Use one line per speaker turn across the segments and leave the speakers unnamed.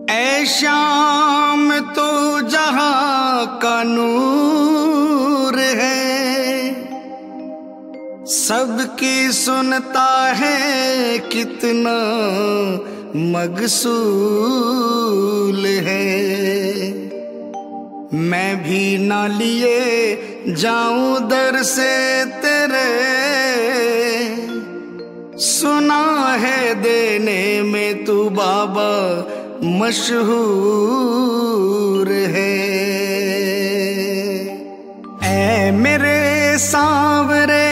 ऐ शाम तो जहां का नूर है, सबकी सुनता है कितना मगसूल है। मैं भी ना लिए जाऊं दर से तेरे, सुना है देने में तू बाबा मशहूर है। ऐ मेरे सांवरे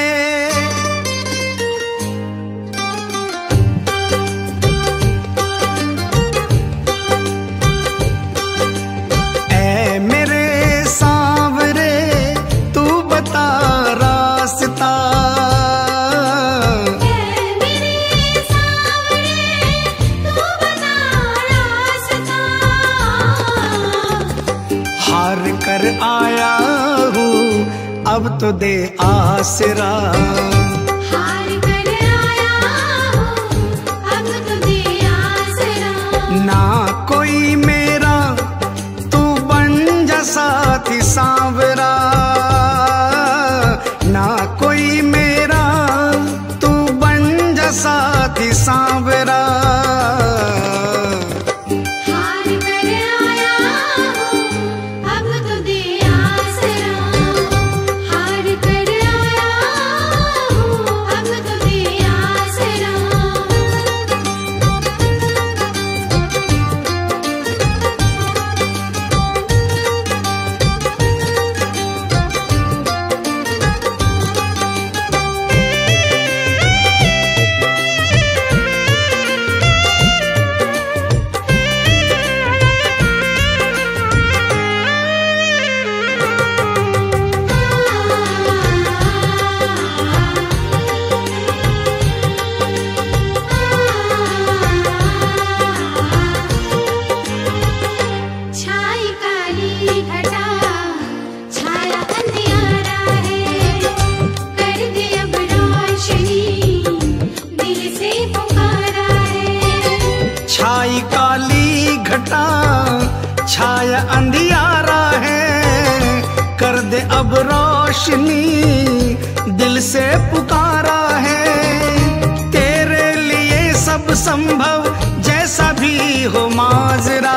कर आया हूँ अब तो दे आसरा।
हार कर आया हूँ अब तो दे आसरा।
ना कोई मेरा तू बन जा साथी सांवरा, ना कोई मेरा तू बन जा साथी सांवरा। छाई काली घटा छाया अंधियारा है, कर दे अब रोशनी दिल से पुकारा है। तेरे लिए सब संभव जैसा भी हो माजरा।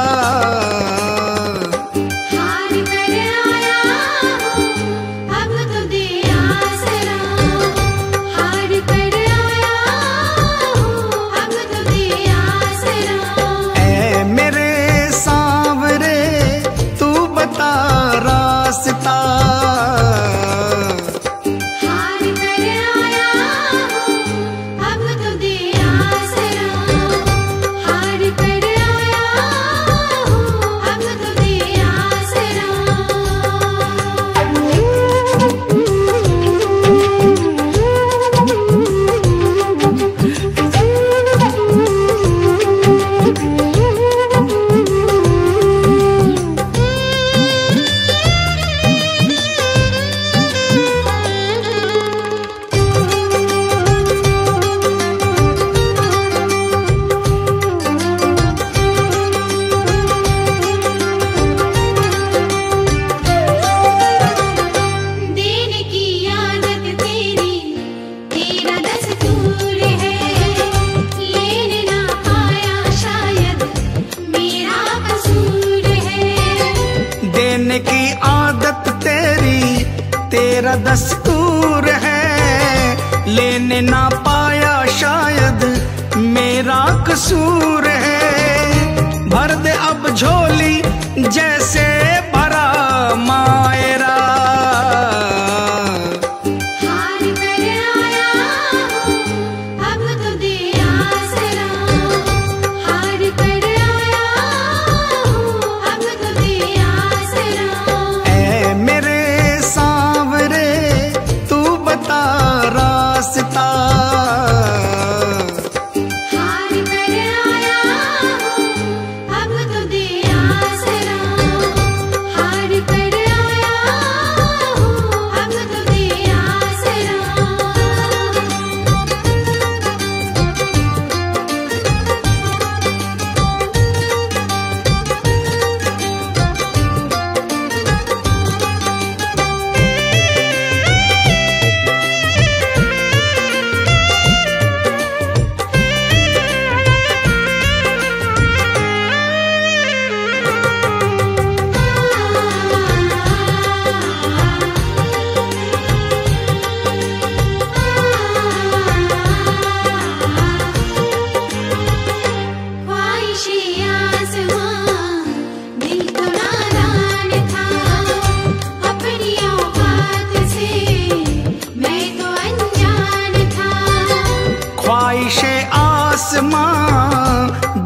देने की आदत तेरी तेरा दस्तूर है, लेने ना पाया शायद मेरा कसूर है। भर दे अब झोली जैसे भरा मायरा।
हार कर आया हूँ अब तो दे आसरा।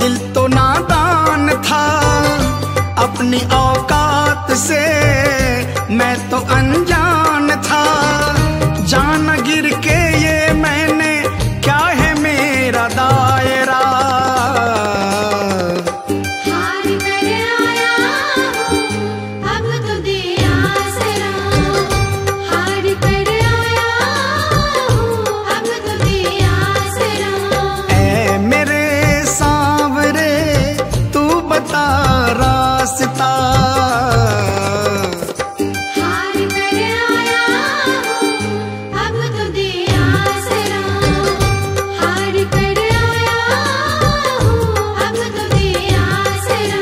दिल तो नादान था, अपनी औकात से मैं तो अनजान था। जान गिर के ये मैंने क्या है मेरा दायरा,
हार कर आया हूँ अब तो दे आसरा, हार कर आया हूँ अब तो दे आसरा।
ऐ मेरे सांवरे तू बता रास्ता,
हार कर आया हूँ अब तो दे आसरा, हार कर आया हूँ अब तो दे आसरा।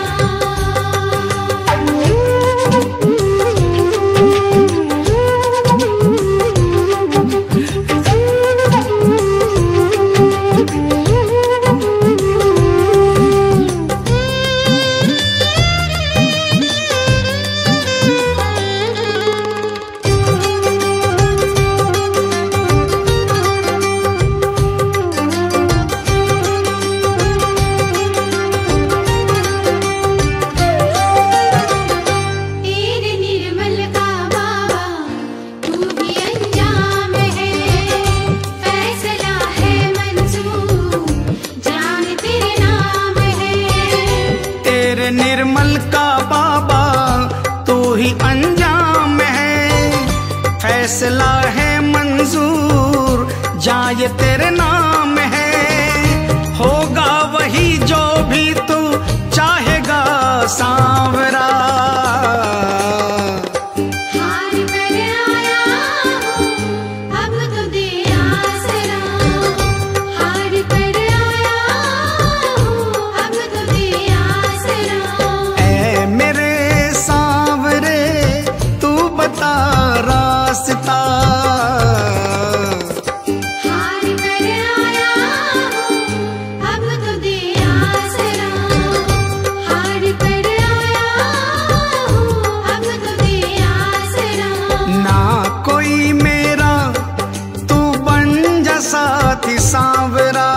तेरे निर्मल का बाबा तू ही अंजाम है, फैसला है मंजूर जान तेरे नाम है।
तेरे निर्मल का बाबा तू ही अंजाम है, फैसला है मंजूर जा ये तेरे नाम है। होगा वही जो भी तू चाहेगा सांवरा,
हार कर आया हूँ अब तो दे आसरा, हार कर आया हूँ अब तो दे आसरा।
ऐ मेरे सांवरे तू बता रास्ता,
हार कर आया हूँ अब तो दे आसरा, हार कर आया हूँ अब तो दे आसरा।
ना कोई मेरा तू बन जा साथी सांवरा,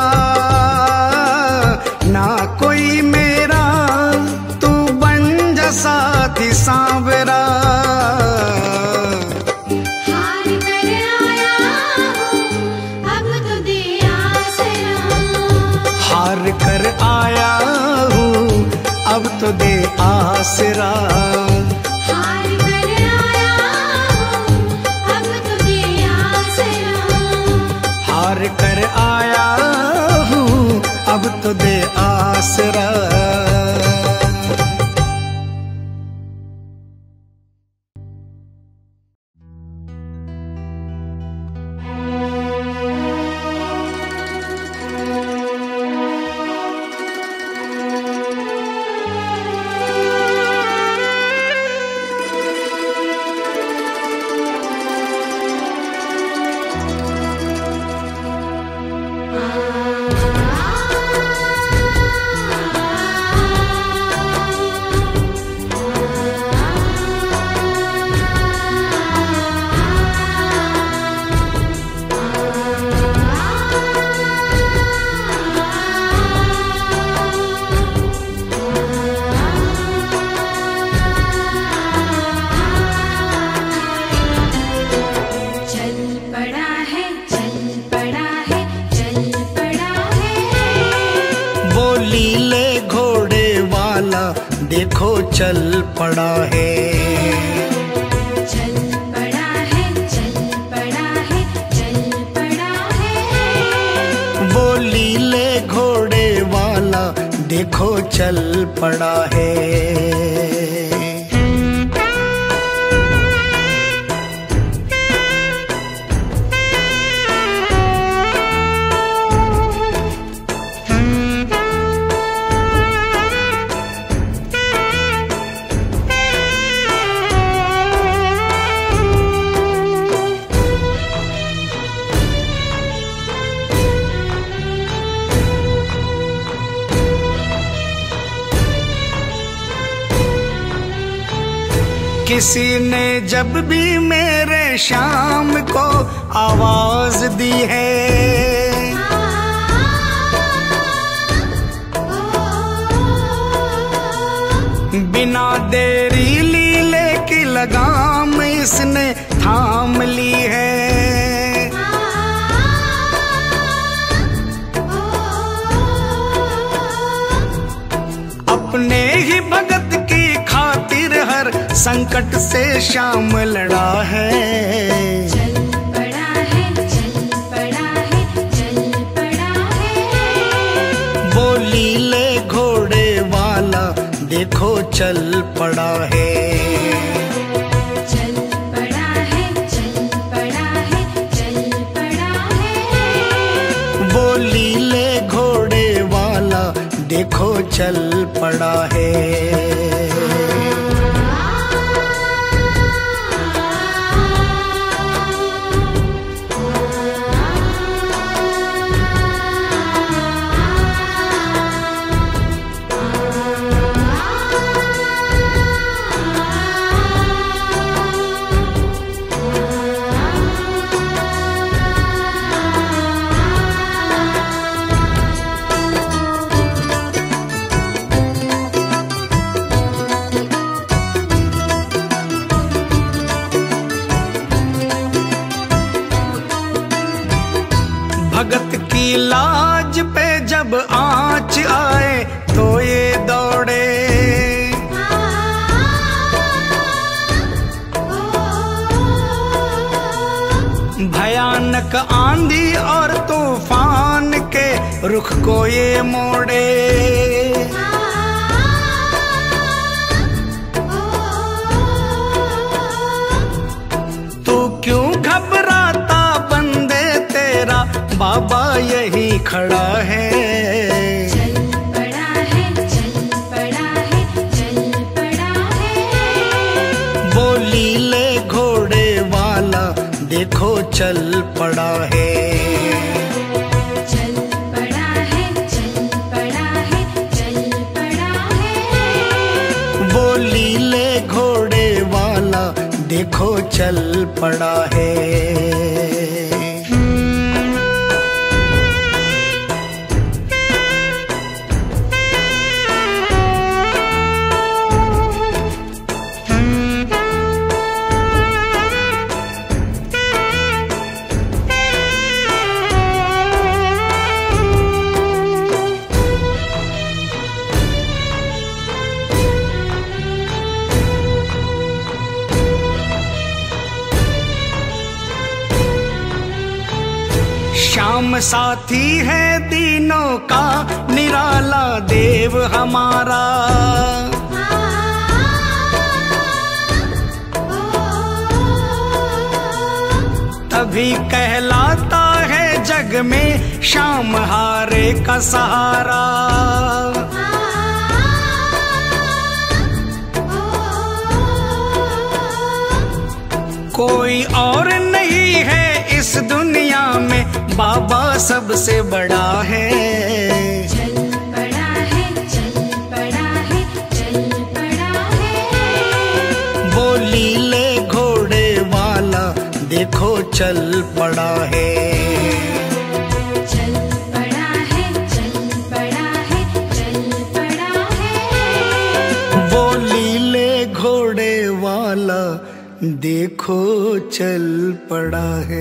ना कोई मेरा तू बन जा साथी सांवरा।
हार कर आया हूँ अब तो दे आसरा,
हार कर आया हूँ अब तो दे आसरा,
हार कर आया हूँ अब तो दे आसरा।
हार कर आया हूँ अब तो दे आसरा।
चल पड़ा है, चल पड़ा है, चल पड़ा है।
बोली ले घोड़े वाला देखो चल पड़ा है,
चल पड़ा है, चल पड़ा है, चल पड़ा है।
बोली ले घोड़े वाला देखो चल पड़ा है। किसी ने जब भी मेरे शाम को आवाज दी है, बिना देरी लीले की लगाम इसने थाम ली है। अपने ही भगत की खातिर हर संकट से श्याम लड़ा है।
चल पड़ा है, चल पड़ा है, चल पड़ा है।
वो लीले घोड़े वाला देखो चल पड़ा है।
चल पड़ा है, चल पड़ा है, चल पड़ा है।
वो लीले घोड़े वाला देखो चल पड़ा है। भगत की लाज पे जब आँच आए तो ये दौड़े। भयानक आंधी और तूफान के रुख को ये मोड़े। तू क्यों घबराता बंदे, तेरा बाबा यही खड़ा है।
चल पड़ा है, चल पड़ा है, चल पड़ा है।
वो लीले घोड़े वाला देखो चल पड़ा है।
चल पड़ा है, चल पड़ा है, चल पड़ा है।
वो लीले घोड़े वाला देखो चल पड़ा है। श्याम साथी है दीनों का निराला देव हमारा। तभी कहलाता है जग में श्याम हारे का सहारा। कोई और नहीं है इस दुनिया में, बाबा सबसे बड़ा है।
चल पड़ा है, चल पड़ा है, चल पड़ा है।
वो लीले घोड़े वाला देखो चल पड़ा है।
चल पड़ा है, चल पड़ा है, चल पड़ा है।
वो लीले घोड़े वाला देखो चल पड़ा है।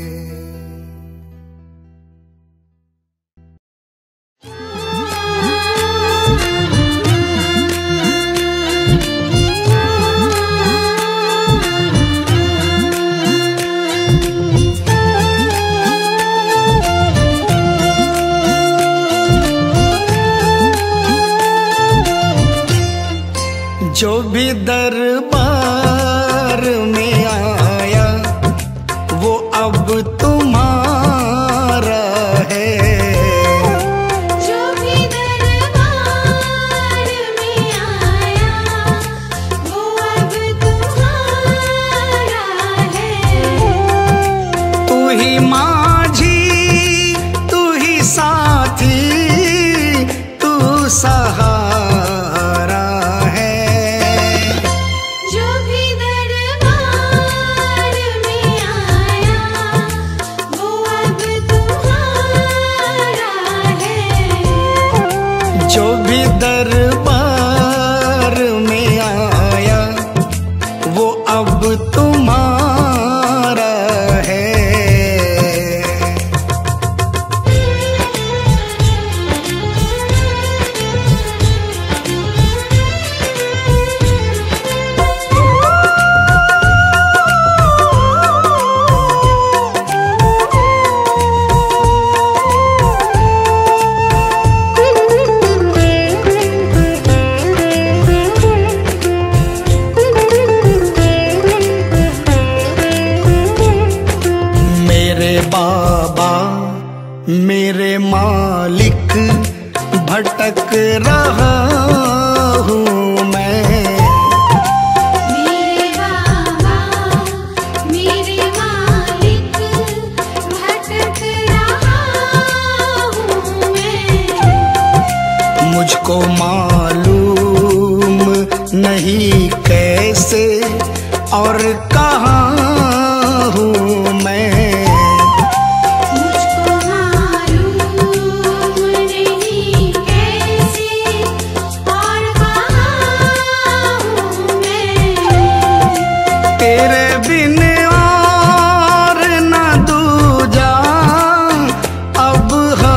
जो भी दरबार में आया वो अब तुम्हारा है।
जो भी दरबार में आया वो अब तुम्हारा है।
तू ही माझी, तू ही साथी, तू सहारा है।
जो भी दरबार में आया वो अब तुम्हारा है।
जो भी दरबार में भटक रहा हूँ मैं।
मेरे बाबा मेरे मालिक भटक रहा हूँ मैं।
मुझको मालूम नहीं कैसे और कहाँ हूँ मैं।
मुझको मालूम नहीं कैसे और कहाँ हूँ मैं।
तेरे बिन और न दूजा अब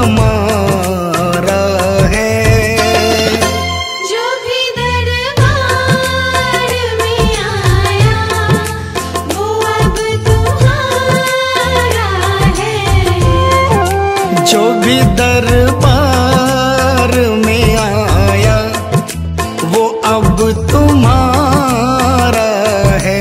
हमारा है।
जो भी दरबार में आया वो अब तुम्हारा है।
जो भी दरबार में आया वो अब तुम्हारा है।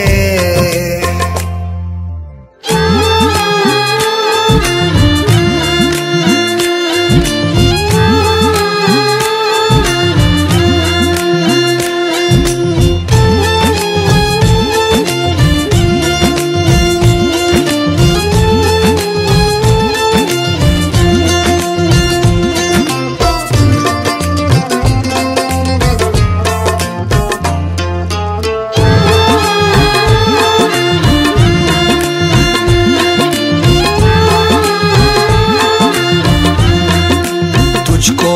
तुझको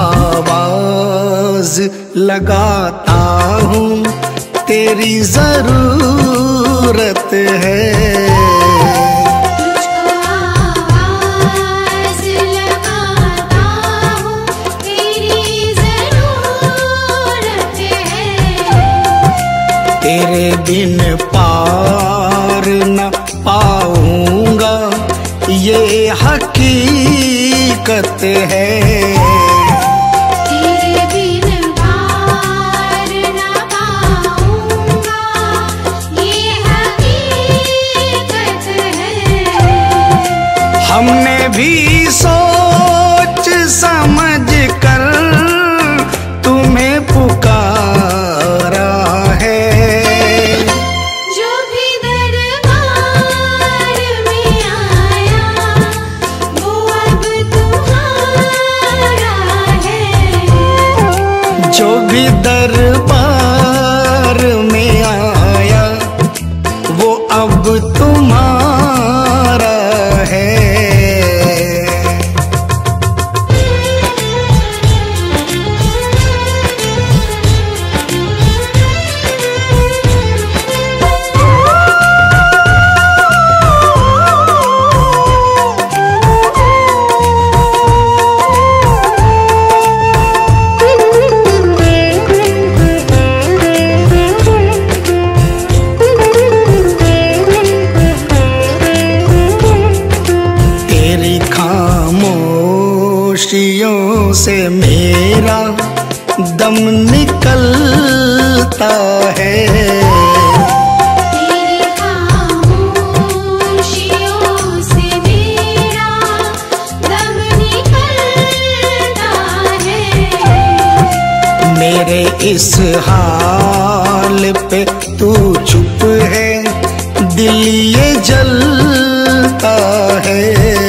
आवाज लगाता हूँ तेरी जरूरत है।
तुझको आवाज लगाता हूँ तेरी ज़रूरत है।
तेरे बिन पार न पाऊंगा ये हकीकत है।
तेरे बिन पार न पाऊंगा ये हकीकत है।
हमने भी सोच समझ कर तुम्हें पुकारा है।
जो भी दरबार में आया वो अब तुम्हारा है।
जो भी दरबार में आया वो अब तुम्हारा है। तेरी खामोशियों से मेरा दम निकलता है।
तेरी खामोशियों से मेरा दम निकलता है।
मेरे इस हाल पे तू चुप है दिल ये जलता है।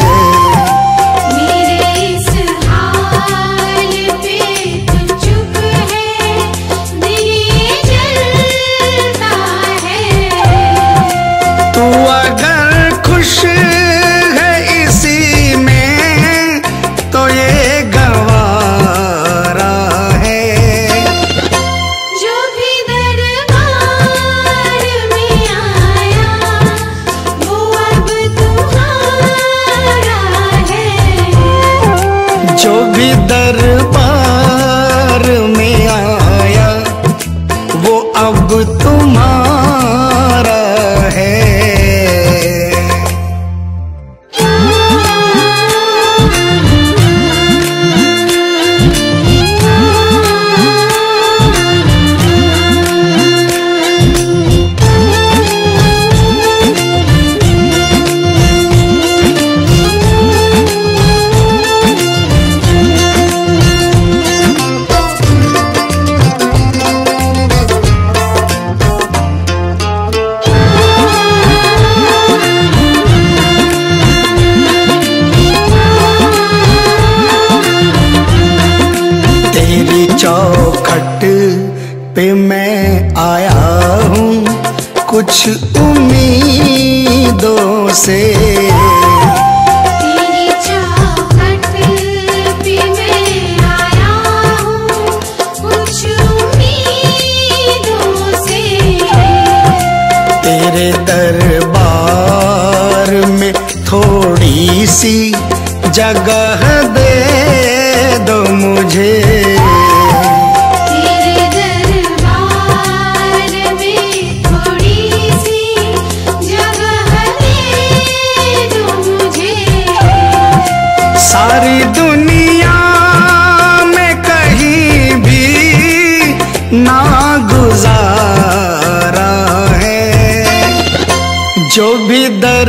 मेरे इस हाल पे तू चुप है दिल ये जलता है।
तू अगर खुश है इसी में तो ये गवारा है।
जो भी दरबार में आया वो अब तुम्हारा
पे मैं आया हूँ कुछ उम्मीदों से।
तेरी चौखट पे मैं आया हूँ कुछ उम्मीदों से।
तेरे दरबार में थोड़ी सी जगह दे दो मुझे।
तेरे दरबार में थोड़ी सी जगह दे दो मुझे।
सारी दुनिया में कहीं भी ना गुजारा है, जो भी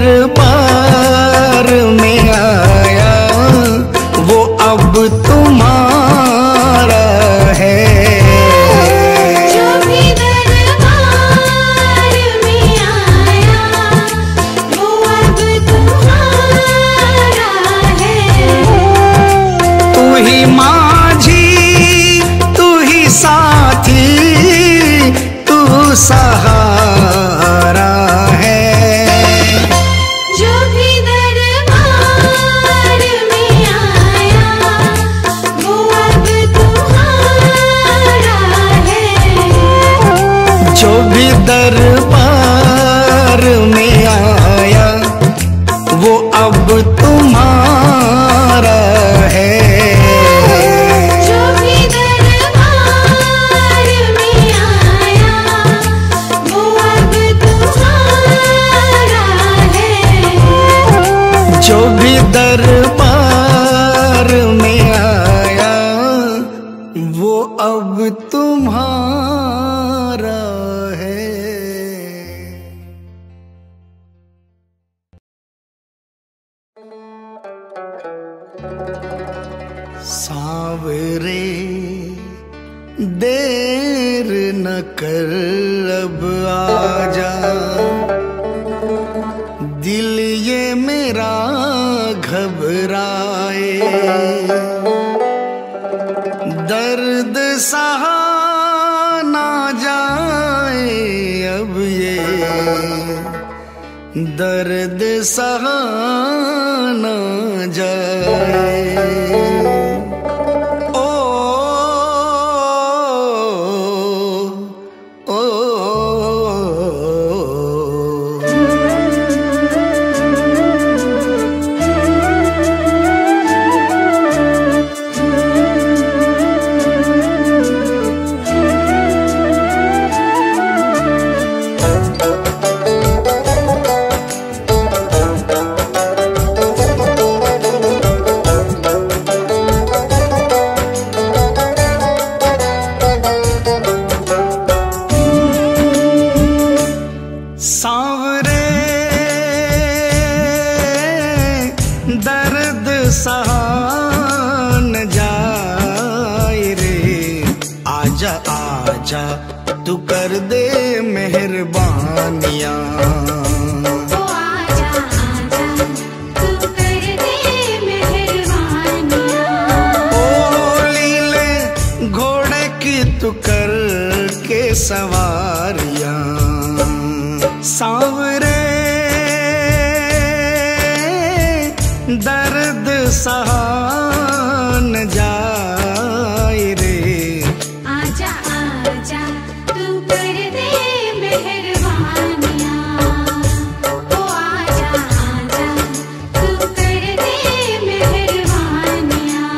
दरबार में आया वो अब तुम्हारा है।
जो भी दरबार में आया वो अब तुम्हारा है।
तू ही माझी, तू ही साथी, तू सहारा है।
जो भी दरबार में आया वो अब तुम्हारा है।
जो भी दरबार में आया वो अब तुम्हारा है।
जो भी दरबार में आया वो अब तुम्हारा है।
जो भी दरबार में आया वो अब तुम्हारा है। सांवरे देर न कर अब आजा, दिल ये मेरा घबराए। दर्द सहा ना जाए अब ये, दर्द सहा ना जाए। ओ, ओ, ओ, सांवरे दर्द सहा न जाए रे। आजा आजा तू कर दे मेहरबानियां।
ओ आजा आजा तू कर दे मेहरबानियां।
ओ लीले घोड़े की तू कर के सवारियां। सांवरे दर्द सहा न जाए रे।
आजा आजा तू कर दे मेहरबानियां। ओ आजा आजा तू कर दे मेहरबानियां।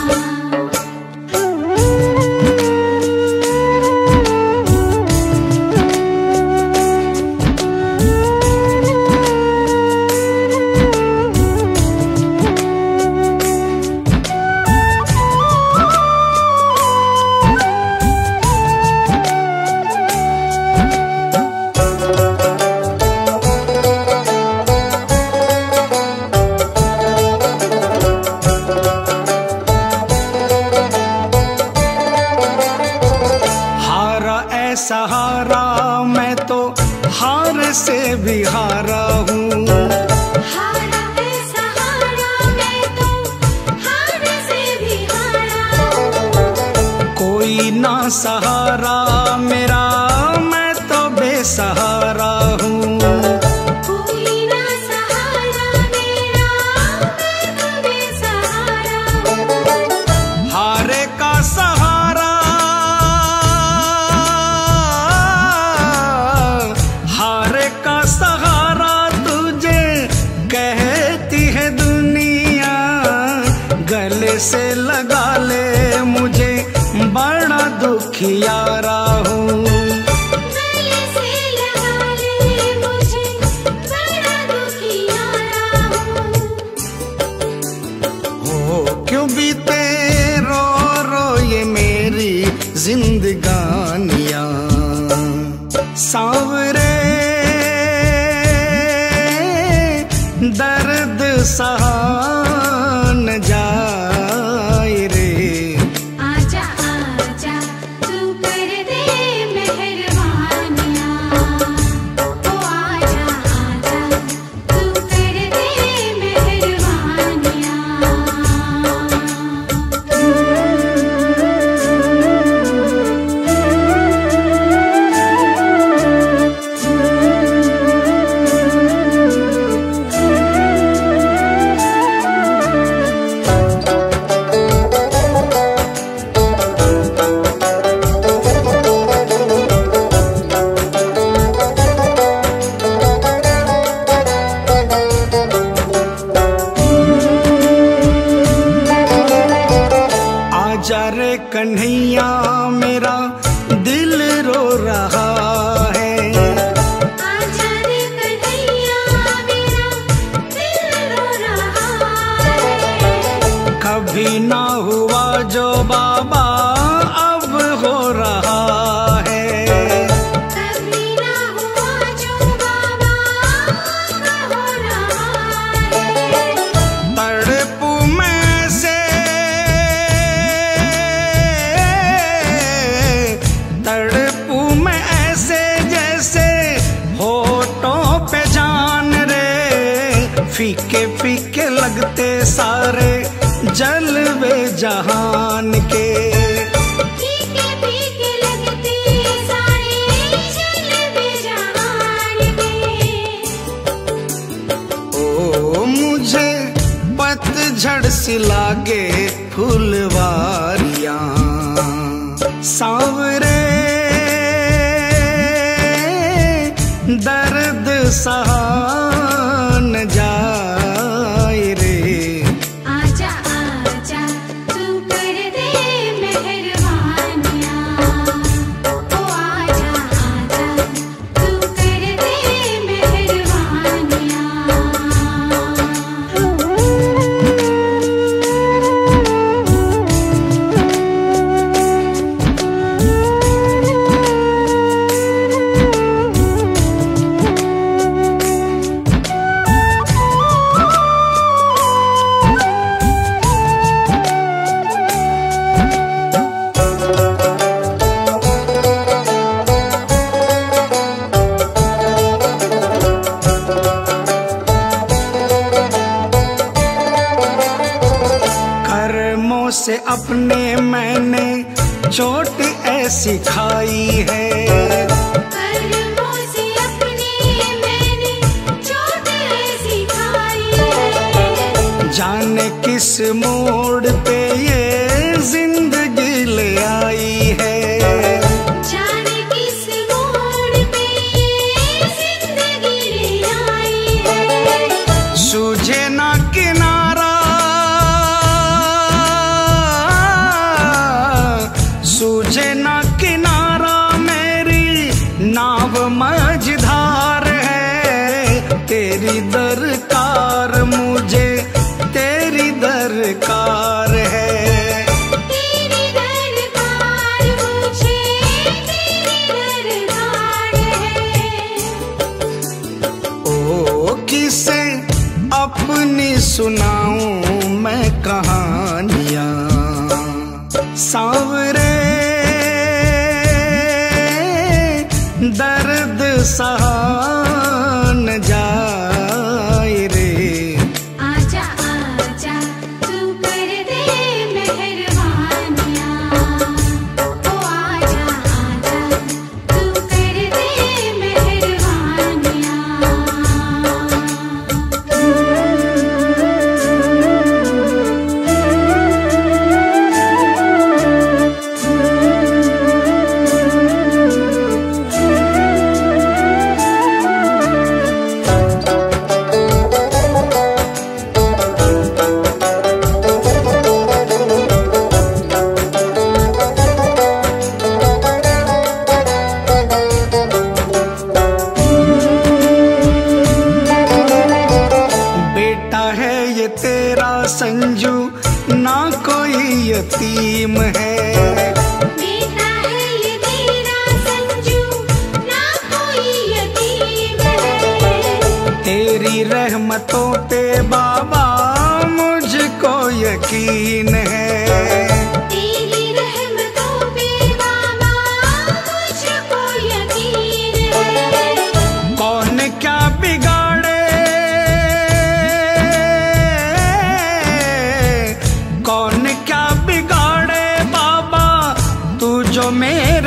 सहारा मैं तो हार से भी हारा हूँ।
हारा है सहारा मैं तो हार से भी हारा।
कोई ना सहारा मेरा, मैं तो बेसहारा हूँ।
कोई ना सहारा मेरा, मैं तो बेसहारा हूँ।
हारे का सहारा, हारे का सहारा तुझे कहती है दुनिया। गले से लगा ले मुझे, बड़ा दुखियारा हूँ।
गले से लगा ले मुझे, बड़ा दुखियारा हूँ।
हो क्यों बीते रो रो ये मेरी जिंदगानियाँ। सांवरे दर्द सहा न जाए रे।
आजा आजा तू कर दे मेहरबानियाँ। ओ आजा आजा तू कर दे मेहरबानियाँ।
आजा रे कन्हैया मेरा दिल रो रहा है।
आजा रे कन्हैया मेरा दिल रो रहा है।
कभी ना हुआ जो बाबा अब हो रहा है।
कभी ना हुआ जो बाबा अब हो रहा है।
तड़पू मैं से, तड़पू मैं ऐसे जैसे होठों पे जान रे। फीके फीके लगते सारे जलवे जहान के।
फीके फीके लगते सारे जलवे जहान के।
ओ मुझे पतझड़ सी लागे फुलवारियाँ। सांवरे दर्द सहा न जाए रे।
आजा आजा तू कर दे मेहरबानियाँ। ओ आजा आजा तू कर दे मेहरबानियाँ।
कर्मों से अपने मैंने चोट ऐसी खाई है।
कर्मों से अपने मैंने चोट ऐसी खाई है।
जाने किस मोड़ पे ये जिंदगी ले आई है।
जाने किस मोड़ पे ये जिंदगी ले आई है।
सूझे ना किनारा, सूझे ना किनारा मेरी नाव मझधार है। तेरी दरकार मुझे, तेरी दरकार है।
तेरी दरकार मुझे, तेरी दरकार है।
ओ किसे अपनी सुनाऊं मैं कहानियाँ। सांवरे दर्द सहा न जाए रे।
आजा आजा तू कर दे मेहरबानियाँ। ओ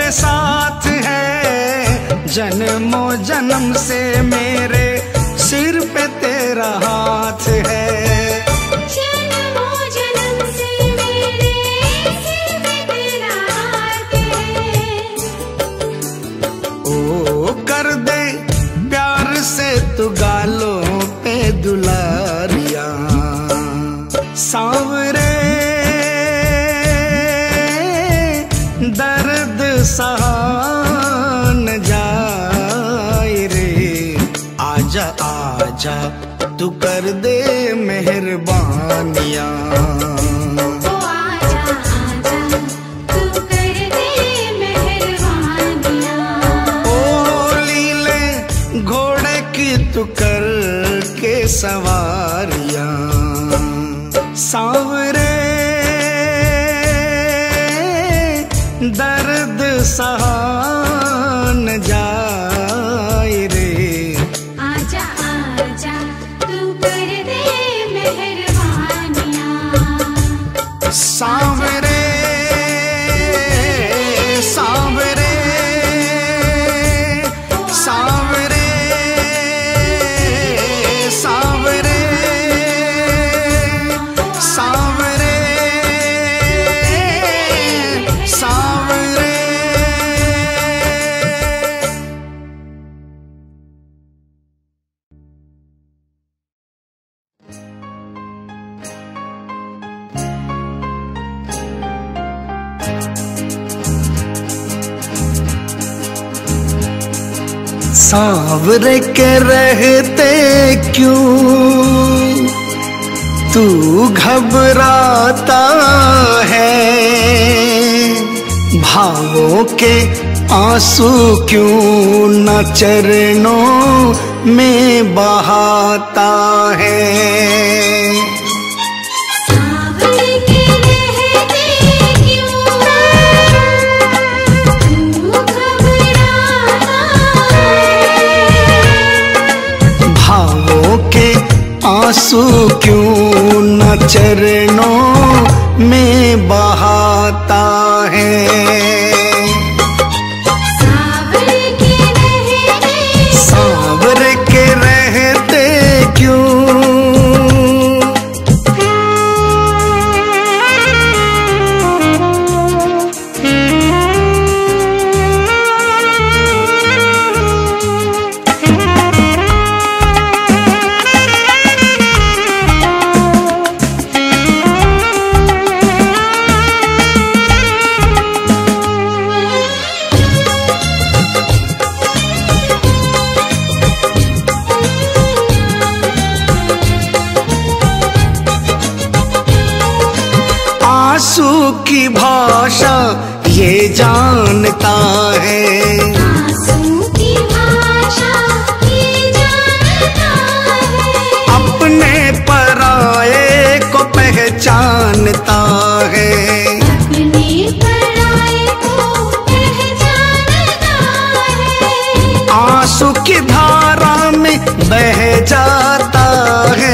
तेरे साथ है, जन्मों जन्म से मेरे सिर पे तेरा हाथ है। कर दे प्यार से तू गालों पे दुलारिया, सांवरे दर्द सहा न जाए रे। आजा आजा तू कर दे मेहरबानियां, तू कर के सवारियां, सांवरे दर्द सहा न जाए रे।
आजा आजा तू कर दे मेहरबानियां,
सांवरे सांवरे सांवरे सांवरे के रहते क्यों तू घबराता है, भावों के आंसू क्यों न चरणों में बहाता है। आंसू क्यों न चरणों में बहाता है। सांवर के रहते क्यों आंसू की भाषा ये जानता है,
आंसू की भाषा ये जानता है,
अपने पराये को पहचानता है,
अपने पराये को पहचानता है।
आंसू की धारा में बह जाता है।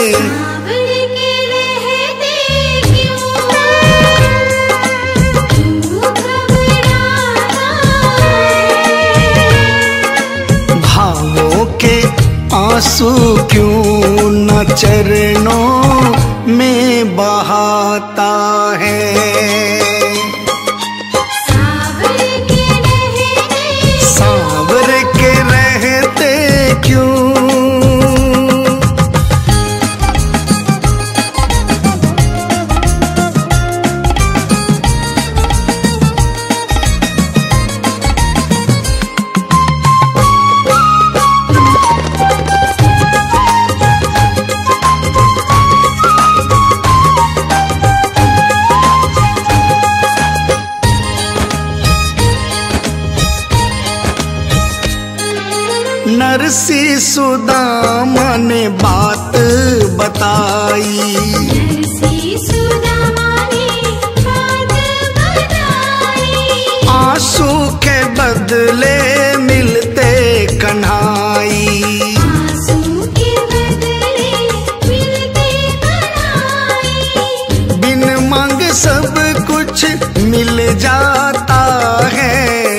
आंसू क्यों न चरणों में बहाता है। सांवर के रहते क्यों नरसी सुदामा ने बात बताई,
नरसी सुदामा ने बात बताई,
आंसू के बदले मिलते कन्हाई,
आंसू के बदले मिलते कन्हाई,
बिन मांग सब कुछ मिल जाता है।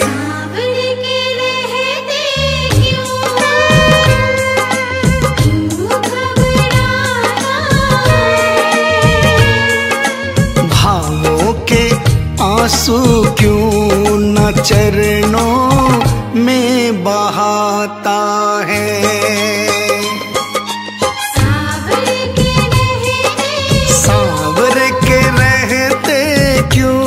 आंसू क्यों न चरणों में बहाता है। सांवर के रहते क्यों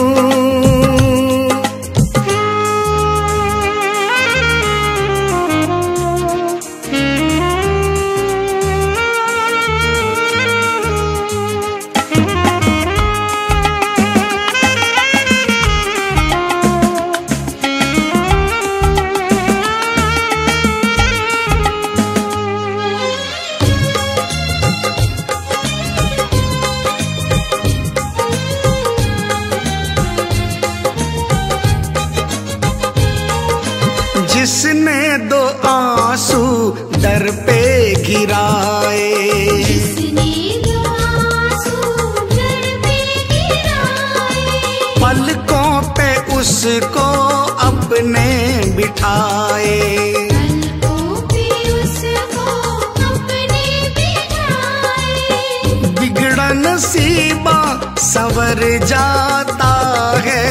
जिसने दो आंसू दर पे गिराए,
जिसने दो आंसू दर पे गिराए,
पलकों पे उसको अपने बिठाए।
पलकों पे उसको अपने बिठाए।
बिगड़ा नसीबा संवर जाता है।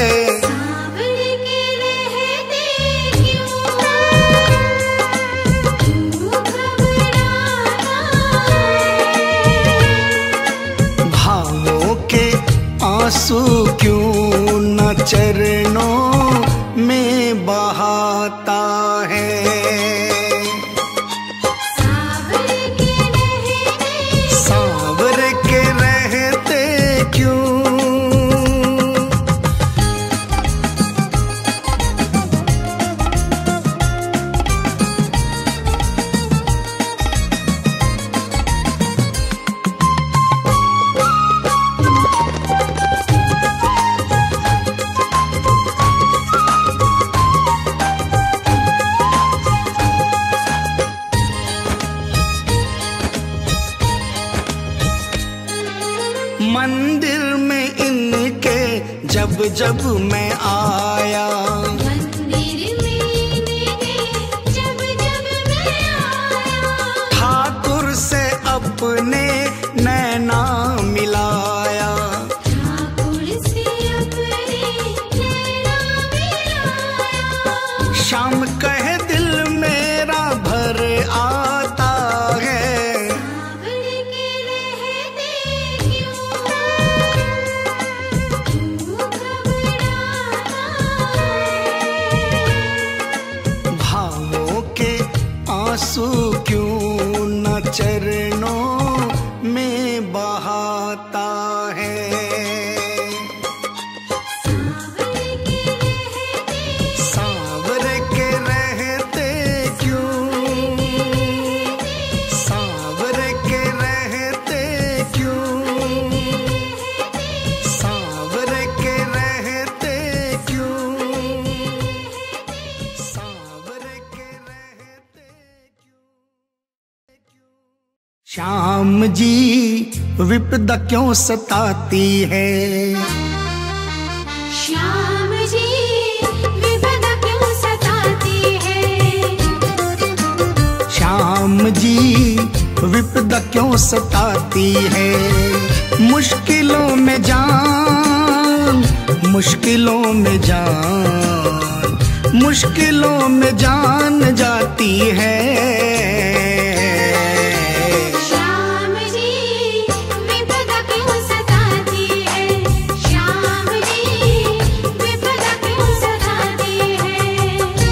आंसू क्यों न चरणों में बहाता है। सांवर के रहते क्यों मंदिर में इनके जब जब मैं आया,
मंदिर में इनके जब जब मैं आया,
ठाकुर से अपने नैना मिलाया।
ठाकुर से अपने नैना मिलाया।
शाम कहे दिल मेरा भर आता है। भावों के आंसू क्यों न चरणों में बहाता है। सांवर के रहते क्यों, सांवर के रहते क्यों, सांवर के रहते क्यों, सांवर के रहते क्यों। श्याम जी विपदा क्यों सताती है।
श्याम जी विपदा क्यों सताती है।
श्याम जी विपदा क्यों सताती है। मुश्किलों में जान, मुश्किलों में जान, मुश्किलों में जान जाती है।
श्याम जी विपदा क्यों सताती है। श्याम जी विपदा क्यों सताती है।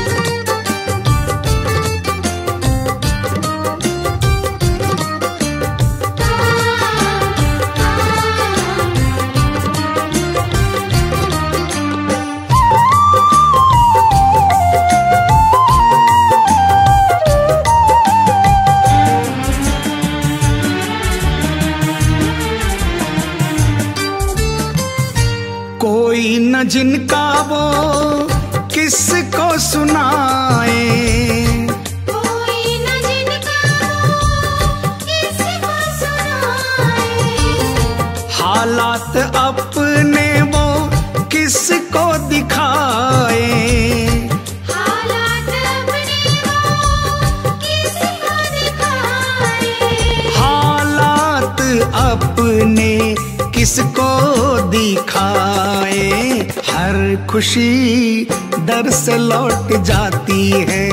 कोई न जिनका वो किसको सुनाए।
कोई न जिनका वो किसको सुनाए।
हालात अपने वो किसको दिखाए।
हालात अपने वो किसको दिखाए।
हालात अपने किसको दिखाए। हर खुशी दर से लौट जाती है।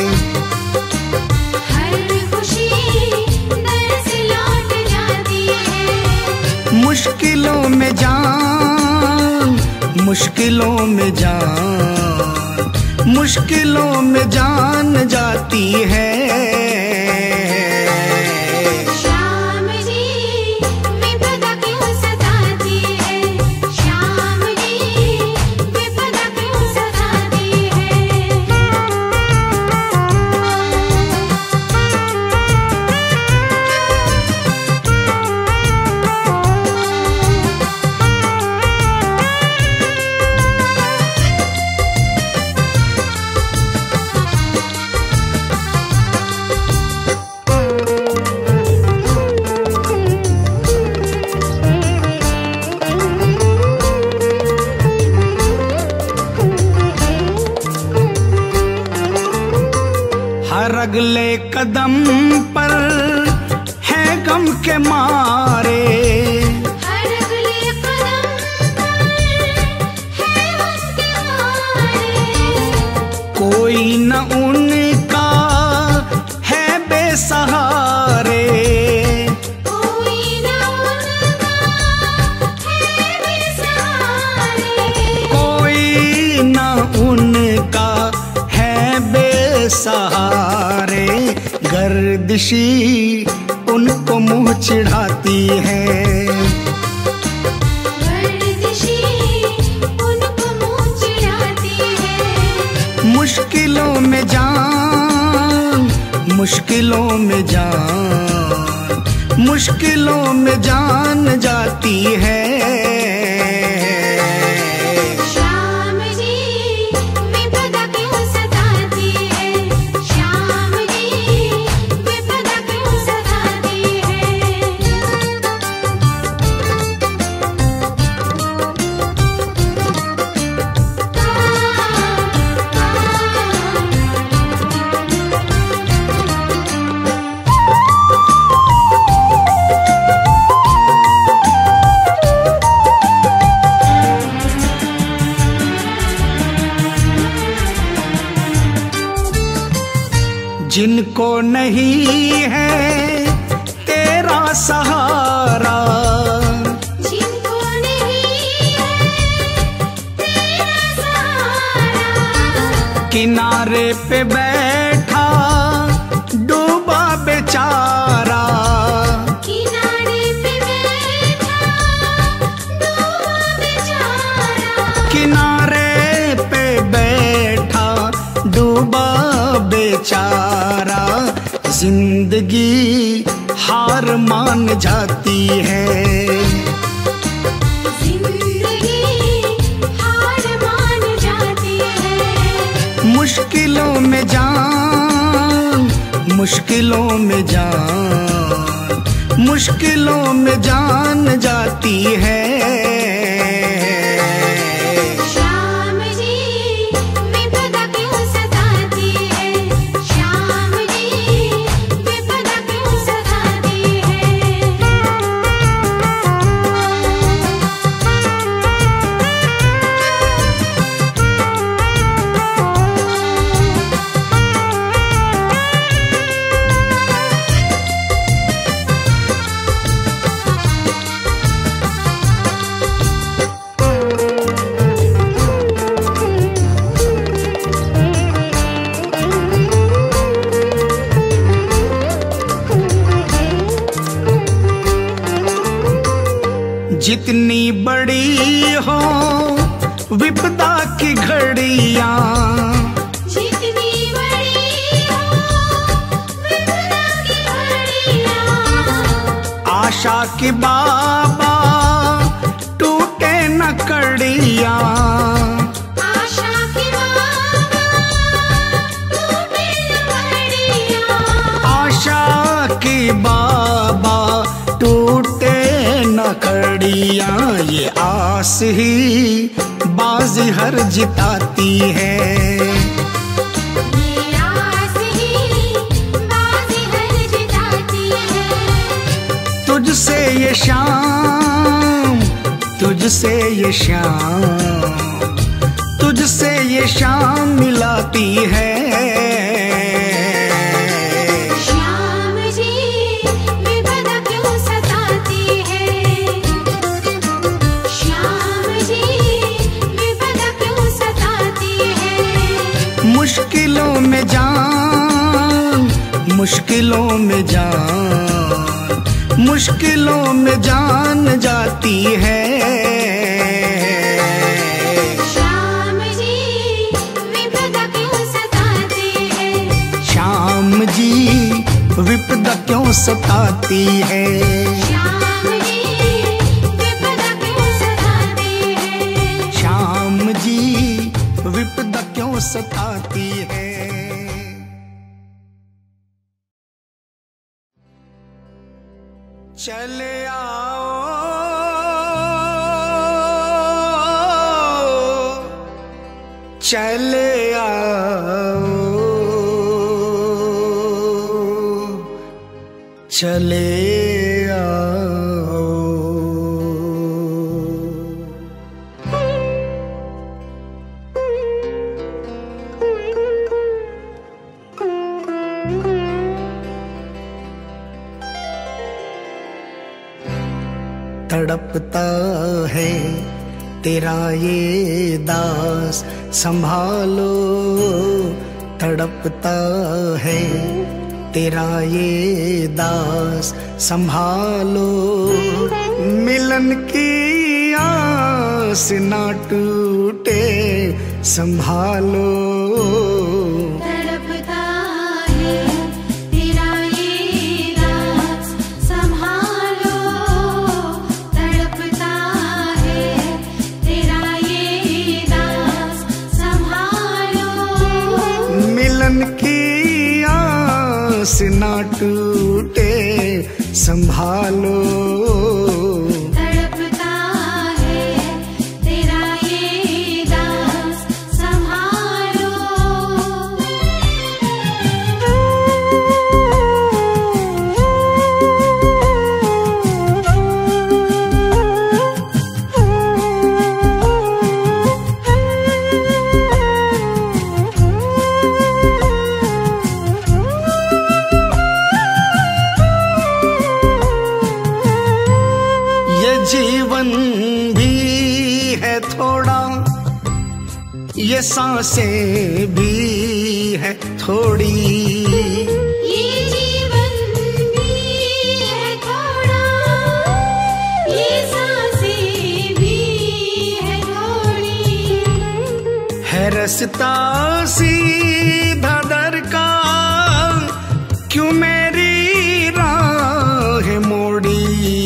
हर खुशी दर से लौट जाती है।
मुश्किलों में जान, मुश्किलों में जान, मुश्किलों में जान जाती है।
श्याम जी विपदा क्यों सताती है, श्याम जी विपदा क्यों सताती है।
हर अगले कदम पर है गम के मारे,
हर अगले कदम पर है उसके मारे।
कोई न उनका है बेसहारे।
कोई न उनका है बेसहारे।
कोई न उनका है बेसहारे। गर्दिशी उनको मुंह चिढ़ाती है।
गर्दिशी उनको मुंह चिढ़ाती है।
मुश्किलों में जान, मुश्किलों में जान, मुश्किलों में जान जाती है।
श्याम जी विपदा क्यों सताती है, श्याम जी विपदा क्यों सताती है।
जिनको नहीं है तेरा सहारा,
जिनको नहीं है तेरा सहारा।
किनारे पे बैठा डूबा बेचारा।
किनारे पे बैठा डूबा बेचारा।
किनारे पे बैठा डूबा बेचारा। जिंदगी हार मान जाती है।
जिंदगी हार मान जाती है।
मुश्किलों में जान, मुश्किलों में जान, मुश्किलों में जान जाती है।
श्याम जी विपदा क्यों सताती है, श्याम जी विपदा क्यों सताती है।
जितनी बड़ी हो विपदा की घड़ियां,
जितनी बड़ी हो विपदा की घड़ियां।
आशा की बाबा टूटे न कड़ियां।
आशा की बाबा टूटे न कड़ियां।
आशा की बाबा टूटे न कड़ियां। ये आस ही बाजी हर जिताती है।
ये आस ही बाजी हर जिताती है।
तुझसे ये शाम, तुझसे ये शाम, तुझसे ये शाम मिलाती है।
श्याम जी विपदा क्यों सताती है, श्याम जी विपदा क्यों सताती है।
मुश्किलों में जान, मुश्किलों में जान, मुश्किलों में जान जाती है।
श्याम जी विपदा क्यों सताती है,
श्याम जी विपदा क्यों सताती है।
श्याम जी विपदा क्यों सताती है।
श्याम जी विपदा क्यों सताती है। चले आओ, चले आओ, चले आओ। तड़पता है तेरा ये दास संभालो, तड़पता है तेरा ये दास संभालो। मिलन की आस ना टूटे संभालो।
तड़पता है तेरा ये दास संभालो, तड़पता है तेरा ये दास संभालो।
मिलन की आस ना टूटे संभालो।
तड़पता है तेरा ये दास संभालो।
ये जीवन भी है थोड़ा, ये सांसें भी है थोड़ी।
ये जीवन भी है थोड़ा, ये सांसें भी है थोड़ी।
है रास्ता सीधा दर का, क्यों मेरी राह मोड़ी।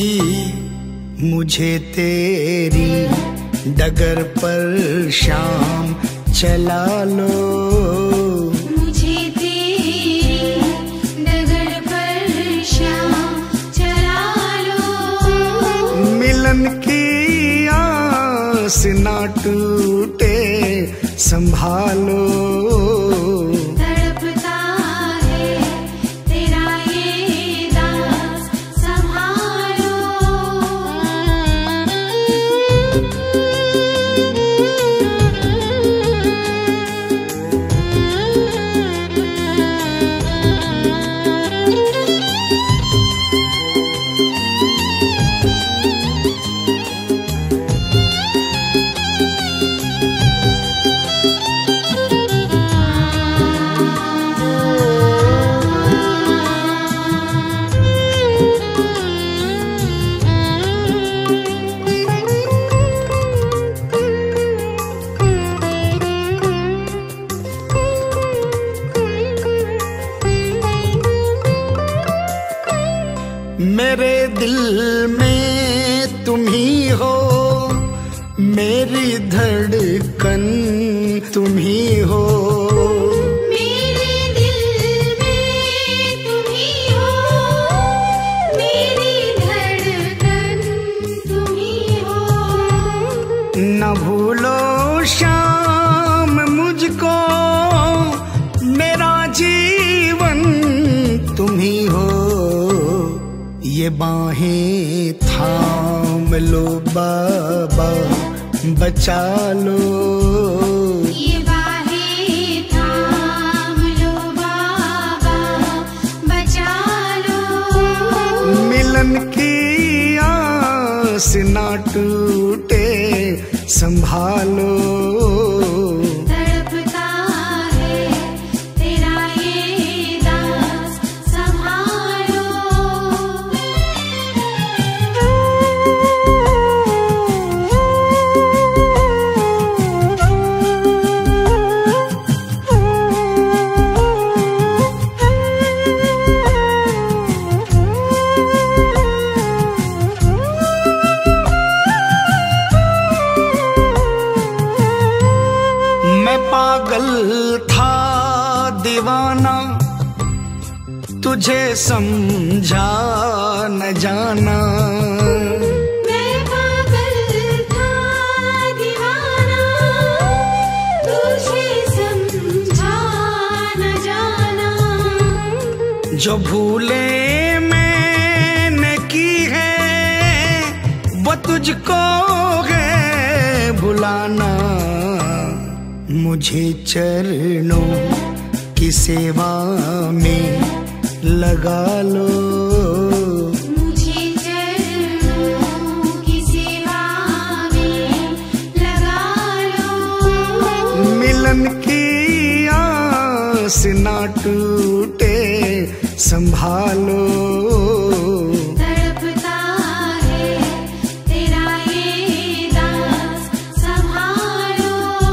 मुझे तेरी डगर पर शाम चला लो।
मुझे तेरी डगर पर श्याम चला लो।
मिलन की आस ना टूटे संभालो।
तड़पता है तेरा ये दास संभालो।
मेरे दिल में तुम ही हो, मेरी धड़कन तुम ही हो।
मेरे दिल में तुम ही हो, मेरी धड़कन तुम ही हो।
न भूलो शाम मुझको, मेरा जीवन तुम ही हो। ये बाहें थाम लो बाबा, बचा लो। पागल था दीवाना, तुझे समझा न जाना।
मैं पागल था दीवाना, तुझे समझा न जाना।
जो भूले मैंने की है वो तुझको है भुलाना। मुझे चरणों की सेवा में लगा लो,
मुझे चरणों की सेवा में लगा लो।
मिलन की आस ना टूटे संभालो।
तड़पता है तेरा ये दास, संभालो।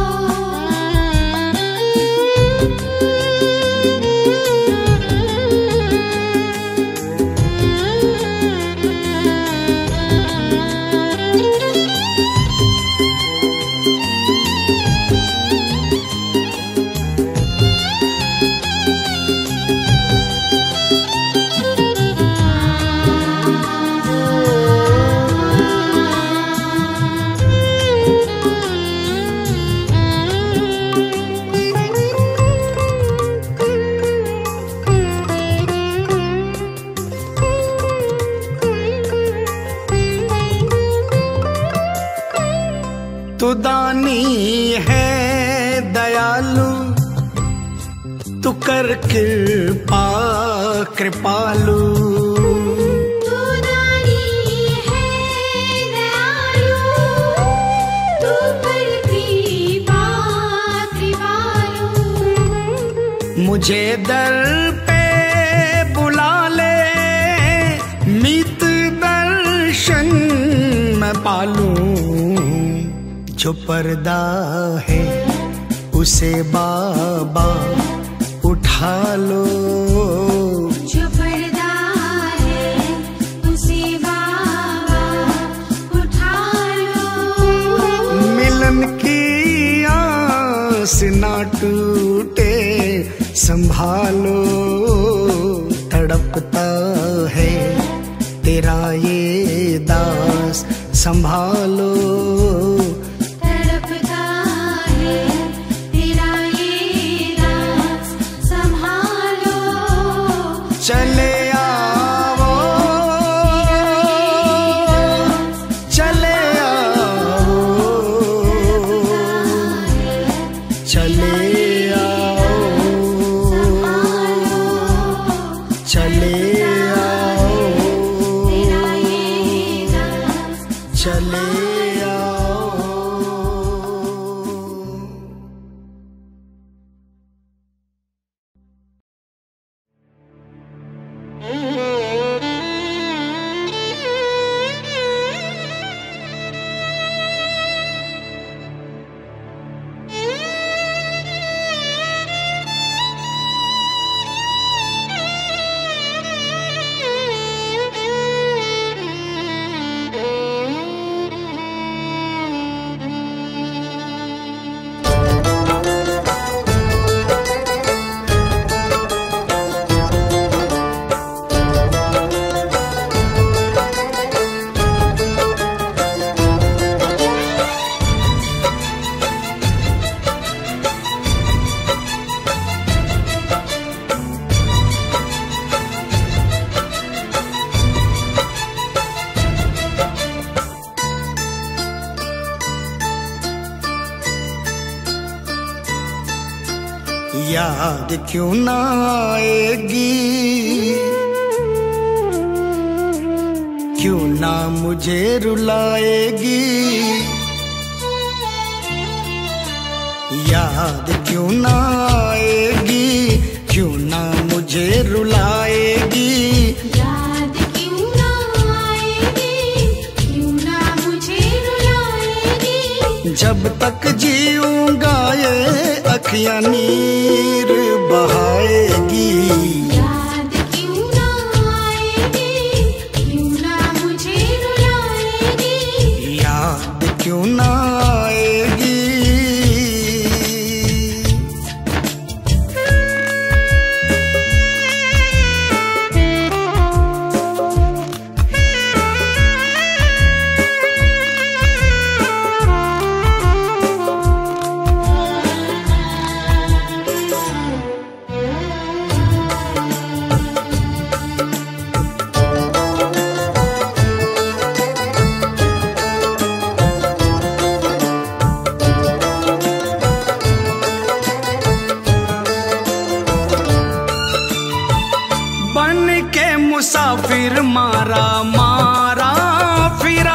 तू दानी है दयालु, तू कर कृपा कृपालु।
तू दानी है दयालु, तू कर कृपा कृपालु।
मुझे दर पे बुला ले, मीत दर्शन मैं पालूं। जो पर्दा है उसे बाबा उठा लो,
जो पर्दा है उसे बाबा उठा लो।
मिलन की आस ना टूटे संभालो। तड़पता है तेरा ये दास, संभालो।
तड़पता है तेरा ये दास, संभालो।
चले आओ, चले आओ, चले आओ, चले आओ,
तेरा ये दास,
चले आओ। याद क्यों ना आएगी, क्यों ना मुझे रुलाएगी। याद क्यों ना आएगी, क्यों ना मुझे रुलाएगी।
याद क्यों ना आएगी, क्यों ना मुझे रुलाएगी।
जब तक जीऊंगा ये अखियां नीर बहाएगी।
याद क्यों ना आएगी, क्यों ना मुझे रुलाएगी।
याद क्यों ना आएगी। फिर मारा मारा फिरा,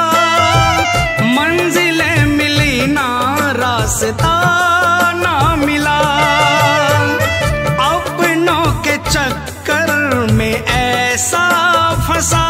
मंजिलें मिली ना रास्ता ना मिला, अपनों के चक्कर में ऐसा फंसा,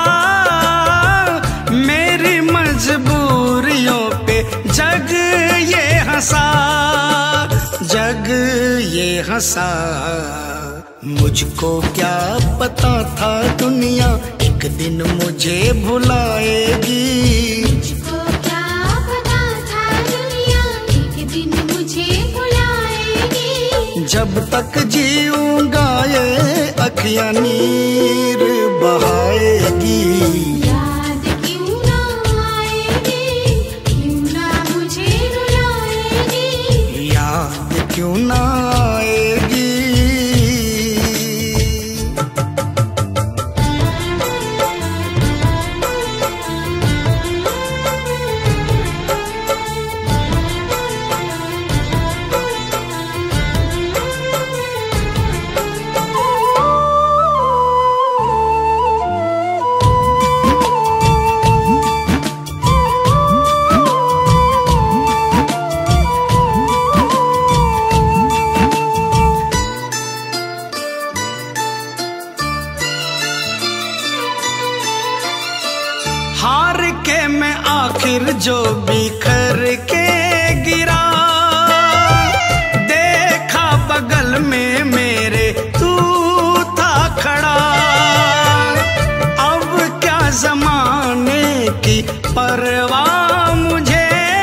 मेरी मजबूरियों पे जग ये हंसा, जग ये हंसा। मुझको क्या पता था दुनिया एक दिन मुझे भुलाएगी,
मुझको क्या पता था दुनिया एक दिन मुझे भुलाएगी।
जब तक जीऊंगा ये अखियां नीर बहाएगी,
याद क्यों ना आएगी, क्यों ना मुझे रुलाएगी,
याद क्यों ना आएगी। हार के मैं आखिर जो बिखर के गिरा, देखा बगल में मेरे तू था खड़ा, अब क्या जमाने की परवाह मुझे,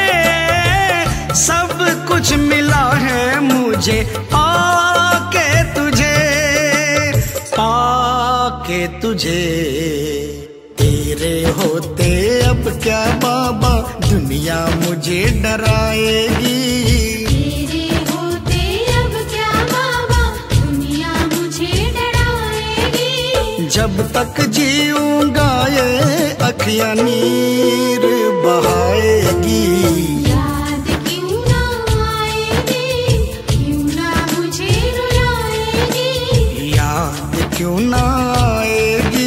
सब कुछ मिला है मुझे पाके तुझे, पाके तुझे। तेरे होते अब क्या बाबा दुनिया मुझे डराएगी,
तेरे होते अब क्या बाबा दुनिया मुझे डराएगी।
जब तक जीऊंगा ये अखियां नीर बहाएगी,
याद क्यों ना आएगी, क्यों ना मुझे रुलाएगी,
याद क्यों ना आएगी।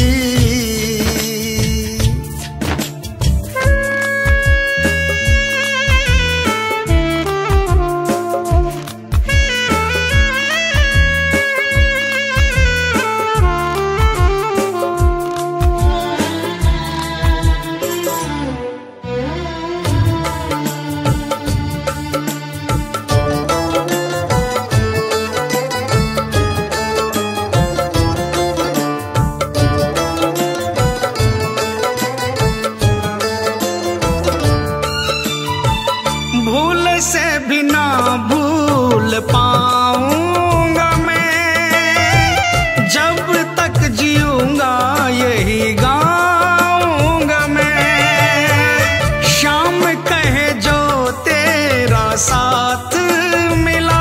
भूल से भी ना भूल पाऊंगा मैं, जब तक जीऊंगा यही गाऊंगा मैं। शाम कहे जो तेरा साथ मिला,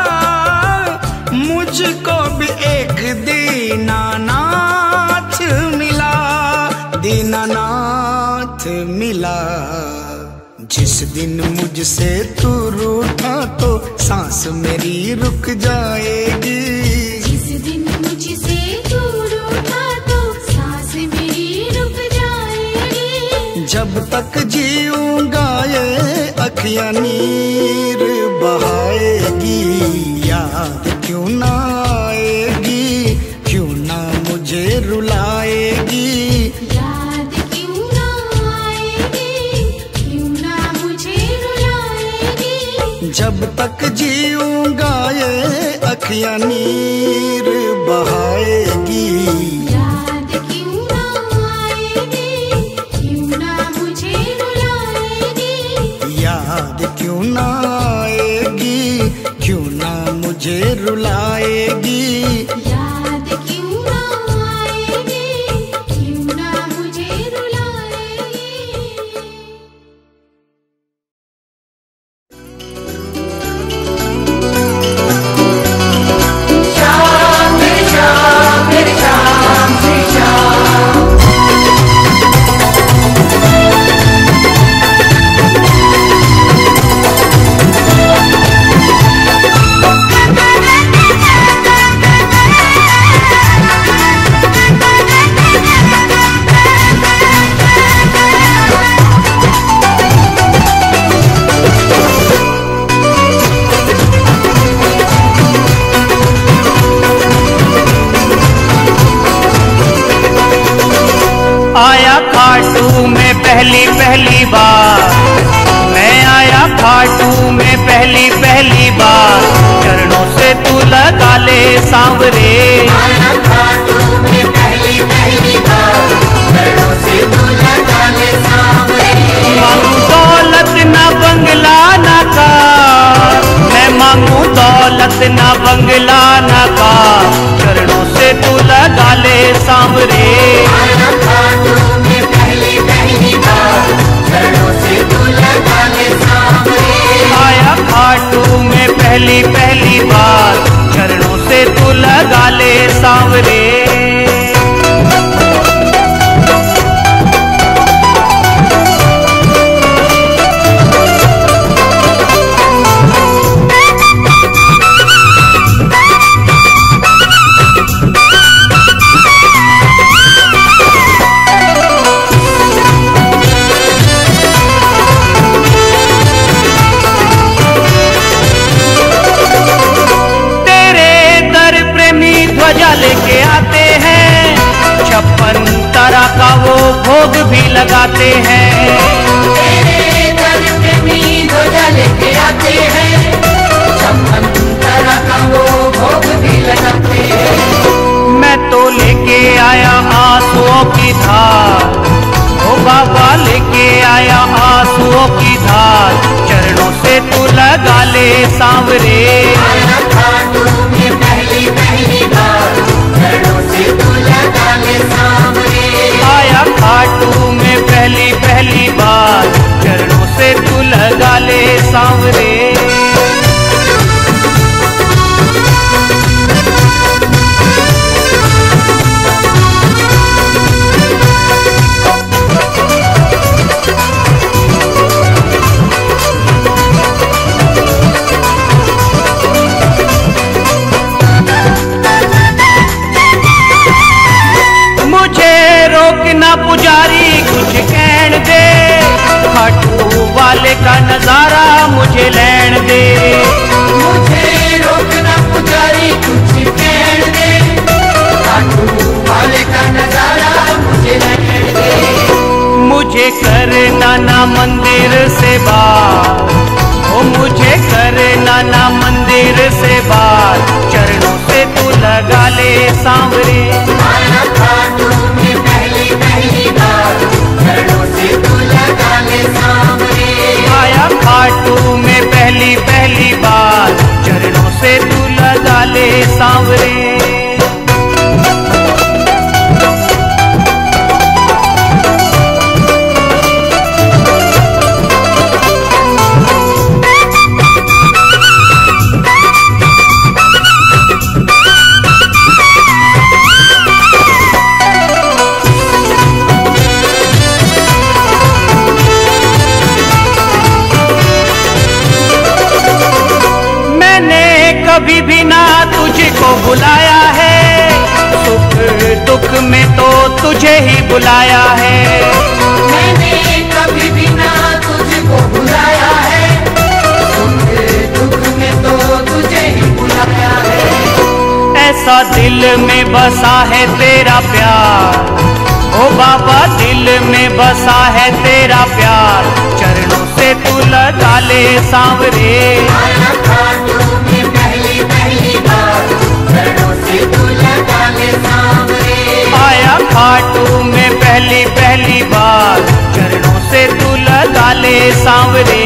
मुझको भी एक दीनानाथ मिला, दीनानाथ मिला। जिस दिन मुझसे तू रूठा तो सांस मेरी रुक जाएगी,
जिस दिन मुझसे तू रूठा तो सांस मेरी रुक जाएगी।
जब तक जीऊंगा ये अखियां नीर बहाएगी, याद क्यों ना आएगी, क्यों ना मुझे रुलाएगी,
याद क्यों ना आएगी, क्यों ना मुझे रुलाएगी।
जब तक जीऊंगा ये अखियां नीर बहाएगी,
याद क्यों ना आएगी, क्यों ना मुझे रुलाएगी,
याद क्यों ना आएगी, क्यों ना मुझे रुलाएगी।
याद क्यों ना आएगी, क्यों ना मुझे रुलाएगी।
ले सांवरे।
आया खाटू में पहली पहली बार, चरणों से तू लगा ले सांवरे।
मांगू दौलत ना बंगला ना कार, मैं मांगू दौलत ना बंगला ना कार, चरणों से तू लगा ले सांवरे।
आया खाटू में पहली पहली बार, चरणों से तू लगा ले सांवरे।
आया खाटू में पहली पहली बार, चरणों से तू लगा ले सांवरे। ध्वजा लेके आते हैं, 56 तरह का वो भोग भी लगाते हैं।
तेरे दर पे मी ध्वजा लेके आते हैं, 56 तरह का वो भोग भी लगाते हैं।
मैं तो लेके आया आंसुओं की धार, ओ बाबा लेके आया आंसुओं की धार, चरणों से तू लगा ले सांवरे।
आया खाटू में पहली पहली बार, चरणों से तू लगा ले सांवरे।
आया खाटू में पहली पहली बार, चरणों से तू लगा ले सांवरे। ना पुजारी कुछ कहन दे, खाटू वाले का नजारा मुझे लैण दे।
मुझे रोकना पुजारी कुछ कहन दे, खाटू वाले का नजारा मुझे लैण दे।
मुझे करना ना मंदिर से बार, ओ मुझे करना ना मंदिर से बार, चरणों से तू लगा ले सांवरे।
आया खाटू में पहली पहली बार, चरणों से तू लगा ले सांवरे।
आया खाटू में पहली पहली बार, चरणों से तू लगा ले सांवरे। कभी भी ना तुझको बुलाया है, सुख दुख में तो तुझे ही बुलाया है।
मैंने कभी भी ना तुझको बुलाया है, सुख दुख में तो तुझे ही बुलाया है।
ऐसा दिल में बसा है तेरा प्यार, ओ बाबा दिल में बसा है तेरा प्यार, चरणों से तू लगा ले सांवरे।
आया खाटू में पहली पहली बार, चरणों से तू लगा ले सांवरे।
आया खाटू में पहली पहली बार, चरणों से तू लगा ले सांवरे।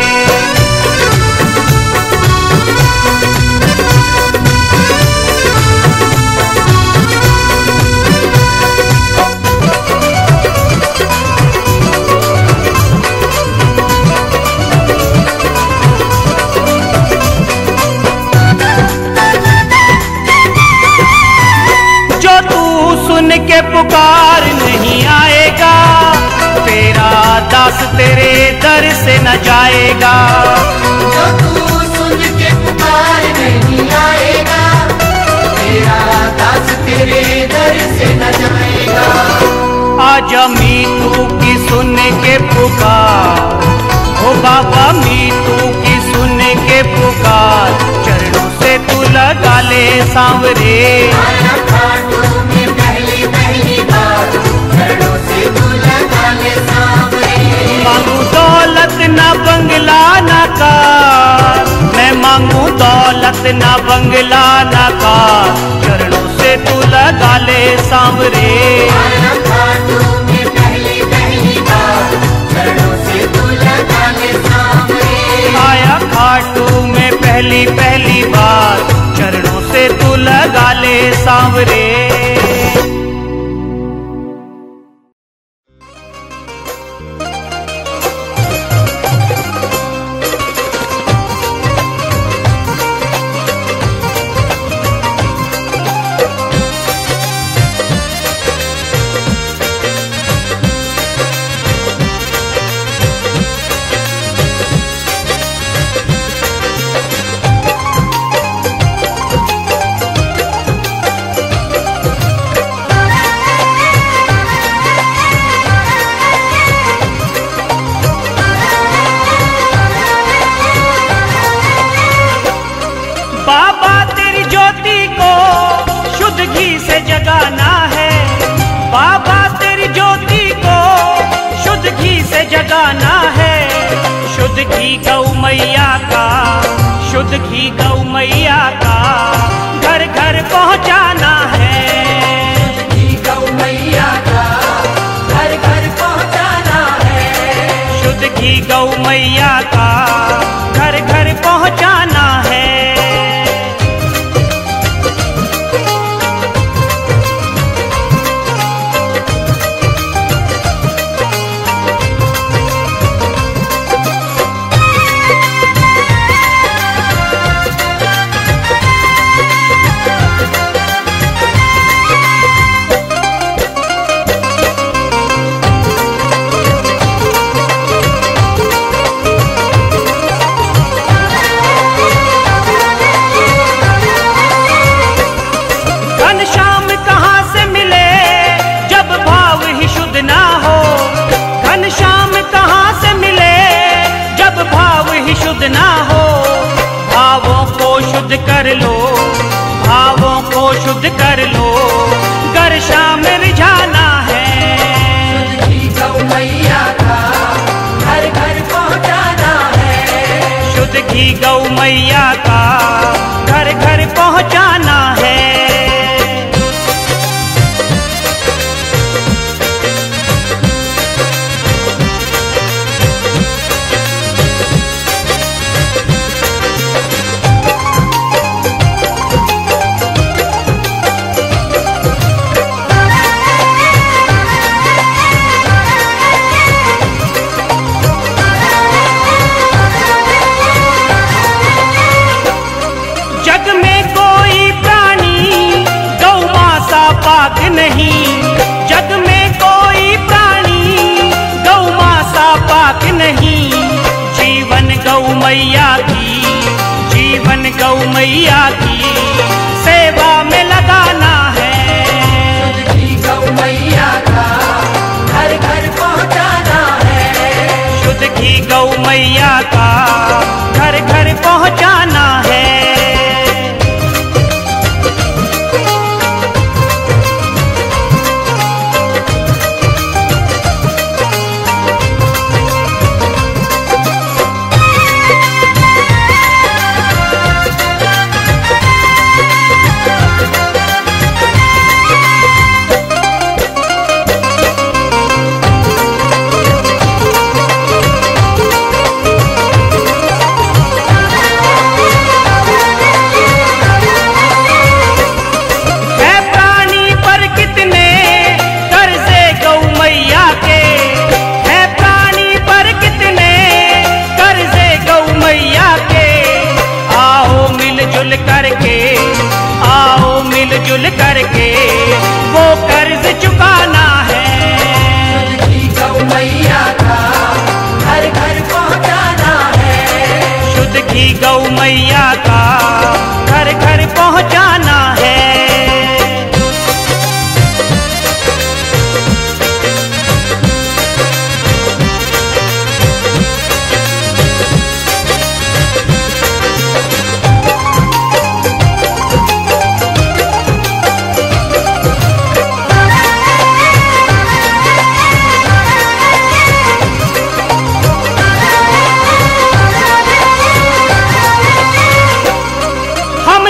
सुन के पुकार नहीं आएगा, तेरा दास तेरे दर से न जाएगा।
जो तू सुन के पुकार नहीं आएगा, तेरा दास तेरे दर से न जाएगा।
आजा मीतू की सुन के पुकार, ओ बाबा मीतू की सुन के पुकार, चरणों से तू लगा ले सांवरे।
आया खाटू में पहली पहली बार, चरणों से तू लगा ले सांवरे।
मांगू दौलत ना बंगला ना कार, मैं मांगू दौलत ना बंगला ना कार, चरणों से तू लगा ले सांवरे।
आया खाटू में पहली पहली बार, चरणों से तू लगा ले सांवरे।
आया खाटू में पहली पहली बार, चरणों से तू लगा ले सांवरे। बाबा तेरी ज्योति को शुद्ध घी से जगाना है, बाबा तेरी ज्योति को शुद्ध घी से जगाना है। शुद्ध घी गौ मैया का, शुद्ध घी गौ मैया का घर घर पहुंचाना है।
घी गौ मैया का घर घर पहुंचाना है।
शुद्ध घी गौ मैया का घर घर पहुंचाना है। घनश्याम कहाँ से मिले जब भाव ही शुद्ध ना हो, घनश्याम कहाँ से मिले जब भाव ही शुद्ध ना हो। भावों को शुद्ध कर लो, भावों को शुद्ध कर लो, घर श्याम रिझाना है।
घी गौ मैया का घर घर पहुंचाना है।
शुद्ध घी गौ मैया का घर घर पहुंचाना है। जग में कोई प्राणी गौ मां सा पाक नहीं, जग में कोई प्राणी गौ मां सा पाक नहीं। जीवन गौ मैया की, जीवन गौ मैया की सेवा में लगाना है।
घी गौ मैया का घर घर पहुंचाना है।
शुद्ध घी गौ मैया का घर घर पहुंचाना है। मिलजुल करके वो कर्ज चुकाना है।
घी गौ मैया का घर घर पहुंचाना है।
शुद्ध घी गौ मैया का घर घर पहुंचाना है।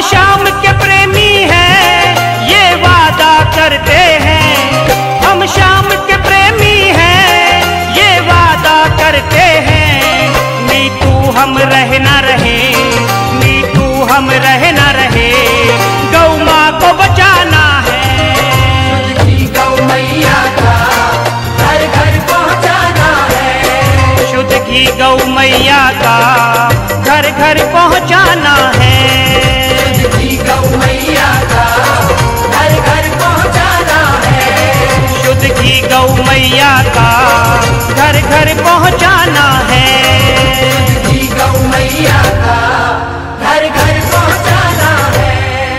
श्याम के प्रेमी हैं, ये वादा करते हैं। हम श्याम के प्रेमी हैं, ये वादा करते हैं। नीतू हम रहे ना रहे, नीतू हम रहे ना रहे, गौ माँ को बचाना है।
शुद्ध घी गौ मैया का घर घर पहुँचाना है।
शुद्ध घी गौ मैया का घर घर पहुँचाना है।
शुद्ध घी गौ मैया का घर घर पहुँचाना है।
शुद्ध घी गौ मैया का घर घर पहुँचाना है।
शुद्ध घी गौ मैया का घर घर पहुँचाना है।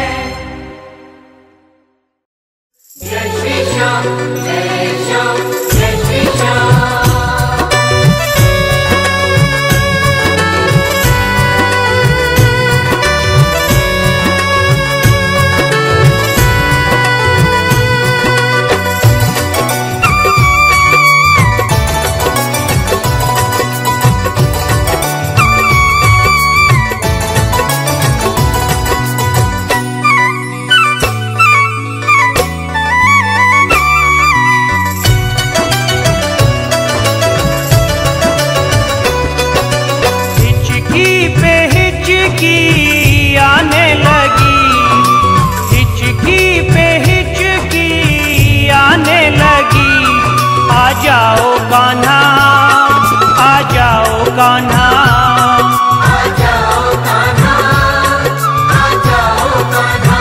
जय श्री श्याम, जय श्याम, जय श्री श्याम।
हिचकी पे हिचकी आने लगी, हिचकी पे हिचकी आने लगी। आ जाओ कान्हा, आ जाओ कान्हा,
आ जाओ कान्हा, आ जाओ कान्हा।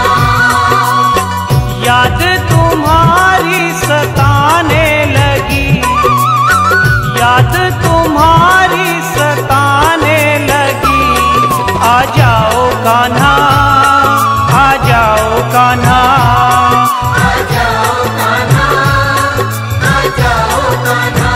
याद तुम्हारी सताने लगी, याद तुम्हारी सताने लगी। आ जाओ कान्हा, आ जाओ कान्हा,
आ जाओ कान्हा, आ जाओ कान्हा।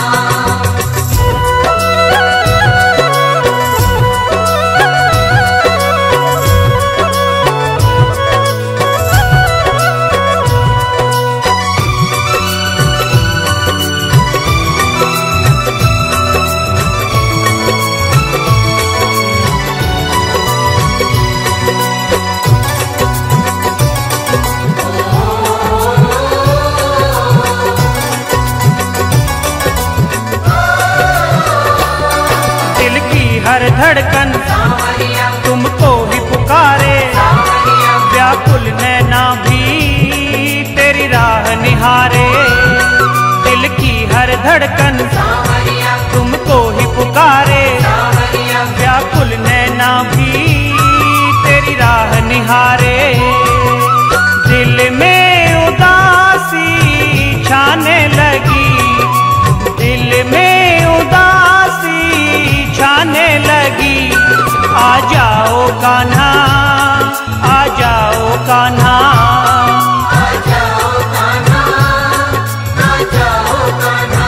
दिल की हर धड़कन
सावरिया,
तुमको ही पुकारे।
सावरिया,
व्याकुल नैना भी तेरी राह निहारे। दिल की हर धड़कन
सावरिया,
तुमको ही पुकारे।
सावरिया,
व्याकुल नैना भी तेरी राह निहारे। दिल में उदासी छाने लगी, दिल में उदासी छाने लगी। आ जाओ कान्हा, आ जाओ कान्हा,
आ जाओ कान्हा, आ जाओ कान्हा।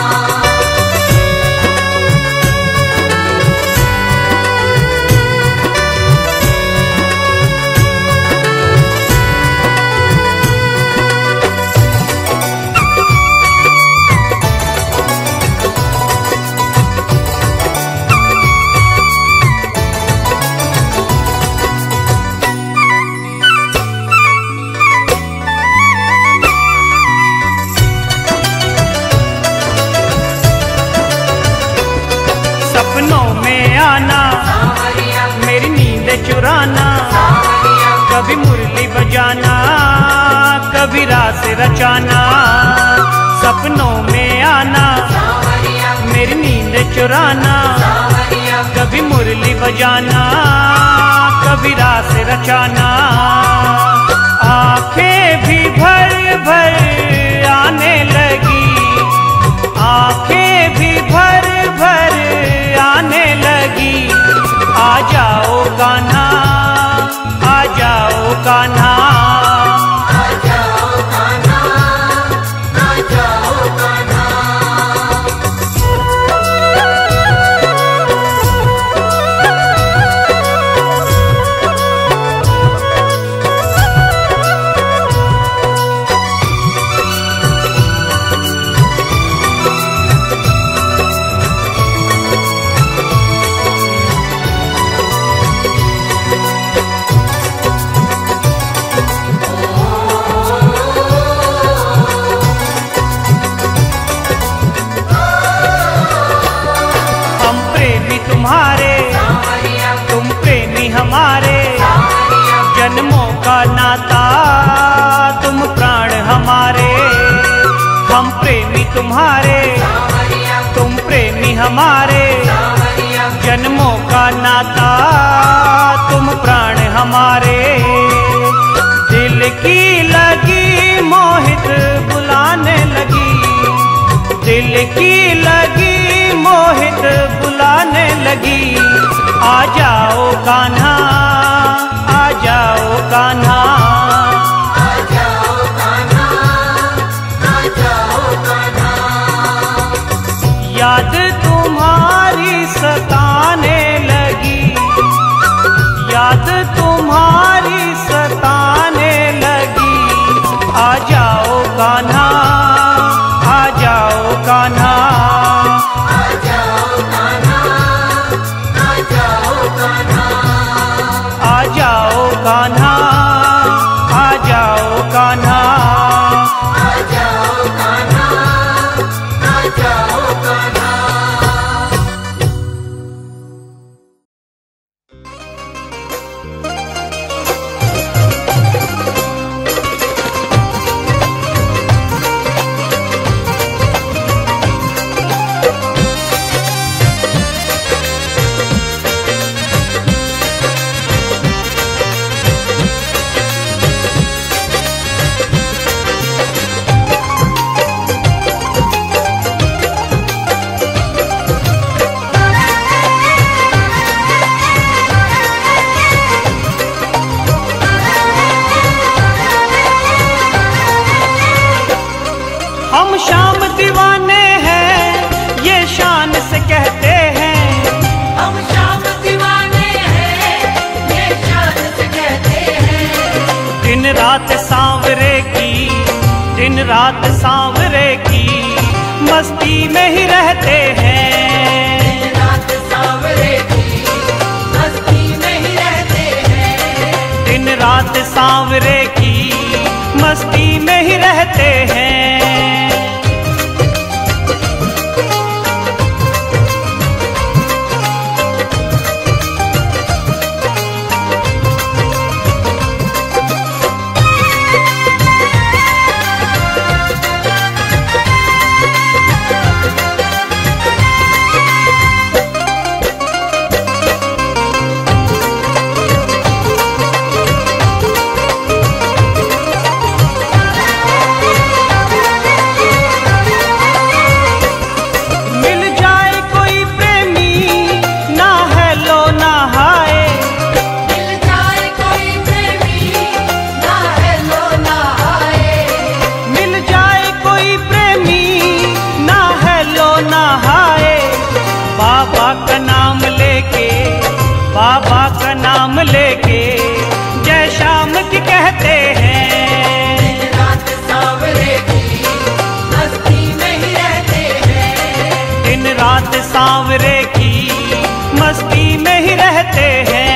सपनों में आना,
सावरिया,
मेरी नींद चुराना।
सावरिया,
कभी मुरली बजाना, कभी रास रचाना। सपनों में आना,
सावरिया,
मेरी नींद चुराना।
सावरिया,
कभी मुरली बजाना, कभी रास रचाना। आंखें भी भर भर आने लगी, आंखें भी भर भर आने लगी। आ जाओ कान्हा, आ जाओ कान्हा,
आ जाओ कान्हा, आ जाओ कान्हा।
नाता तुम प्राण हमारे, दिल की लगी मोहित बुलाने लगी, दिल की लगी मोहित बुलाने लगी। आ जाओ कान्हा, आ जाओ कान्हा,
आ जाओ कान्हा, आ जाओ कान्हा।
याद तुम्हारी सताने लगी, याद तुम्हारी सताने लगी। आ जाओ कान्हा, आ जाओ कान्हा,
आ जाओ कान्हा, आ जाओ कान्हा।
आ जाओ कान्हा, आ जाओ कान्हा।
आ जाओ कान्हा, आ जाओ कान्हा।
हम शाम दीवाने हैं ये शान से कहते हैं,
हम शाम दीवाने हैं, ये शान से कहते हैं।
दिन रात सांवरे की, दिन रात सांवरे की मस्ती में ही रहते हैं।
दिन रात सांवरे की मस्ती में ही रहते हैं।
दिन रात सांवरे की मस्ती में ही रहते हैं। मिल जाए कोई प्रेमी ना हेलो ना हाय,
मिल जाए कोई प्रेमी ना हेलो ना हाय।
मिल जाए कोई प्रेमी ना हेलो ना हाय। बाबा का नाम लेके, बाबा का नाम लेके जय शाम की कहते हैं।
दिन रात सांवरे की मस्ती में ही रहते हैं।
दिन रात सांवरे की मस्ती में ही रहते हैं।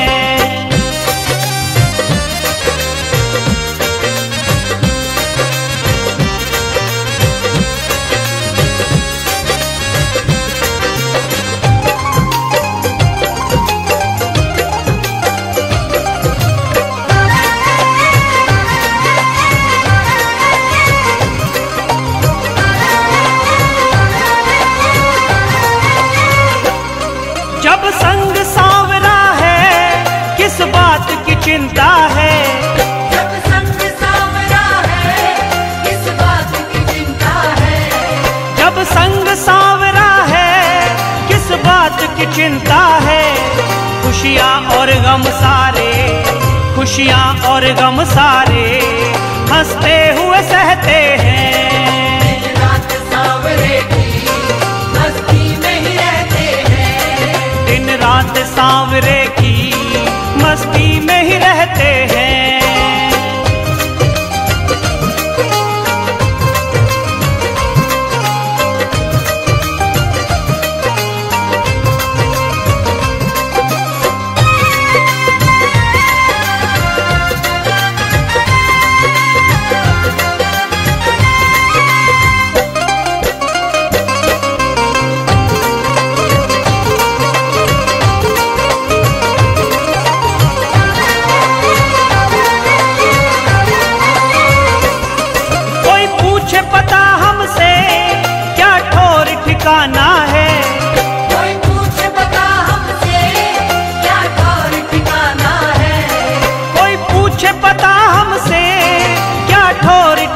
जब संग सांवरा है किस बात की चिंता है,
जब संग सांवरा है किस बात की चिंता है।
जब संग सांवरा है किस बात की चिंता है। खुशियाँ और गम सारे, खुशियाँ और गम सारे हंसते हुए सहते हैं।
दिन रात सांवरे की मस्ती में ही रहते हैं।
दिन रात सांवरे की मस्ती में ही रहते हैं।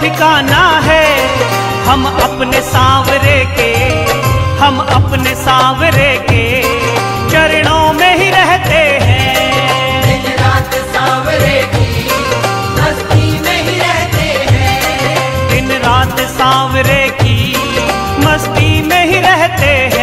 ठिकाना है। हम अपने सांवरे के, हम अपने सांवरे के चरणों में ही रहते हैं।
दिन रात सांवरे की मस्ती में ही रहते हैं।
दिन रात सांवरे की मस्ती में ही रहते हैं।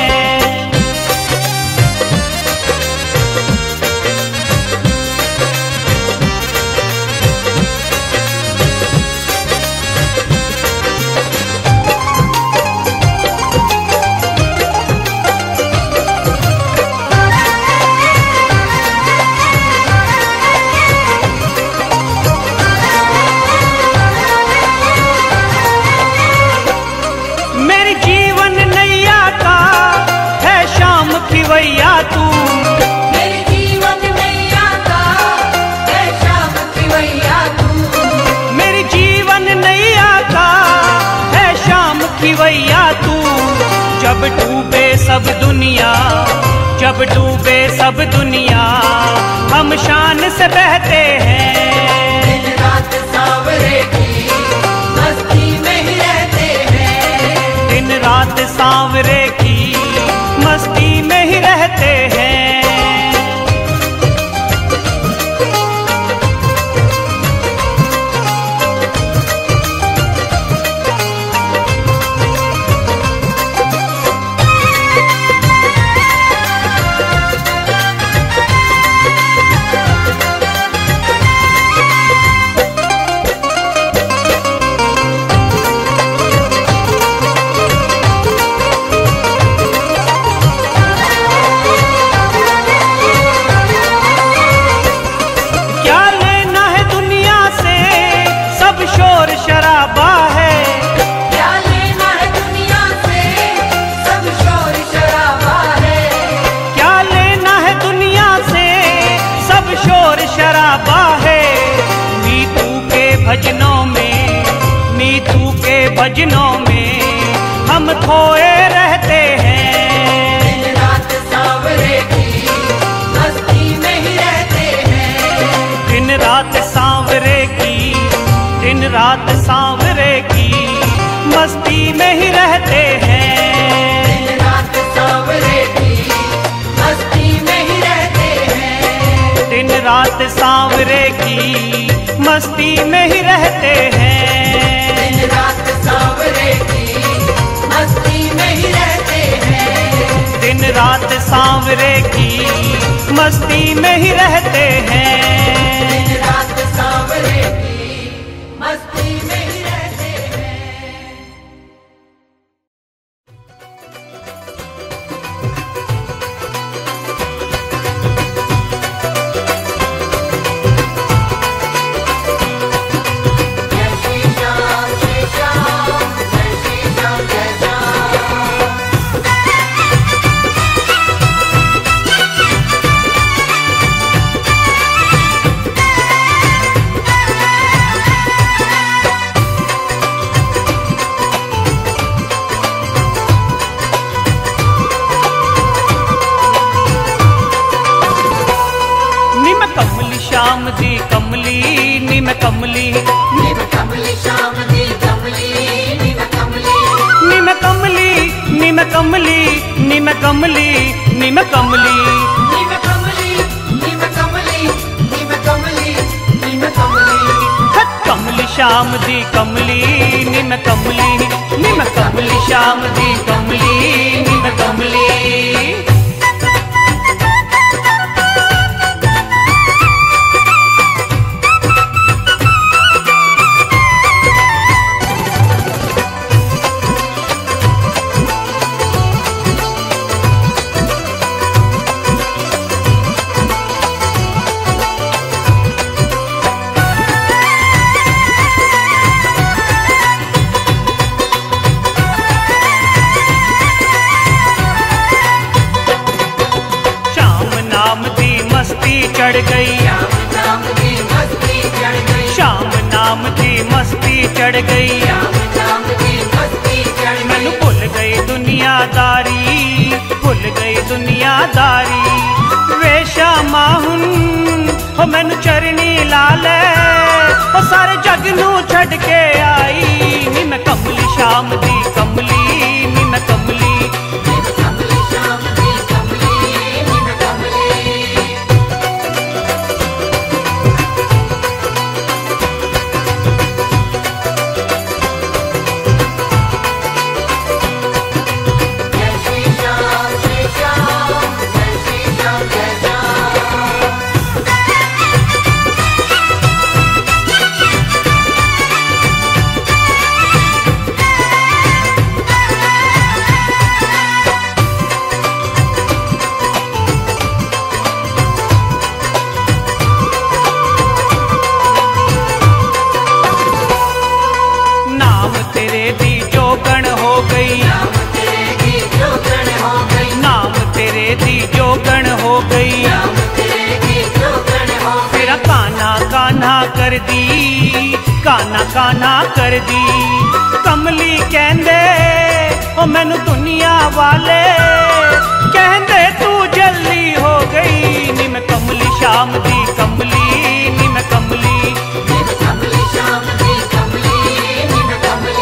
खिवैया तू,
मेरे जीवन नैया का है श्याम खिवैया तू।
मेरी जीवन नैया का है श्याम खिवैया तू। जब डूबे सब दुनिया, जब डूबे सब दुनिया, हम शान से बहते हैं।
दिन रात सांवरे की मस्ती में ही रहते हैं।
दिन रात सांवरे की मस्ती में ही रहते हैं। शराबा है
क्या लेना है दुनिया से, सब शोर शराबा है।
क्या लेना है दुनिया से, सब शोर शराबा है। मीतू के भजनों में, मीतू के भजनों में हम खोए रहते हैं।
दिन रात सांवरे की मस्ती में ही रहते हैं।
दिन रात सांवरे की, दिन रात सांवरे की मस्ती में ही रहते हैं।
दिन रात सांवरे की मस्ती में ही रहते हैं।
दिन रात सांवरे की मस्ती में ही रहते हैं।
दिन रात सांवरे की मस्ती में ही रहते हैं।
दिन रात सांवरे की मस्ती में ही रहते हैं।
दिन रात सांवरे की मस्ती में ही रहते हैं। जय श्री श्याम, जय श्याम, जय श्री श्याम, जय श्याम।
श्याम दी कमली, निम कमली,
निम कमली श्याम दी कमली, निम कमली,
निम कमली, निम कमली, निम कमली, निम कमली,
निम कमली, निम कमली, निम कमली, निम कमली।
कमली श्याम दी कमली, निम कमली, निम कमली श्याम दी कमली, निम कमली। चढ़ गई
श्याम नाम की मस्ती चढ़ गई,
शाम नाम की मस्ती चढ़ गई।
श्याम नाम की मस्ती चढ़
मैनू
गई।
भुल गई दुनियादारी, भुल गई दुनियादारी। वे श्यामा हुन हो मैनू चरनी ला ले, ओ सारे जग नू छड़ के आ कर दी, काना काना कर दी। कमली कहंदे ओ मैनू दुनिया वाले, कहंदे तू जल्दी हो गई। नी मैं कमली शाम दी कमली, नी मैं कमली,
नी मैं कमली शाम दी कमली, नी मैं कमली।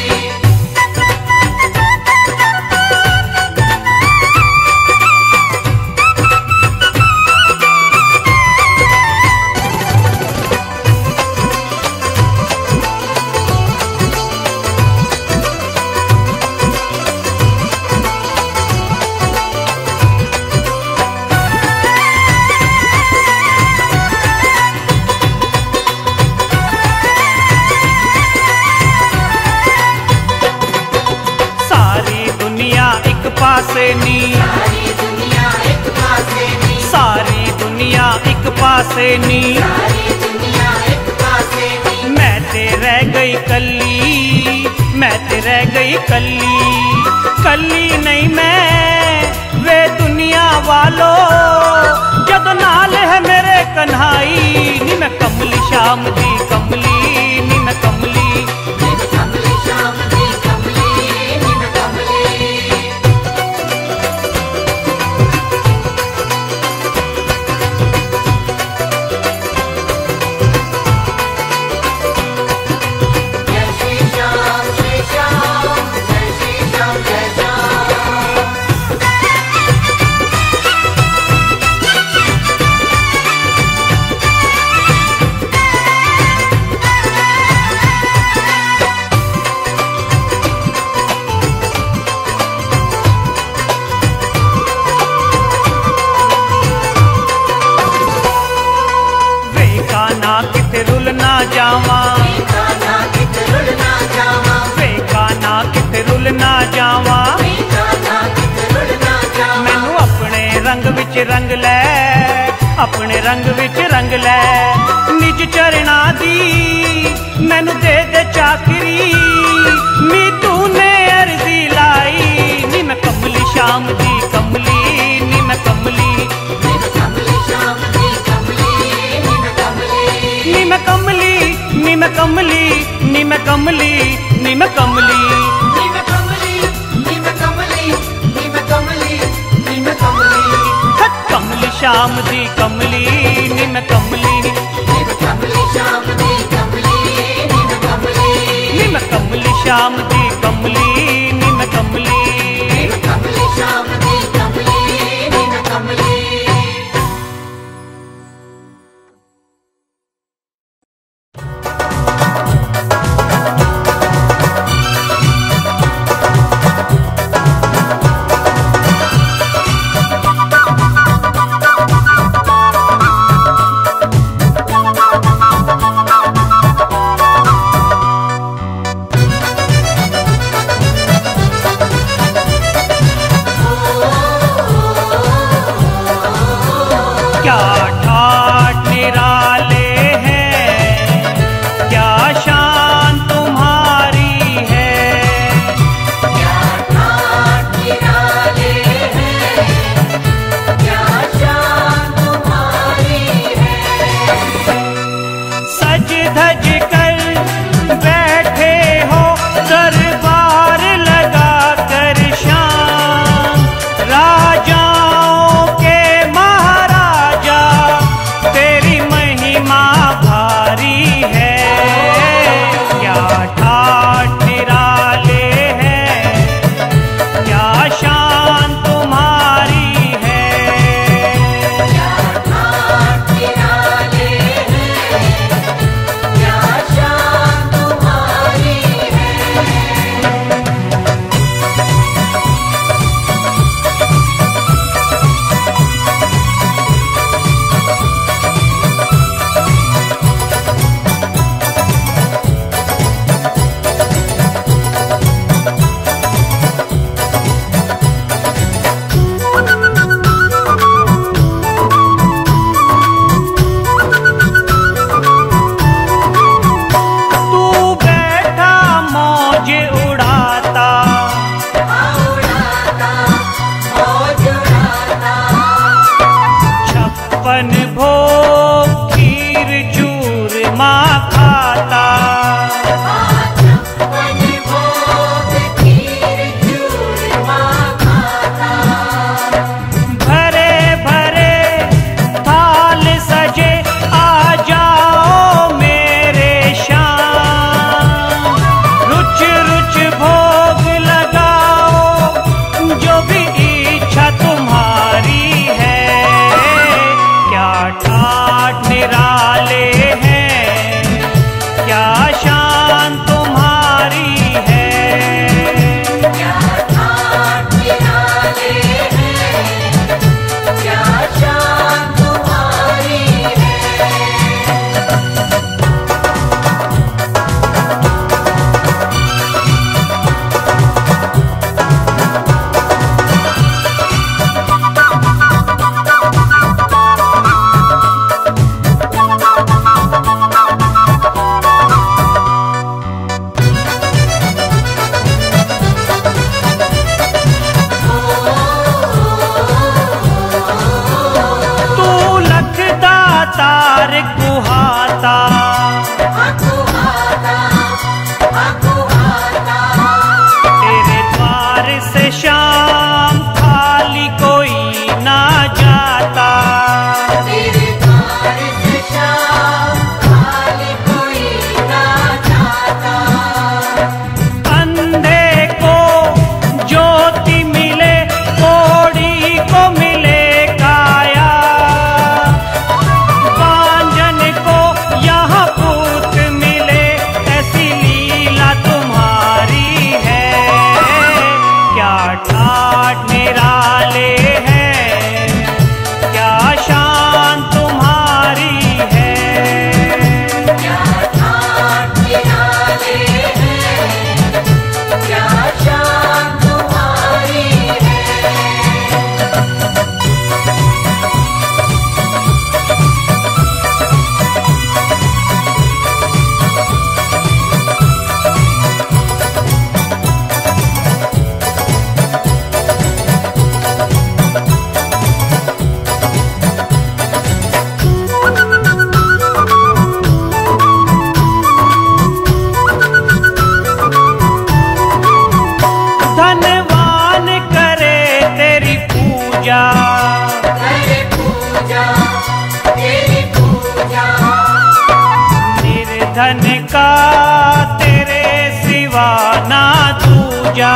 पासे नी,
सारी दुनिया एक पासे नी,
सारी दुनिया एक पासे नी,
सारी दुनिया एक पासे नी।
मैं ते रह गई कली, मैं ते रह गई कली, कली नहीं मैं वे दुनिया वालों, जब नाल है मेरे कन्हाई। नी मैं कमली शाम दी कमली, नी मैं कमली,
नी मैं कमली शाम दी कमली, नी मैं कमली।
किथे रुल ना जावा,
काना किथे रुल ना जावा,
वे काना किथे रुल ना जावा।
काना किथे रुल ना जावा।
मैनू अपने रंग विच रंग लै, अपने रंग विच रंग लै। निज चरणा दी मैनू दे दे चाकरी, नी तूने अर्जी लाई। नी मैं कमली शाम दी कमली, नी मैं कमली,
नी मैं कमली शाम दी कमली, नी मैं कमली।
नी मैं कमली, नी मैं कमली, नी मैं कमली, नी मैं कमली,
नी मैं कमली, नी मैं कमली, नी मैं कमली, नी मैं कमली।
कमली शाम दी कमली, नी मैं कमली,
नी मैं कमली शाम दी कमली, नी मैं कमली।
नी मैं कमली शाम दी कमली, नी मैं कमली,
नी मैं कमली शाम दी कमली, नी मैं कमली।
अकुहाता। तेरे द्वार से शाम खाली कोई ना जाता।
तेरे द्वार से शाम खाली कोई ना जाता।
अंधे को ज्योति मिले, कोढ़ी को मिले काया, बांझन को यहाँ पूत मिले, ऐसी लीला तुम्हारी है। क्या ठाठ निराले हैं, क्या शान तुम्हारी है।
क्या ठाठ निराले हैं, क्या शान तुम्हारी है।
धनवान करे तेरी पूजा,
तेरी पूजा, तेरी पूजा।
निर्धन का तेरे सिवा ना दूजा।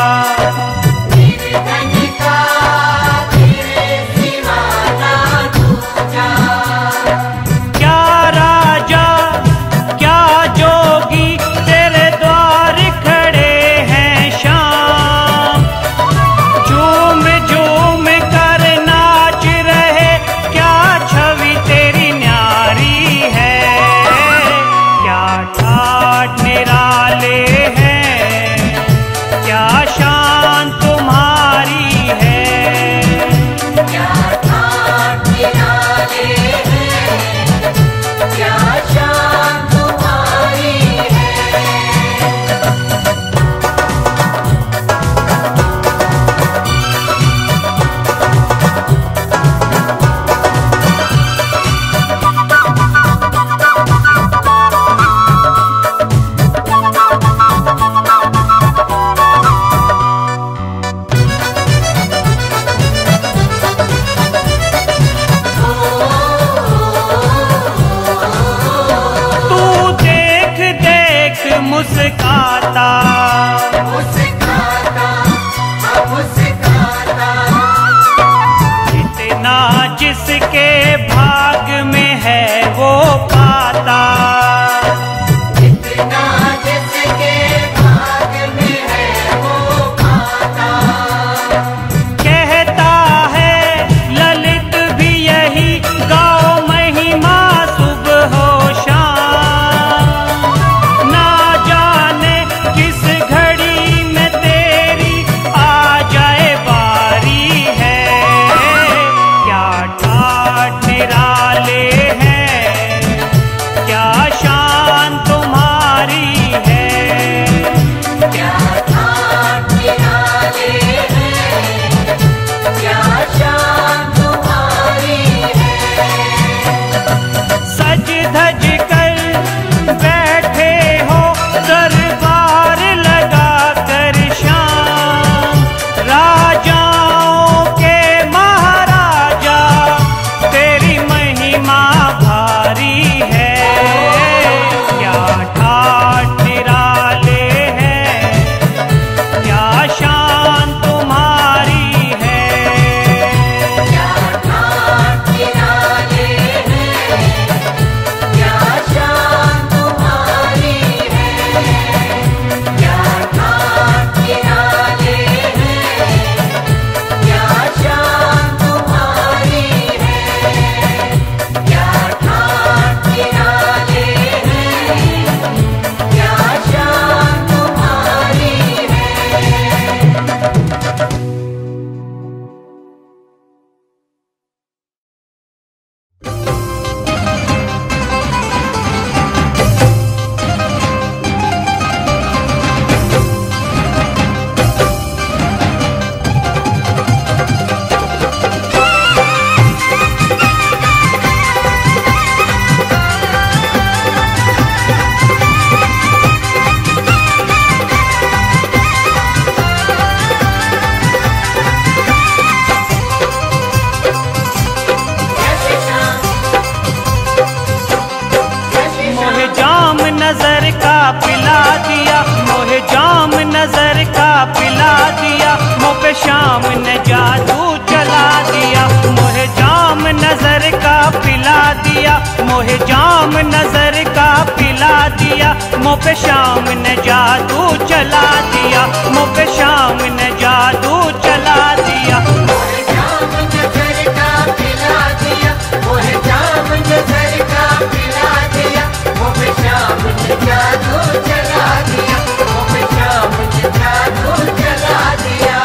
निर्धन का तेरे सिवा ना दूजा।
क्या राजा क्या जोगी तेरे द्वार खड़े हैं शाम, झूम झूम कर नाच रहे, क्या छवि तेरी न्यारी है। क्या ठाठ निराले हैं, क्या शान तुम्हारी है।
क्या ठाठ निराले हैं, क्या शान तुम्हारी है।
तू देख देख मुस्काता,
मुस्काता, मुस्काता।
इतना जिसके भाग में है वो पाता।
इतना जिसके भाग में है वो पाता।
कहता है ललित भी यही, गाओ महिमा सुबह हो शाम। ना जाने किस घर नजर का पिला दिया, मोहे जाम नजर का पिला दिया, मुँह पे शाम ने जादू चला दिया। मोहे जाम नजर का पिला दिया, मोहे जाम नजर का पिला दिया, मुँह पे शाम ने जादू चला दिया, मुँह पे शाम ने जादू चला दिया।
मोहे जाम नजर का पिला दिया, मोहे जाम नजर का पिला दिया, मुँह पे शाम ने जादू चला दिया, मुँह पे शाम ने जादू चला दिया।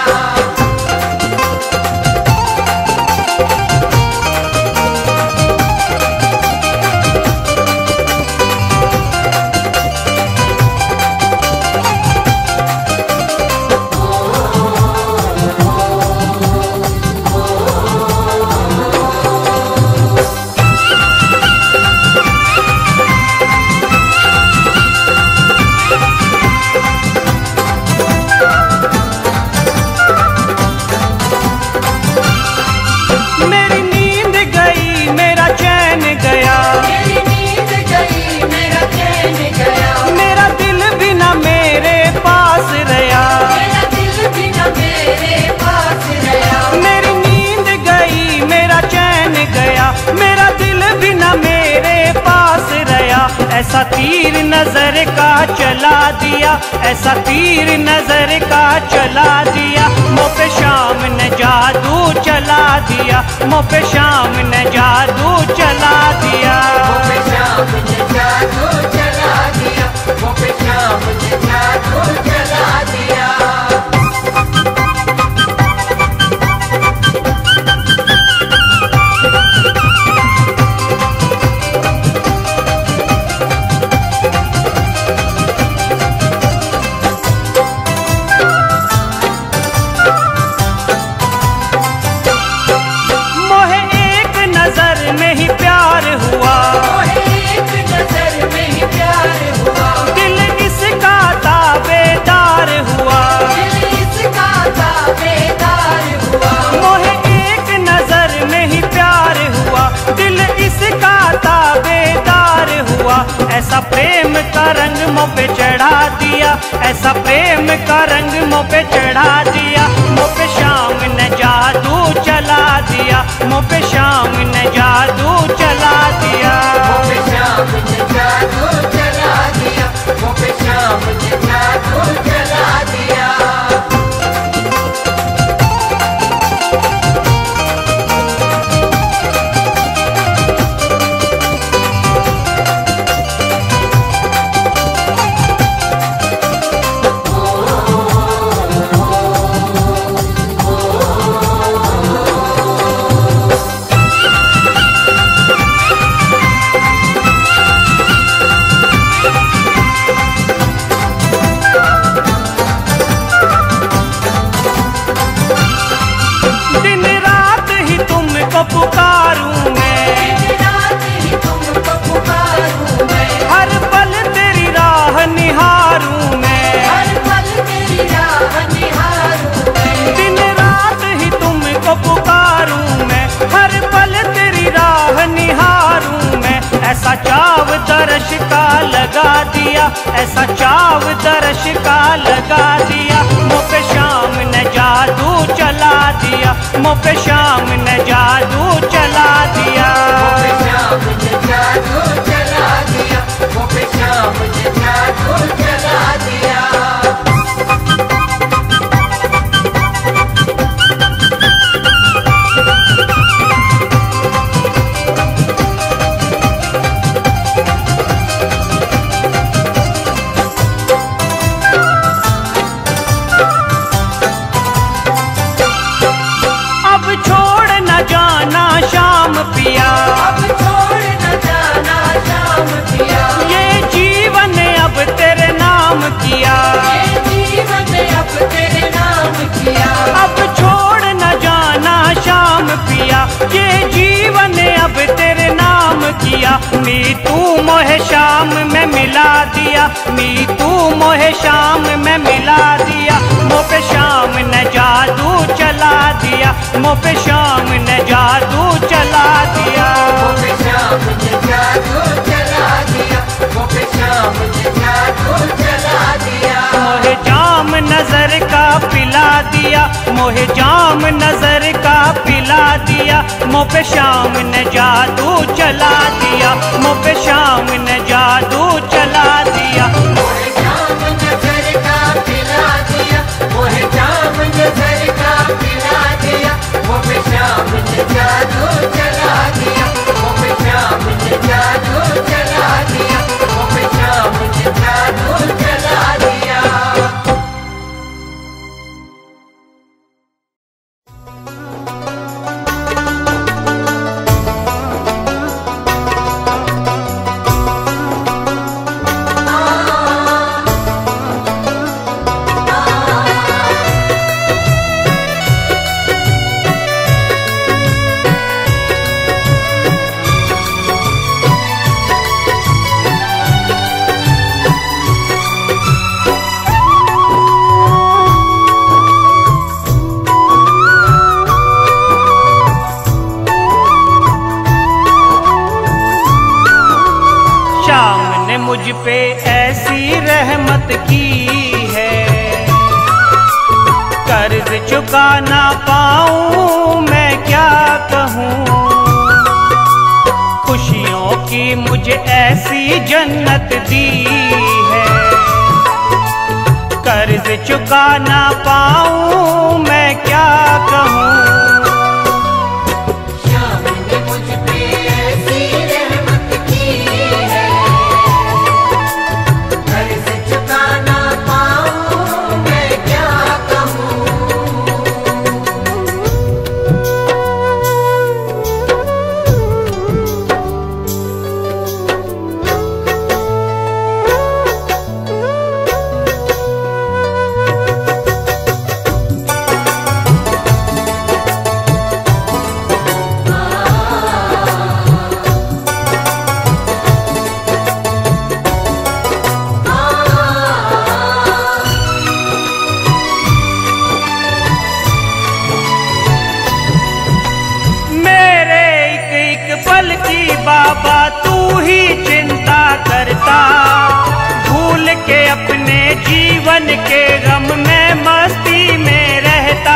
मेरी नींद गई मेरा चैन गया,
मेरी नींद गई मेरा चैन गया,
मेरा दिल भी न मेरे पास रहा,
मेरा दिल भी न मेरे पास रहा।
मेरी नींद गई मेरा चैन गया, मेरा दिल भी न मेरे पास रहा। ऐसा तीर नजर का चला दिया, ऐसा तीर नजर का चला दिया, मुँह पे शाम ने जादू चला दिया, मुँह पे शाम ने जादू चला दिया।
मुँह पे शाम ने जादू चला दिया, मुँह पे शाम ने जादू चला दिया।
मोहे एक नजर में ही प्यार हुआ,
मोहे एक नजर में ही प्यार हुआ,
दिल इसका ताबेदार हुआ।
दिल इसका ताबेदार हुआ।
मोहे एक नजर में ही प्यार हुआ, दिल इसका ताबेदार हुआ। ऐसा प्रेम का रंग मुँह पे चढ़ा दिया, ऐसा प्रेम का रंग मुँह पे चढ़ा दिया, मुँह पे शाम ने जादू चला दिया, मुँह पे शाम ने जादू चला दिया।
मुँह पे शाम ने जादू चला दिया, मुँह पे शाम ने जादू चला दिया।
दिन रात ही तुमको पुकारूं मैं,
दिन रात ही तुमको पुकारूं मैं,
हर पल तेरी राह निहारूं मैं।
हर पल तेरी राह निहारूं मैं।
दिन रात ही तुमको पुकारूं मैं, हर पल तेरी राह निहारूं मैं। ऐसा चाव दर्श का लगा दिया, ऐसा चाव दर्श का लगा दिया, मुँह पे शाम ने जादू चला दिया, मुँह पे शाम ने जादू चला दिया।
मुँह पे शाम ने जादू चला दिया, मुँह पे शाम ने जादू चला दिया।
अब छोड़ न जाना शाम पिया,
अब छोड़ न जाना शाम पिया,
ये जीवन अब तेरे नाम किया।
ये जीवन अब तेरे नाम किया।
अब छोड़ न जाना शाम पिया, ये जीवन अब तेरे नाम किया। मी तू मोहे शाम में मिला दिया, मी तू मोहे शाम में मिला दिया, मुँह पे शाम ने जादू चला दिया, मुँह पे शाम ने जादू चला दिया।
मुँह पे शाम ने जादू चला दिया, मुँह पे शाम ने
दिया, मुँह पे शाम ने जादू चला दिया, मुँह पे शाम ने जादू चला दिया।
मोहे जाम नजर का पिला दिया, मोहे जाम नजर का पिला दिया, मुँह पे शाम ने जादू चला दिया, मुँह पे शाम ने जादू चला दिया, मुँह पे शाम ने जादू चला दिया।
मुझ पे ऐसी रहमत की है, कर्ज चुका ना पाऊं मैं क्या कहूँ। खुशियों की मुझे ऐसी जन्नत दी है, कर्ज चुका ना पाऊं मैं क्या कहूँ। बाबा तू ही चिंता करता, भूल के अपने जीवन के गम में मस्ती में रहता।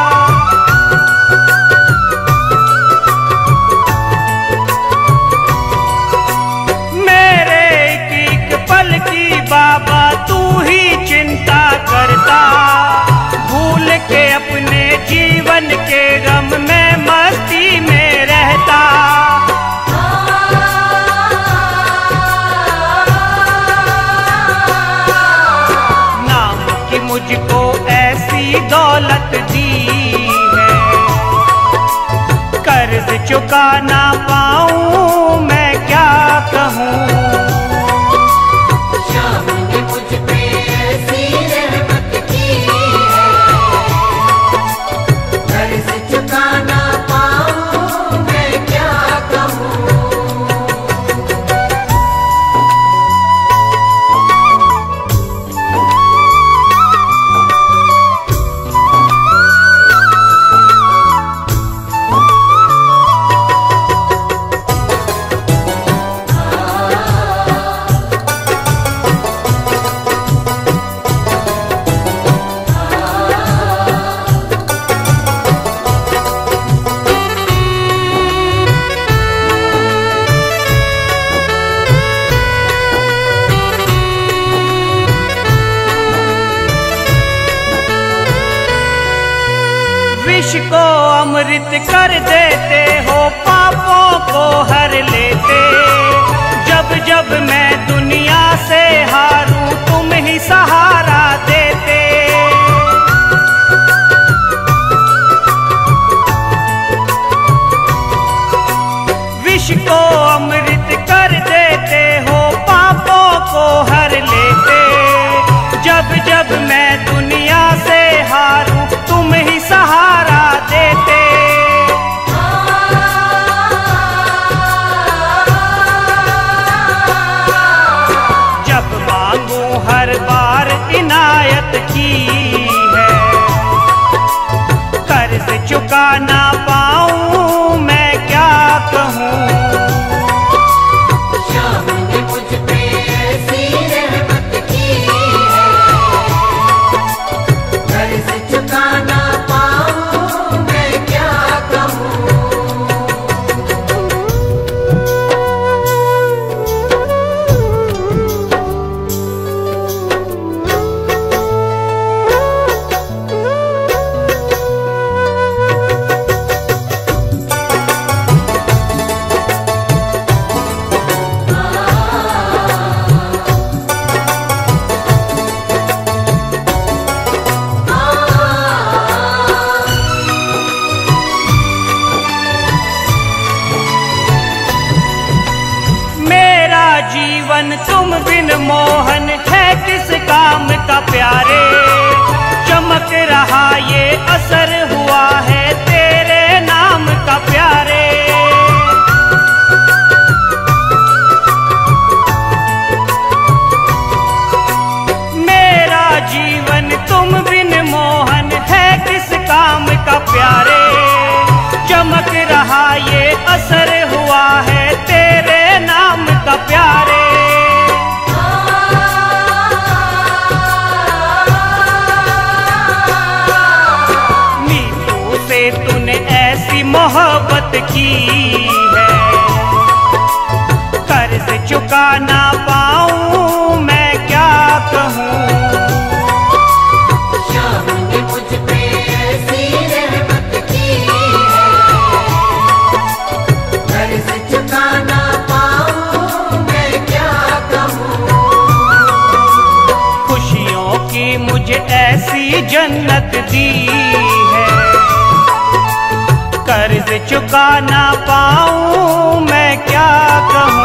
मेरे एक पल की बाबा तू ही चिंता करता, भूल के अपने जीवन के गम में मस्ती में रहता। मुझको ऐसी दौलत दी है, कर्ज चुका ना पाऊं मैं क्या कहूँ।
शाम ने मुझ पे ऐसी रहमत की है, कर्ज चुका ना पाऊं मैं क्या कहूँ।
विष को अमृत कर देते हो, पापों को हर लेते। जब जब मैं दुनिया से हारूं तुम ही सहारा देते। विष को अमृत कर देते हो, पापों को हर लेते। जब जब मैं दुनिया से हारूं तुम ही सहारा देते। जब जीवन तुम बिन मोहन है किस काम का प्यारे। चमक रहा ये असर हुआ है तेरे नाम का प्यारे। मेरा जीवन तुम बिन मोहन है किस काम का प्यारे। चमक रहा ये असर हुआ है तेरे नाम का प्यारे। मीतू से तूने ऐसी मोहब्बत की है, कर्ज चुका ना पाऊं मैं क्या कहूँ। मुझे ऐसी जन्नत दी है, कर्ज चुका ना पाऊं मैं क्या कहूँ।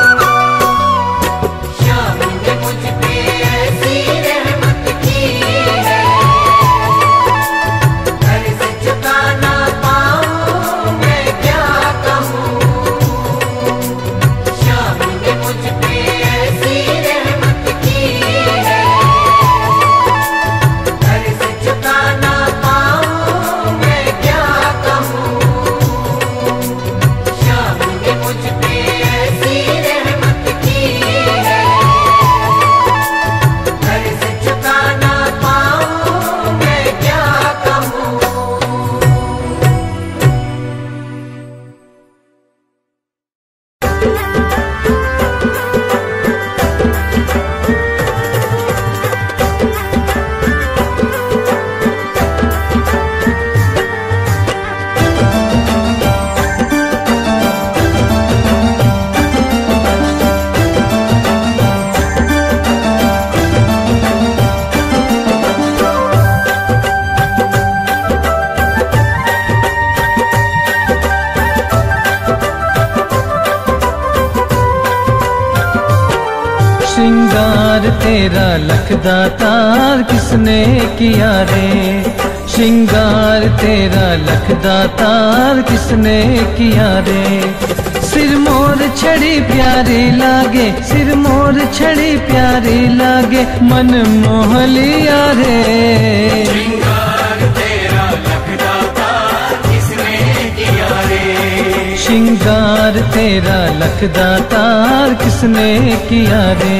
श्रृंगार तेरा लखदातार किसने किया रे। श्रृंगार तेरा लखदातार किसने किया रे। सिर मोर छड़ी प्यारी लागे, सिर मोर छड़ी प्यारी लागे, मन मोह लिया रे।
श्रृंगार तेरा लखदातार किसने किया रे।
श्रृंगार तेरा लखदातार किसने किया रे।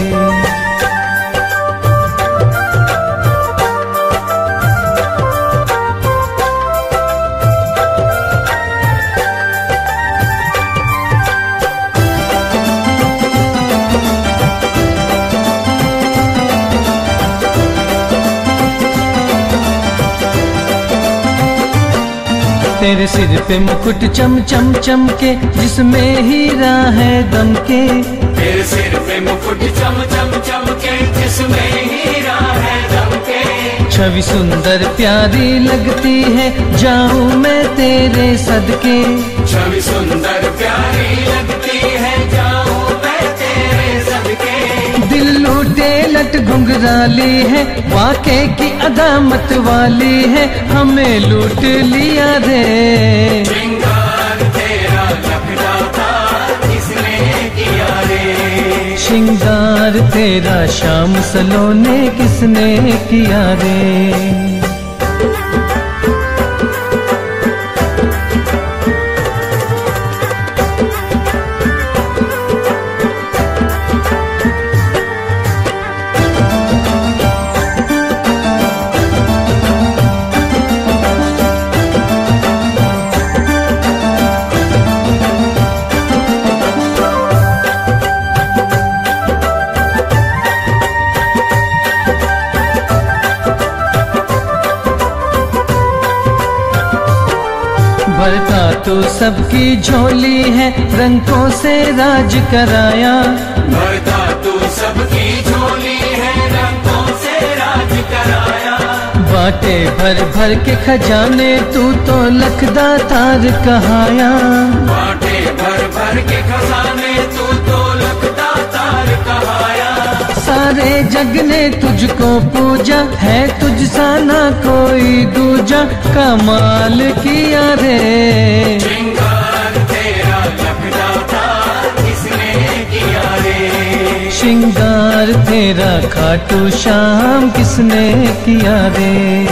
तेरे सिर पे मुकुट चम चम चमके, जिसमें हीरा है दमके।
तेरे सिर पे मुकुट चम चम चमके, जिसमें हीरा है दमके।
छवि सुंदर प्यारी लगती है, जाऊं मैं तेरे सदके।
छवि सुंदर प्यारी लगती है, जाऊं मैं तेरे सदके।
दिल लूटे लट घुंघराली है, वाक़े की अदामत वाली है, हमें लूट लिया रे।
श्रृंगार तेरा लखदातार किसने किया रे।
श्रृंगार तेरा शाम सलोने किसने किया रे। भरता तो सबकी झोली है, रंगों से राज कराया।
भरता तू सबकी झोली है, रंगों से राज कराया।
बाटे भर भर के खजाने, तू तो लखदातार कहाया।
बाटे भर भर के खजाने, तू तो लखदातार
सारे जग ने तुझको पूजा, है तुझसा ना कोई दूजा, कमाल किया रे।
श्रृंगार तेरा लखदाता किसने किया रे।
श्रृंगार तेरा खाटू श्याम किसने किया रे।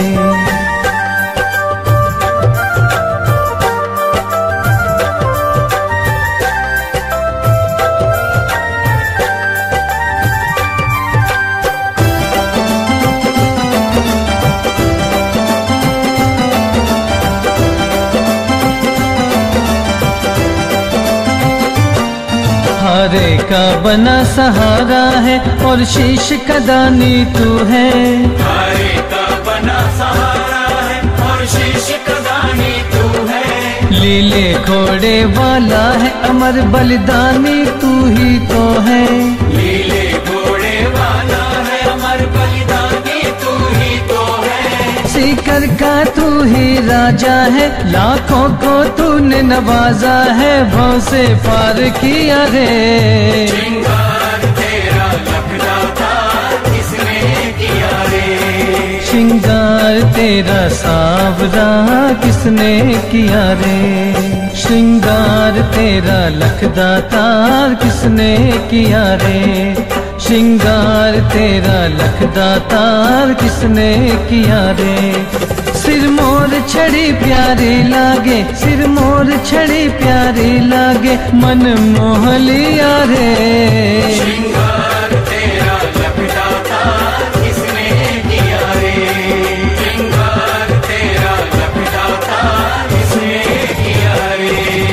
हारे का बना सहारा है और शीश का दानी तू है।
हारे का बना सहारा है और शीश का दानी तू है।
लीले घोड़े वाला है अमर बलिदानी तू ही तो है।
लीले घोड़े वाला है अमर बलिदानी तू ही तो है।
सीकर का तू ही राजा है, लाखों को तूने नवाजा है, भव से पार किया रे।
श्रृंगार तेरा लखदाता किसने किया रे।
श्रृंगार तेरा सावरा किसने किया रे। श्रृंगार तेरा लखदातार किसने किया रे। श्रृंगार तेरा लखदातार किसने किया रे। सिर मोर छड़ी प्यारी लागे, सिर मोर छड़ी प्यारी लागे, मन मोह लिया रे।
श्रृंगार तेरा लखदाता किसने किया रे। श्रृंगार तेरा लखदाता किसने किया रे।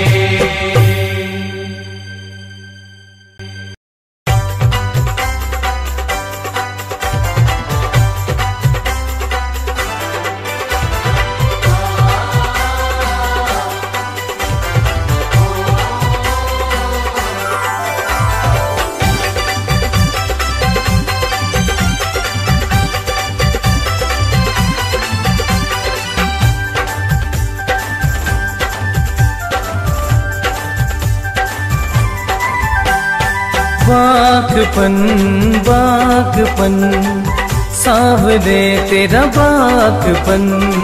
बाकपन बाकपन सावरे तेरा बाकपन।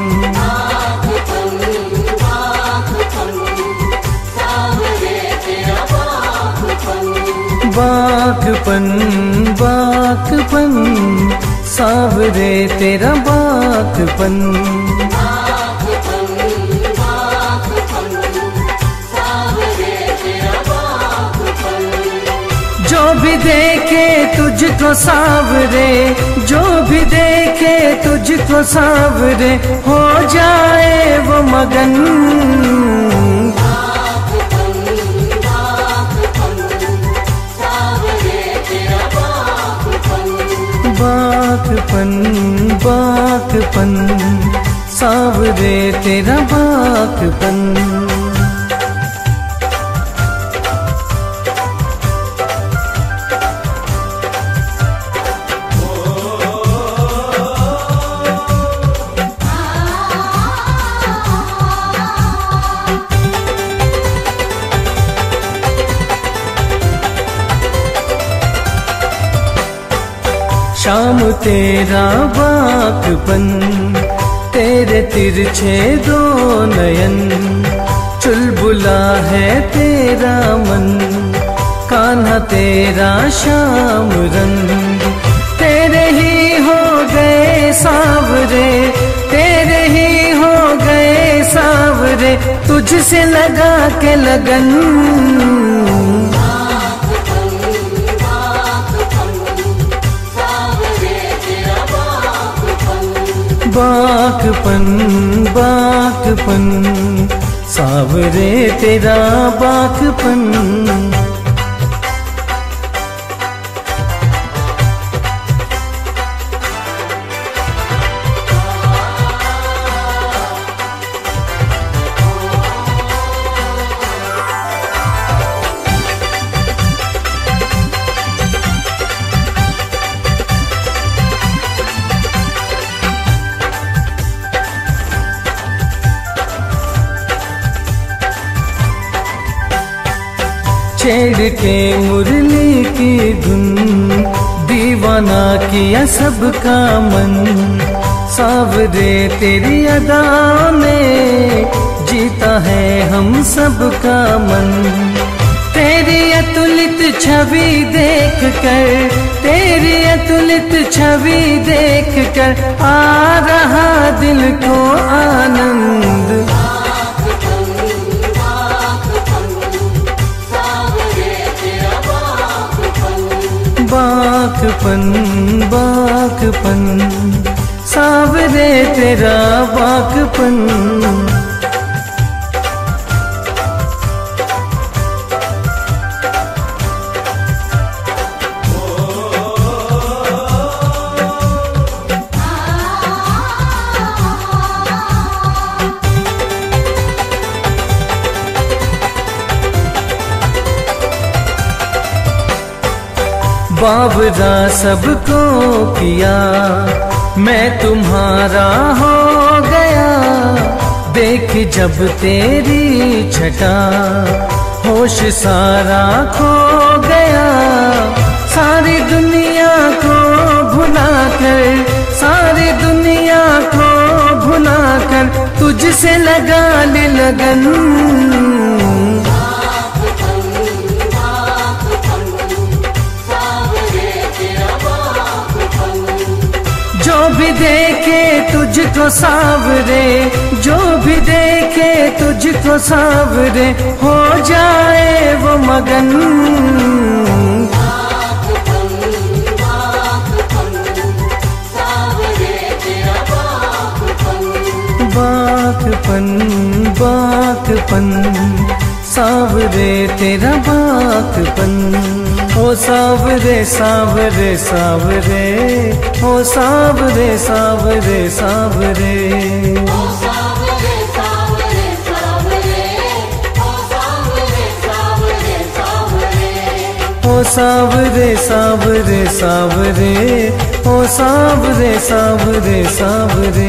बाकपन बाकपन सावरे तेरा बाकपन। जो भी देखे तुझको सावरे, जो भी देखे तुझको सावरे, हो जाए वो मगन। बाकपन बाकपन सावरे तेरा बाकपन। शाम तेरा बाकपन, तेरे तिरछे दो नयन, चुलबुला है तेरा मन, कान्हा तेरा श्याम रंग। तेरे ही हो गए सावरे, तेरे ही हो गए सावरे, तुझसे लगा के लगन। बाकपन बाकपन सावरे तेरा बाकपन। छेड़ के मुरली की धुन, दीवाना किया सबका मन, सावरे तेरी अदा में जीता है हम सबका मन। तेरी अतुलित छवि देख कर, तेरी अतुलित छवि देख कर आ रहा दिल को आनंद। बाकपन बाकपन सावरे तेरा बाकपन। बावरा सबको किया, मैं तुम्हारा हो गया। देख जब तेरी छटा, होश सारा खो गया। सारी दुनिया को भुला कर, सारी दुनिया को भुला कर तुझसे लगा ले लगन। जो भी देखे तुझको सावरे, जो भी देखे तुझको सावरे हो जाए वो मगन। बाकपन बाकपन सावरे तेरा बाकपन। ओ सावरे सावरे सावरे, ओ सावरे सावरे सावरे। ओ सावरे सावरे सावरे, ओ सावरे सावरे सावरे।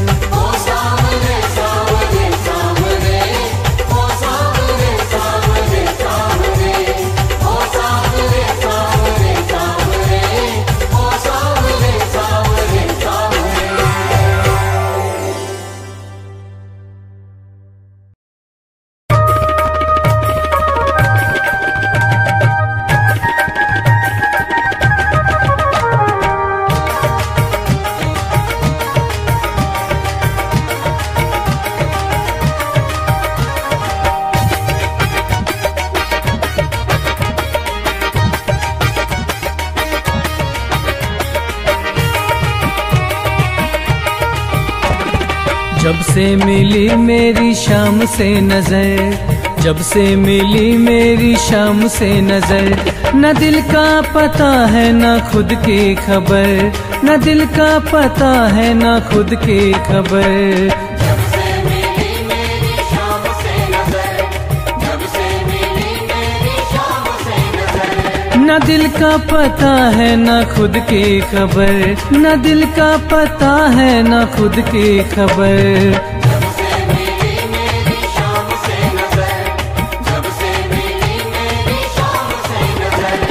जब से मिली मेरी शाम से नजर, जब से मिली मेरी शाम से नजर, न दिल का पता है न खुद की खबर, न दिल का पता है न खुद की खबर।
जब से मिली मेरी शाम से नजर, जब से मिली मेरी शाम से नजर,
न दिल का पता है न खुद की खबर, न दिल का पता है न खुद की खबर।
जब से मिली मेरी शाम से नजर, जब से मिली मेरी शाम से नजर।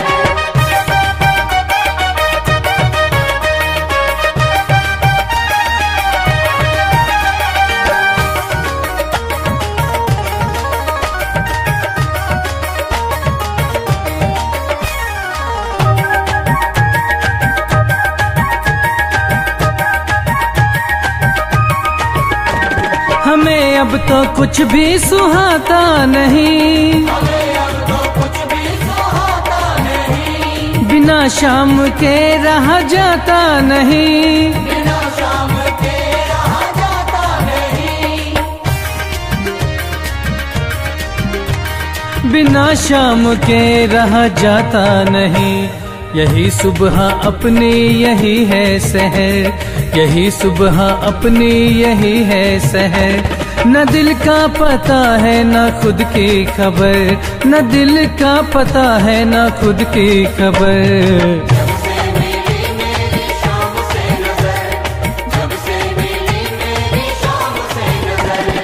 हमें अब तो कुछ भी सुहाता नहीं,
हमें अब तो कुछ भी सुहाता नहीं,
बिना शाम के रहा जाता नहीं,
बिना शाम के रहा जाता नहीं,
बिना शाम के रहा जाता नहीं। यही सुबह अपनी यही है सहर, यही सुबह अपनी यही है सहर। न दिल का पता है न खुद की खबर, न दिल का पता है न खुद की खबर।
जब से मिली मेरी शाम से नजर, जब से मिली मेरी शाम से नजर।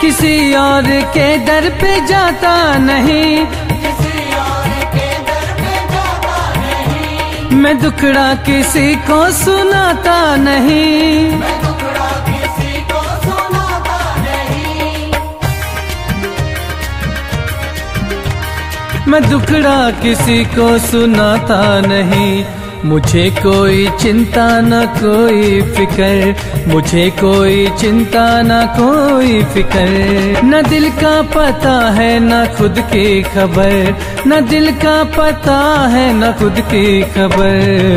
किसी और के दर पे जाता नहीं, मैं दुखड़ा किसी को सुनाता नहीं। मैं दुखड़ा किसी को सुनाता नहीं, मुझे कोई चिंता न कोई फिकर, मुझे कोई चिंता न कोई फिकर। न दिल का पता है न खुद की खबर, न दिल का पता है न खुद की खबर।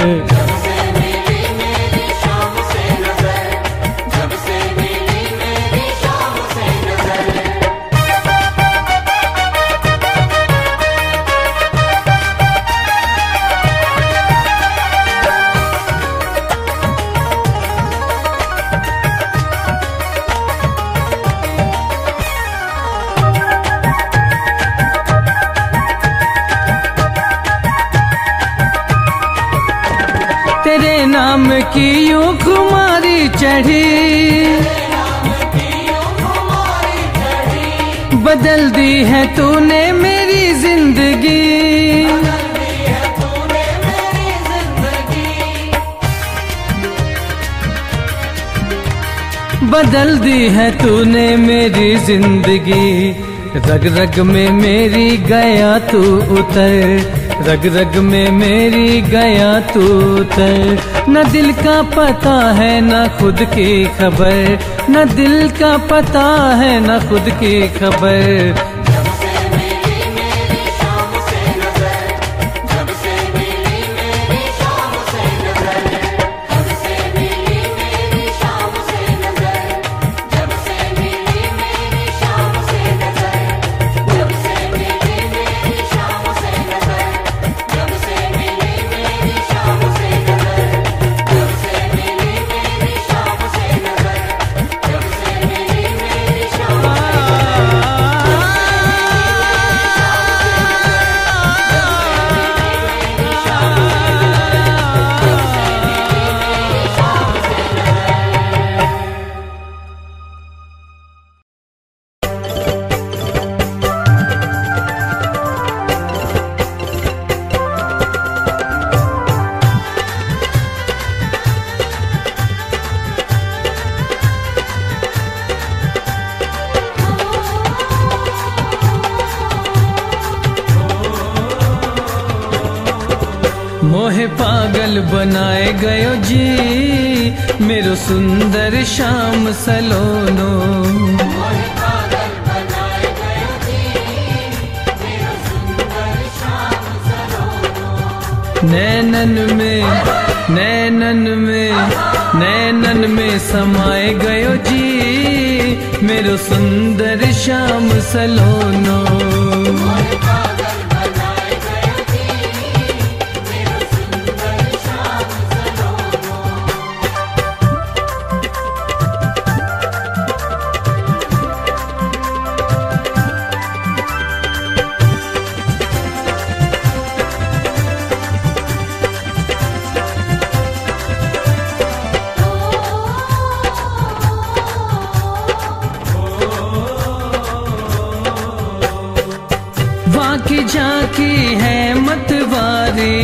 तेरे नाम की यूं खुमारी चढ़ी, बदल दी है तूने मेरी जिंदगी। बदल दी है तूने मेरी जिंदगी, रग रग में मेरी गया तू उतर, रग रग में मेरी गया तू उतर। न दिल का पता है न खुद की खबर, न दिल का पता है न खुद की खबर। मोहे पागल बनाए गयो जी मेरो सुंदर श्याम सलोनो। नैनन में नैनन में नैनन में समाए गयो जी मेरो सुंदर श्याम सलोनो। की झांकी है मतवारी,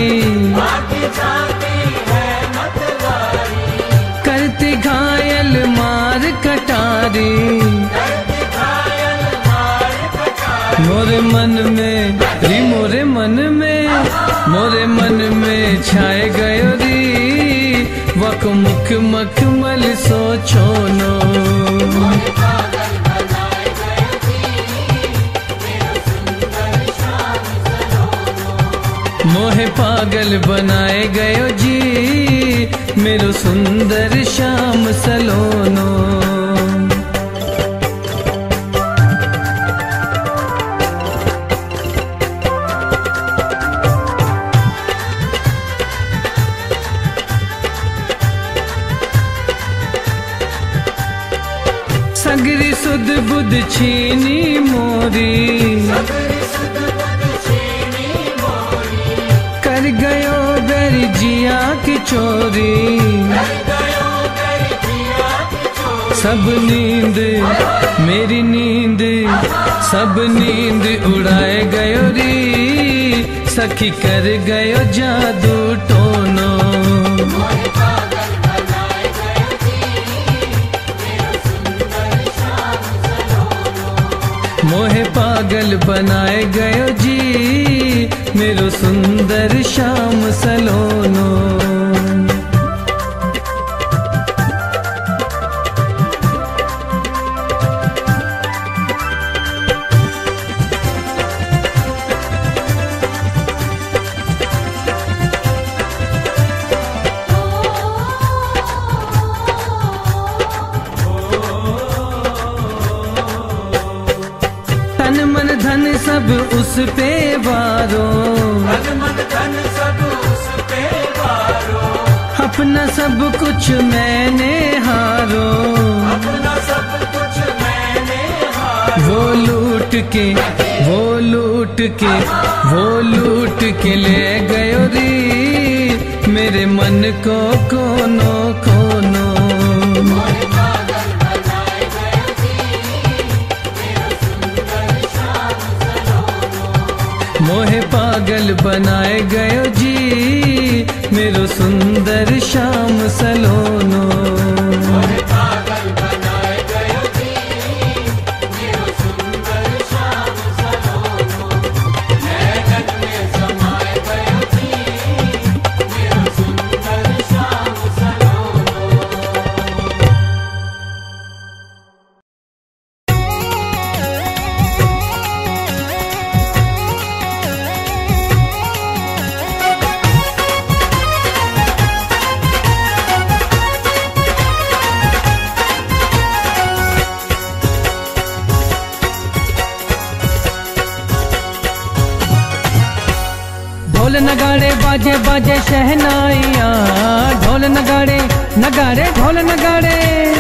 करती घायल मार कटारी। मोरे मन में री मोरे मन में मोरे मन में छाए गयो री वक मुख मखमल सोचो नो। मोहे पागल बनाए गयो जी मेरो सुंदर श्याम सलोनो। सगरी सुध बुध छीनी मोरी, कर गयो बेरी जिया की चोरी। सब नींद मेरी नींद सब नींद उड़ाए गयो री सखी कर गयो जादू टोनो मोहे पागल बनाए गयो जी मेरो सुंदर श्याम सलोनो धन सब उस पे वारो
तन मन धन सब उस पे वारो
अपना सब कुछ मैंने हारो
अपना सब कुछ मैंने हारो
वो लूट के वो लूट के वो लूट के ले गयो री मेरे मन को कोनो कोनो मोहे पागल बनाए गयो जी मेरो सुंदर श्याम सलोनो
मोहे पागल बनाए गयो जी मेरो सुंदर श्याम सलोनो नैनन में समाए गयो जी मेरो सुंदर श्याम सलोनो
ढोल नगाड़े बाजे बाजे शहनाइया ढोल नगाड़े नगाड़े ढोल नगाड़े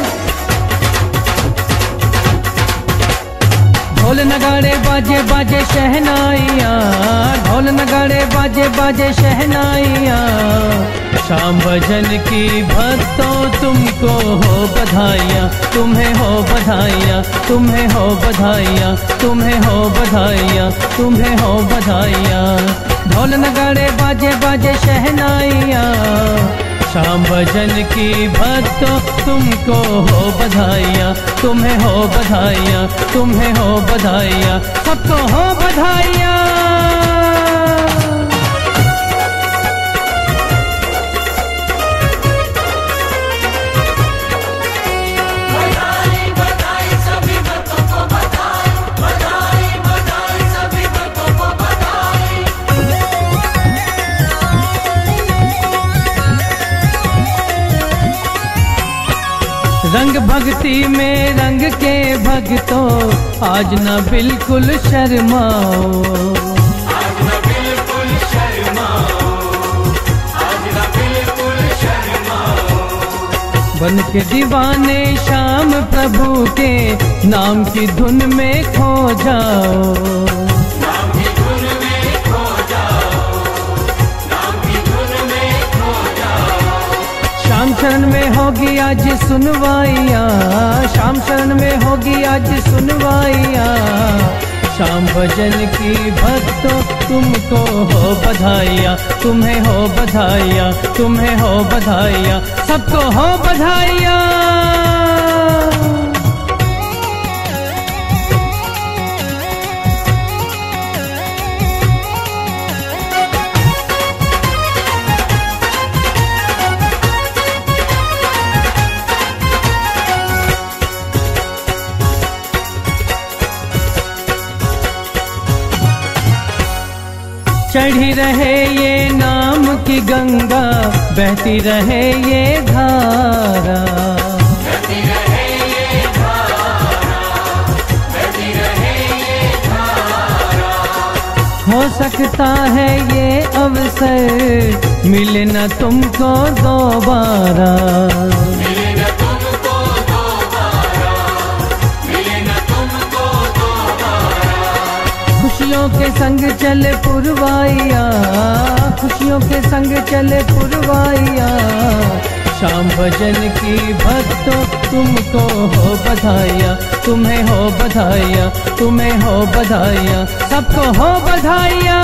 ढोल नगाड़े बाजे बाजे शहनाइया ढोल नगाड़े बाजे बाजे शहनाइया शाम भजन की भक्तों तुमको हो बधाइयाँ तुम्हें हो बधाइयाँ तुम्हें हो बधाइयाँ तुम्हें हो बधाइयाँ तुम्हें हो बधाइयाँ ढोल नगाड़े बाजे बाजे शहनाइया शाम भजन की भक्तों तुमको हो बधाइयाँ तुम्हें हो बधाइयाँ तुम्हें हो बधाइयाँ सबको हो बधाइयाँ रंग भक्ति में रंग के भक्तों आज न बिल्कुल शर्माओ
आज न बिल्कुल शर्माओ आज न बिल्कुल शर्माओ
बन के दीवाने श्याम प्रभु के नाम की धुन में खो जाओ
नाम की धुन में खो जाओ नाम की धुन में खो जाओ
श्याम शरण में होगी आज सुनवाइया श्याम शरण में होगी आज सुनवाइया श्याम भजन की भक्तों तुमको हो बधाइयाँ तुम्हें हो बधाइयाँ तुम्हें हो बधाइयाँ सबको हो बधाइयाँ चढ़ी रहे ये नाम की गंगा बहती रहे ये धारा
बहती रहे ये धारा बहती रहे ये धारा
हो सकता है ये अवसर मिले न तुमको दोबारा
मिले न तुमको दोबारा मिले न तुमको दोबारा
खुशियों के संग चले पुरवाइया खुशियों के संग चले पुरवाइया श्याम भजन की भक्तों तुमको हो बधाइयाँ, तुम्हें हो बधाइयाँ, तुम्हें हो बधाइयाँ, सबको हो बधाइयाँ।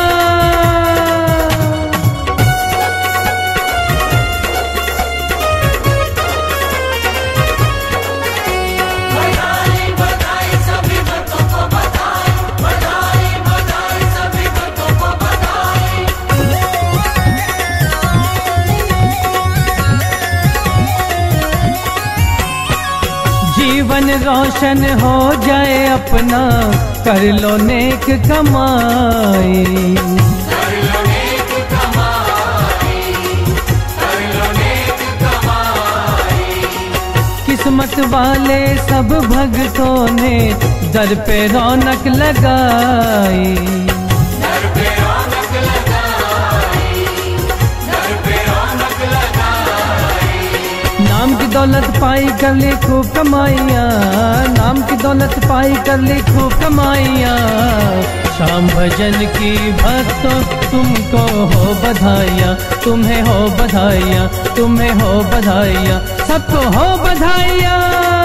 जीवन रोशन हो जाए अपना, कर लो नेक कमाई,
कर लो नेक कमाई, कर लो नेक कमाई।
किस्मत वाले सब भक्तों ने दर पे रौनक लगाई,
दर पे रौनक लगाई, दर पे रौनक लगाई।
नाम की दौलत पाई कर ली खूब कमाइयाँ, नाम की दौलत पाई कर ली खूब कमाइयाँ। श्याम भजन की भक्तों तुमको हो बधाइयाँ, तुम्हें हो बधाइयाँ, तुम्हें हो बधाइयाँ, सबको हो बधाइयाँ।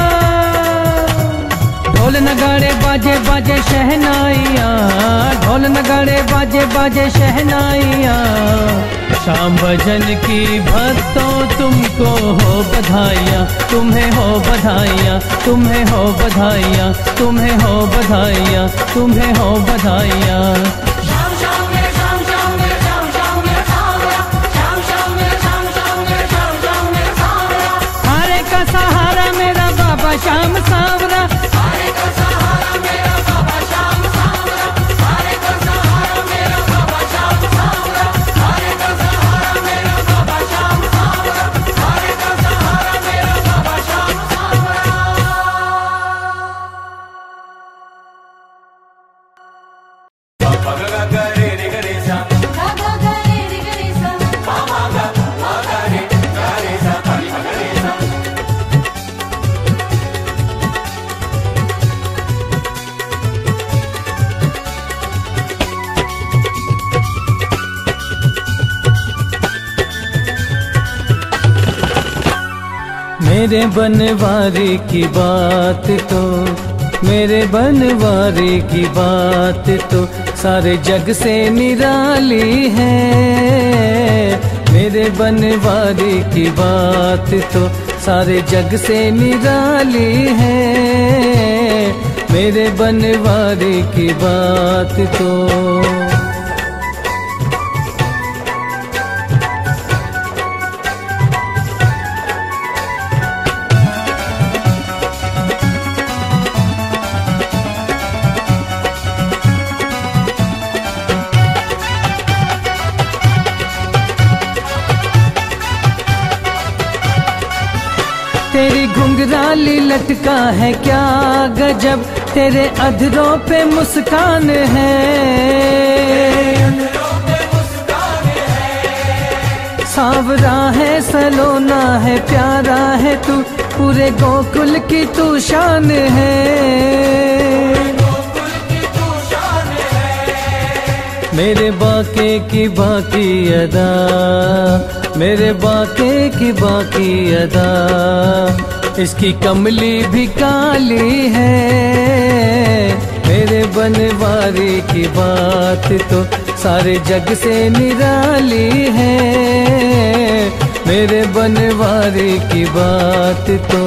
ढोल नगाड़े बाजे बाजे शहनाइयाँ, ढोल नगाड़े बाजे बाजे शहनाइयाँ। श्याम भजन की भक्तों तुमको हो बधाइयाँ, तुम्हें हो बधाइयाँ, तुम्हें हो बधाइयाँ, तुम्हें हो बधाइयाँ, तुम्हें हो बधाइयाँ।
श्याम श्याम मेरे श्याम श्याम मेरे श्याम श्याम मेरे सावरा, श्याम श्याम मेरे श्याम श्याम मेरे श्याम श्याम मेरे सावरा।
हारे का सहारा मेरा बाबा श्याम सावरा,
हारे का सहारा मेरा बाबा श्याम सावरा, हारे का सहारा मेरा बाबा श्याम सावरा, हारे का सहारा मेरा बाबा श्याम सावरा, हारे का सहारा मेरा बाबा श्याम सावरा।
मेरे बनवारी की बात तो, मेरे बनवारी की बात तो सारे जग से निराली है। मेरे बनवारी की बात तो सारे जग से निराली है। मेरे बनवारी की बात तो। तेरी घुंघराली लटका है क्या गजब, तेरे अधरों पे मुस्कान है। सांवरा है, सलोना है, प्यारा है तू, पूरे गोकुल की तू शान है। मेरे बाके की बाकी अदा, मेरे बाके की बाकी अदा, इसकी कमली भी काली है। मेरे बनवारी की बात तो सारे जग से निराली है। मेरे बनवारी की बात तो।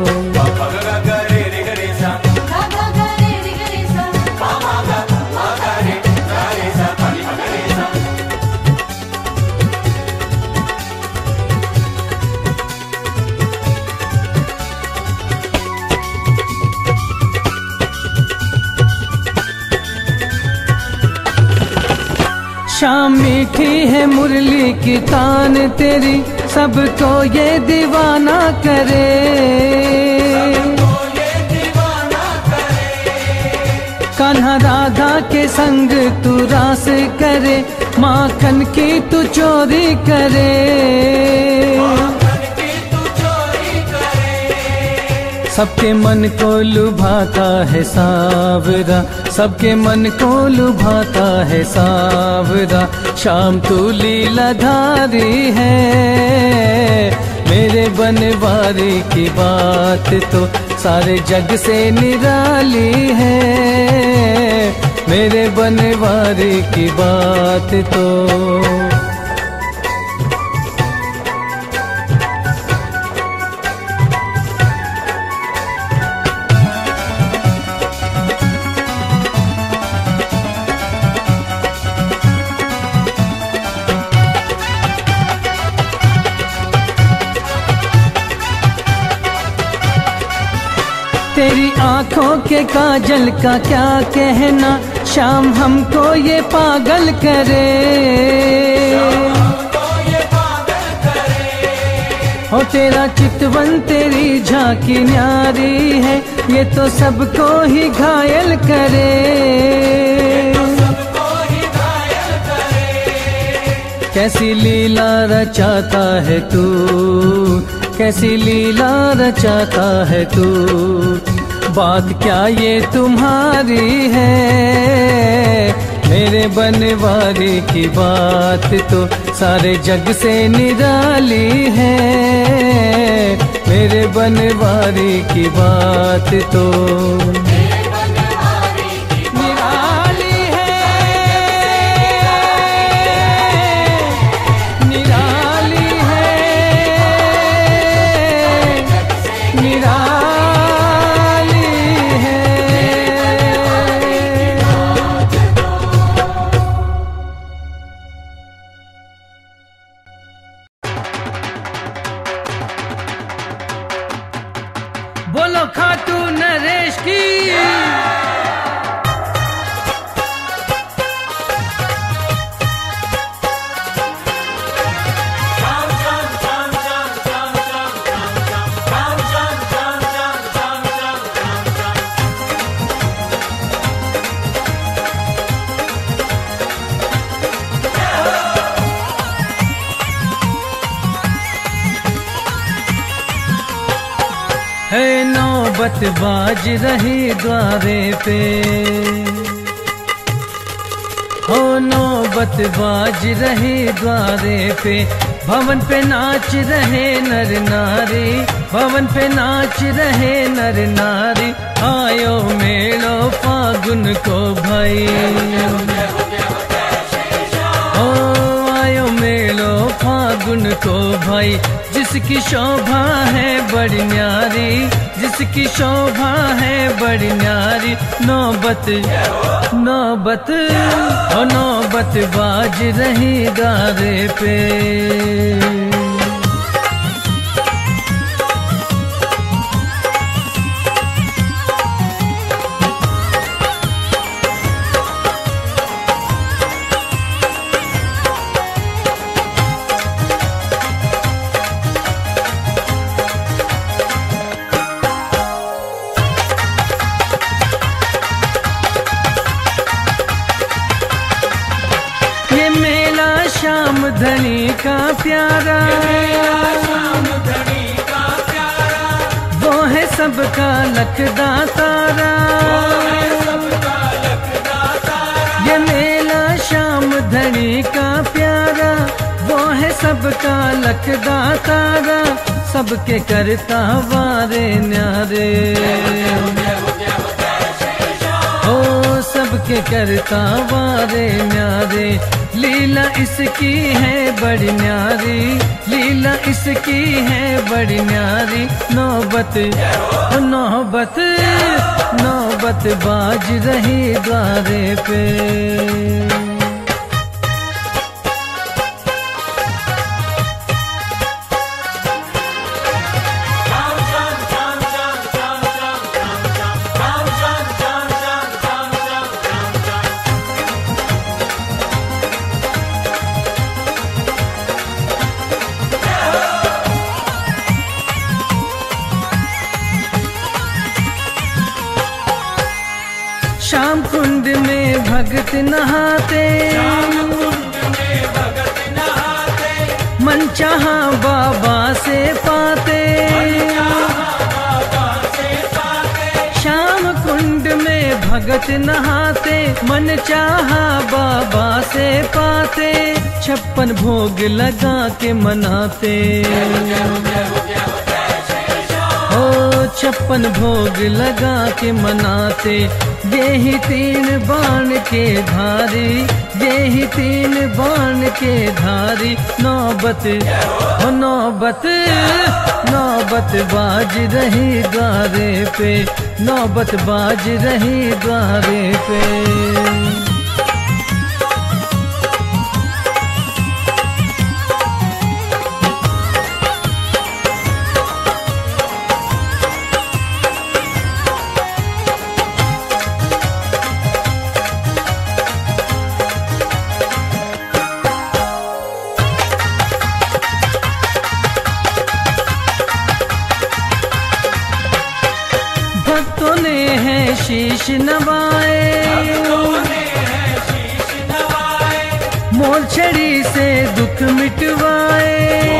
शाम मीठी है मुरली की तान तेरी, सबको ये दीवाना करे। कान्हा राधा के संग तू रास करे, माखन की तू चोरी करे। सबके मन को लुभाता है सावरा, सबके मन को लुभाता है सावरा। शाम तू लीलाधारी है, मेरे बनवारी की बात तो सारे जग से निराली है, मेरे बनवारी की बात तो। तेरी आंखों के काजल का क्या कहना, शाम हमको ये पागल करे। हो तेरा चितवन तेरी झांकी न्यारी है, ये तो सबको ही घायल करे। कैसी लीला रचाता है तू, कैसी लीला रचाता है तू, बात क्या ये तुम्हारी है। मेरे बनवारी की बात तो सारे जग से निराली है, मेरे बनवारी की बात तो। बोलो खाटू नरेश की। है नौबत बाज रही द्वारे पे, हो नौबत बाज रही द्वारे पे, भवन पे नाच रहे नर नारी, भवन पे नाच रहे नर नारी। आयो मेलो फागुन को भाई, ओ आयो मेलो फागुन को भाई, जिसकी शोभा है बड़ी न्यारी, जिसकी शोभा है बड़ी न्यारी। नौबत नौबत ओ नौबत बाज रही द्वारे पे। श्याम धनी का प्यारा, वो है सबका लखदा तारा। ये मेला श्याम धनी का प्यारा, वो है सबका लखदा तारा, सबके करता वारे न्यारे। ओ सबके करता वारे न्यारे, लीला इसकी है बड़ी न्यारी, लीला इसकी है बड़ी न्यारी। नौबत नौबत नौबत बाज रही द्वारे पे। श्याम कुंड में भगत नहाते, मनचाहा बाबा से पाते। श्याम कुंड में भगत नहाते नहाते मन चाहा बाबा से पाते, 56 भोग लगा के मनाते। ओ 56 भोग लगा के मनाते, ये ही 3 बाण के धारी, ये ही 3 बाण के धारी। नौबत हो नौबत, नौबत बाज रही द्वारे पे, नौबत बाज रही द्वारे पे। भक्तों ने है शीश नवाए, मोल छड़ी से दुख मिटवाए।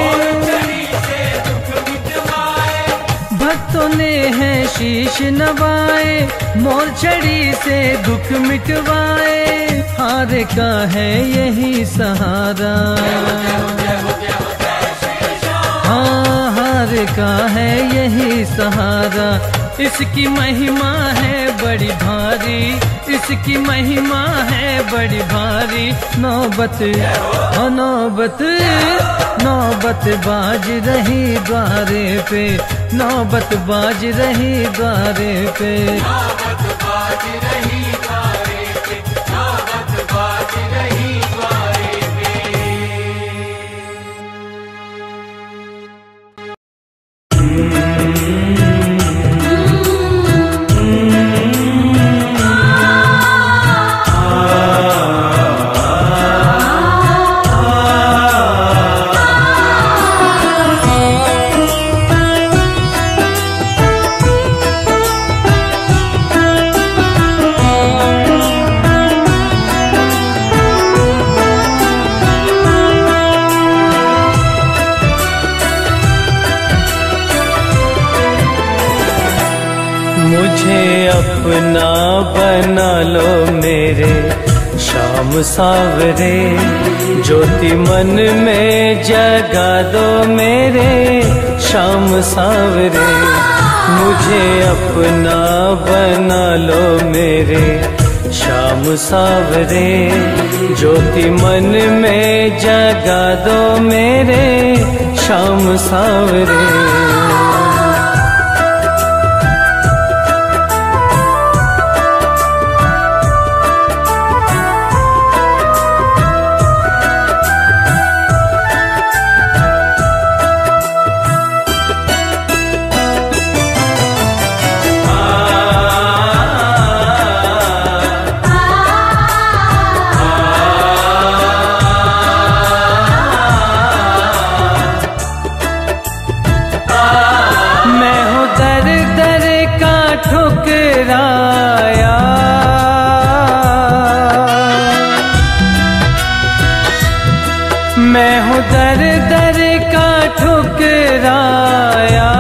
भक्तों ने है शीश नवाए, मोल छड़ी से दुख मिटवाए। हार का है यही सहारा, हाँ हार का है यही सहारा। इसकी महिमा है बड़ी भारी, इसकी महिमा है बड़ी भारी। नौबत ओ नौबत, नौबत बाज रही द्वारे पे, नौबत बाज रही द्वारे पे।
नौबत बाज रही द्वारे पे, नौबत बाज रही द्वारे पे।
मुझे अपना बना लो मेरे शाम सावरे, ज्योति मन में जगा दो मेरे शाम सावरे। मुझे अपना बना लो मेरे शाम सावरे, ज्योति मन में जगा दो मेरे शाम सावरे। ठुकराया मैं हूँ दर दर का ठुकराया,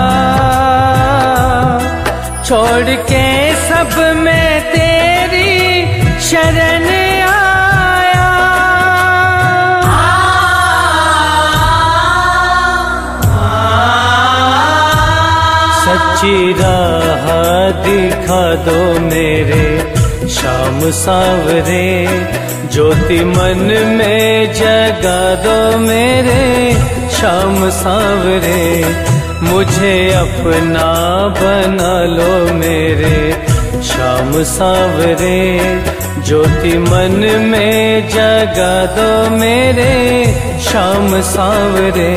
छोड़ के सब मैं तेरी शरण आया। सच्ची राह दिखा दो मेरे शाम सावरे, ज्योति मन में जगा दो मेरे शाम सावरे। मुझे अपना बना लो मेरे शाम सावरे, ज्योति मन में जगा दो मेरे शाम सावरे।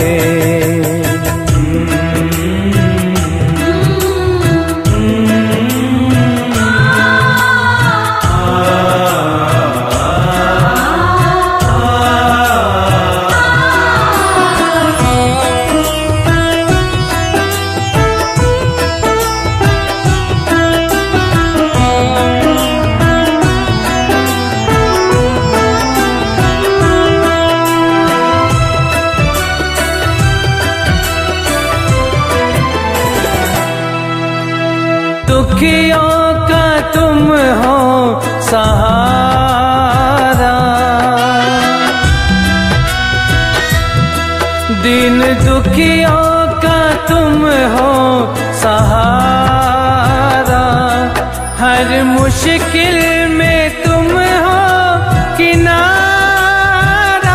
दुखियों का तुम हो सहारा, दीन दुखियों का तुम हो सहारा, हर मुश्किल में तुम हो किनारा।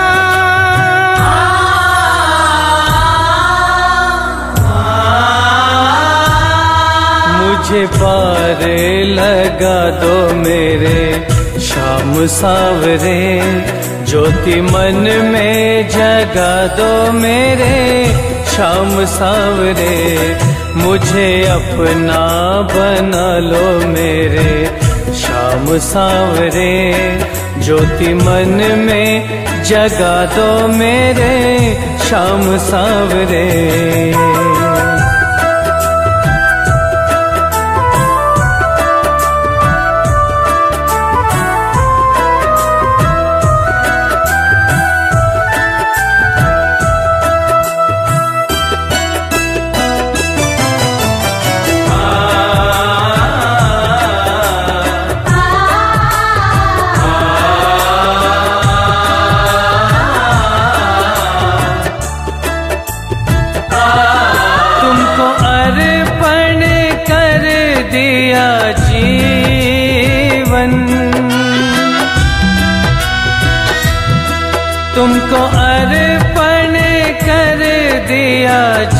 मुझे पार लगा दो मेरे शाम सावरे, ज्योति मन में जगा दो मेरे शाम सावरे। मुझे अपना बना लो मेरे शाम सावरे, ज्योति मन में जगा दो मेरे शाम सावरे। तुमको अर्पण कर दिया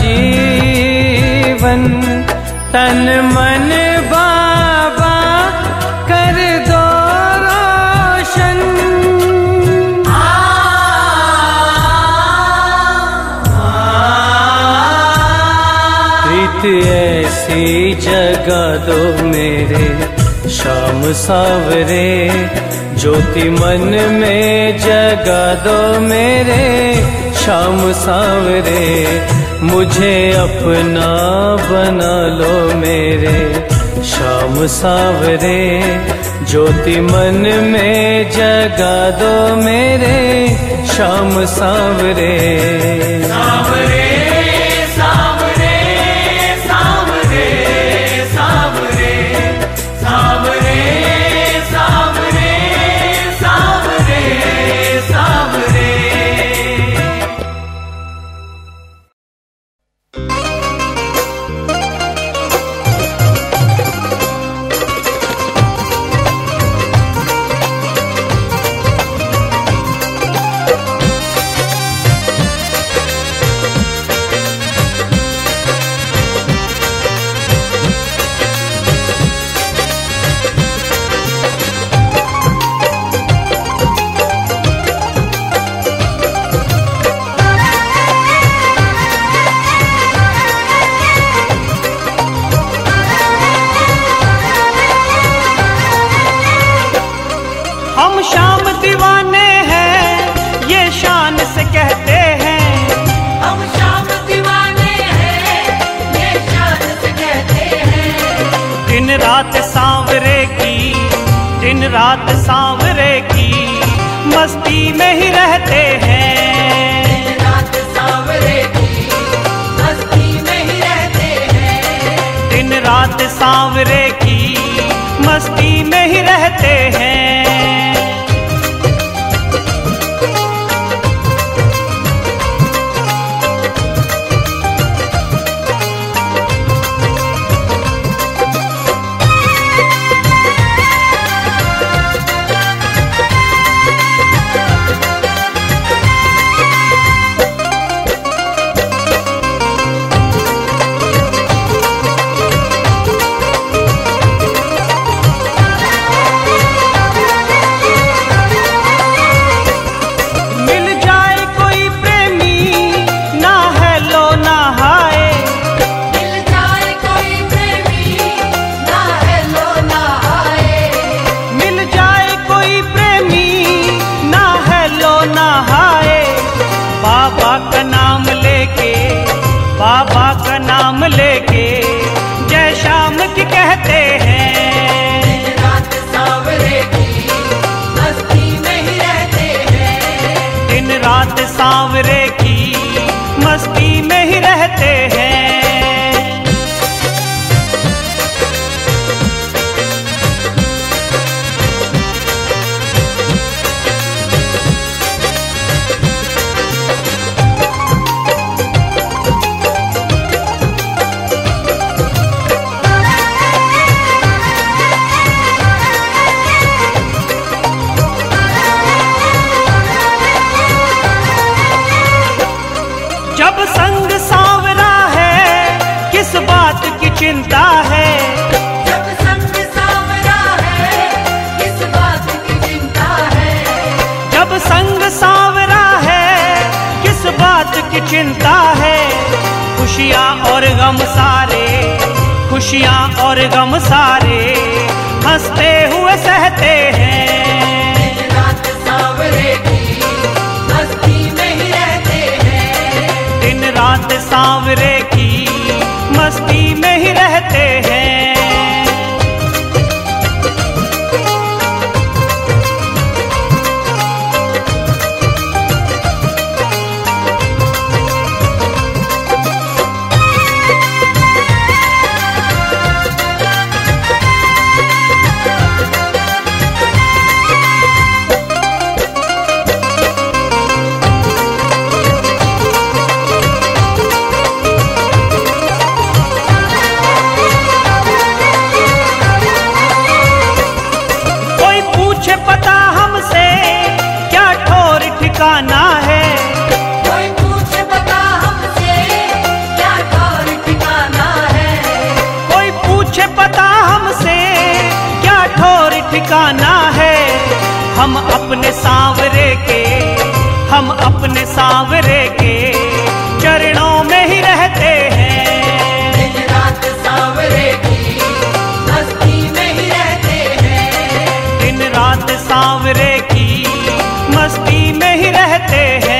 जीवन, तन मन बाबा कर दो रोशन। प्रीत ऐसी जगा दो मेरे शाम सावरे, ज्योति मन में जगा दो मेरे शाम सावरे। मुझे अपना बना लो मेरे शाम सावरे, ज्योति मन में जगा दो मेरे शाम सावरे।
सावरे सावरे सावरे सावरे सावरे सावरे सावरे सावरे।
हम शाम दीवाने हैं ये शान से कहते हैं,
हम शाम दीवाने हैं ये शान से कहते हैं।
दिन रात सांवरे की, दिन रात सांवरे की मस्ती में ही रहते हैं।
दिन रात सांवरे की मस्ती में ही रहते हैं।
दिन रात सांवरे की मस्ती में ही रहते हैं। किस बात की चिंता है।
जब संग सांवरा है किस बात की चिंता है।
जब संग सांवरा है किस बात की चिंता है। खुशियाँ और गम सारे, खुशियाँ और गम सारे हंसते हुए सहते हैं।
दिन रात सांवरे की मस्ती में ही रहते हैं।
दिन रात सांवरे की मस्ती में ही रहते हैं। ठिकाना है।
कोई पूछे पता हमसे क्या ठौर ठिकाना है।
कोई पूछे पता हमसे क्या ठौर ठिकाना है। हम अपने सांवरे के, हम अपने सांवरे के चरणों में ही रहते हैं।
दिन रात सांवरे की मस्ती में ही रहते हैं।
दिन रात सांवरे की मस्ती में ही रहते हैं।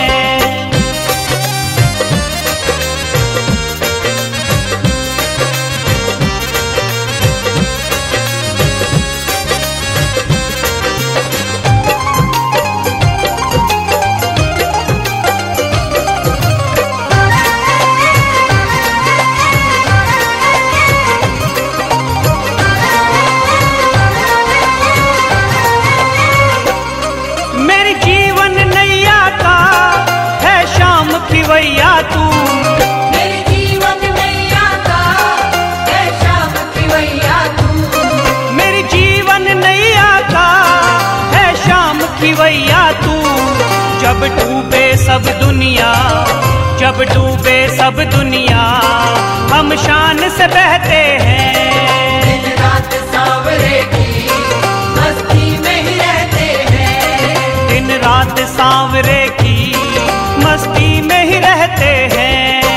खिवैया तू,
मेरे जीवन नैया का है श्याम खिवैया तू।
मेरी जीवन नैया का है श्याम खिवैया तू। जब डूबे सब दुनिया, जब डूबे सब दुनिया हम शान से बहते हैं।
दिन रात सांवरे की मस्ती में ही रहते हैं।
दिन रात सांवरे की मस्ती में ही रहते हैं।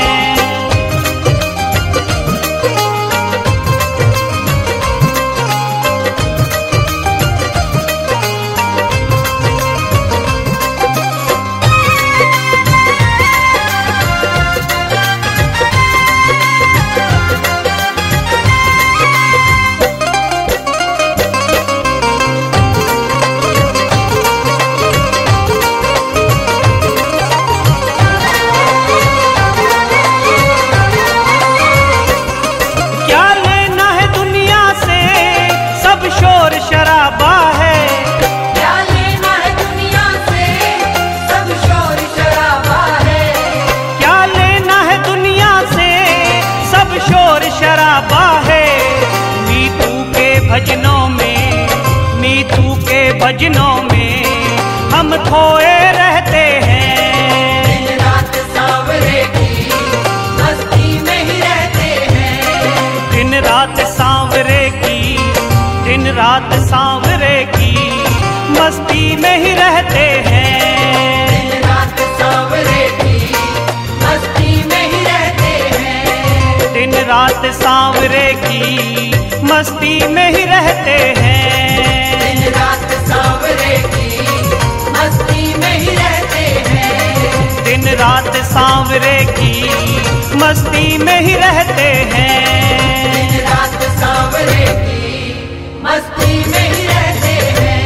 शराबा है
क्या लेना है दुनिया से, सब शोर शराबा है।
क्या लेना है दुनिया से, सब शोर शराबा है। मीतू के भजनों में, मीतू के भजनों में हम खोए रहते हैं।
दिन रात सांवरे की मस्ती में ही रहते हैं।
दिन रात सांवरे की, दिन रात सांवरे की मस्ती में ही रहते हैं।
दिन रात सांवरे की मस्ती में ही रहते हैं।
दिन रात सांवरे की मस्ती में ही रहते हैं।
दिन रात सांवरे की मस्ती में ही रहते हैं।
दिन रात सांवरे की मस्ती में ही रहते हैं।
दिन रात सांवरे की मस्ती में ही रहते हैं।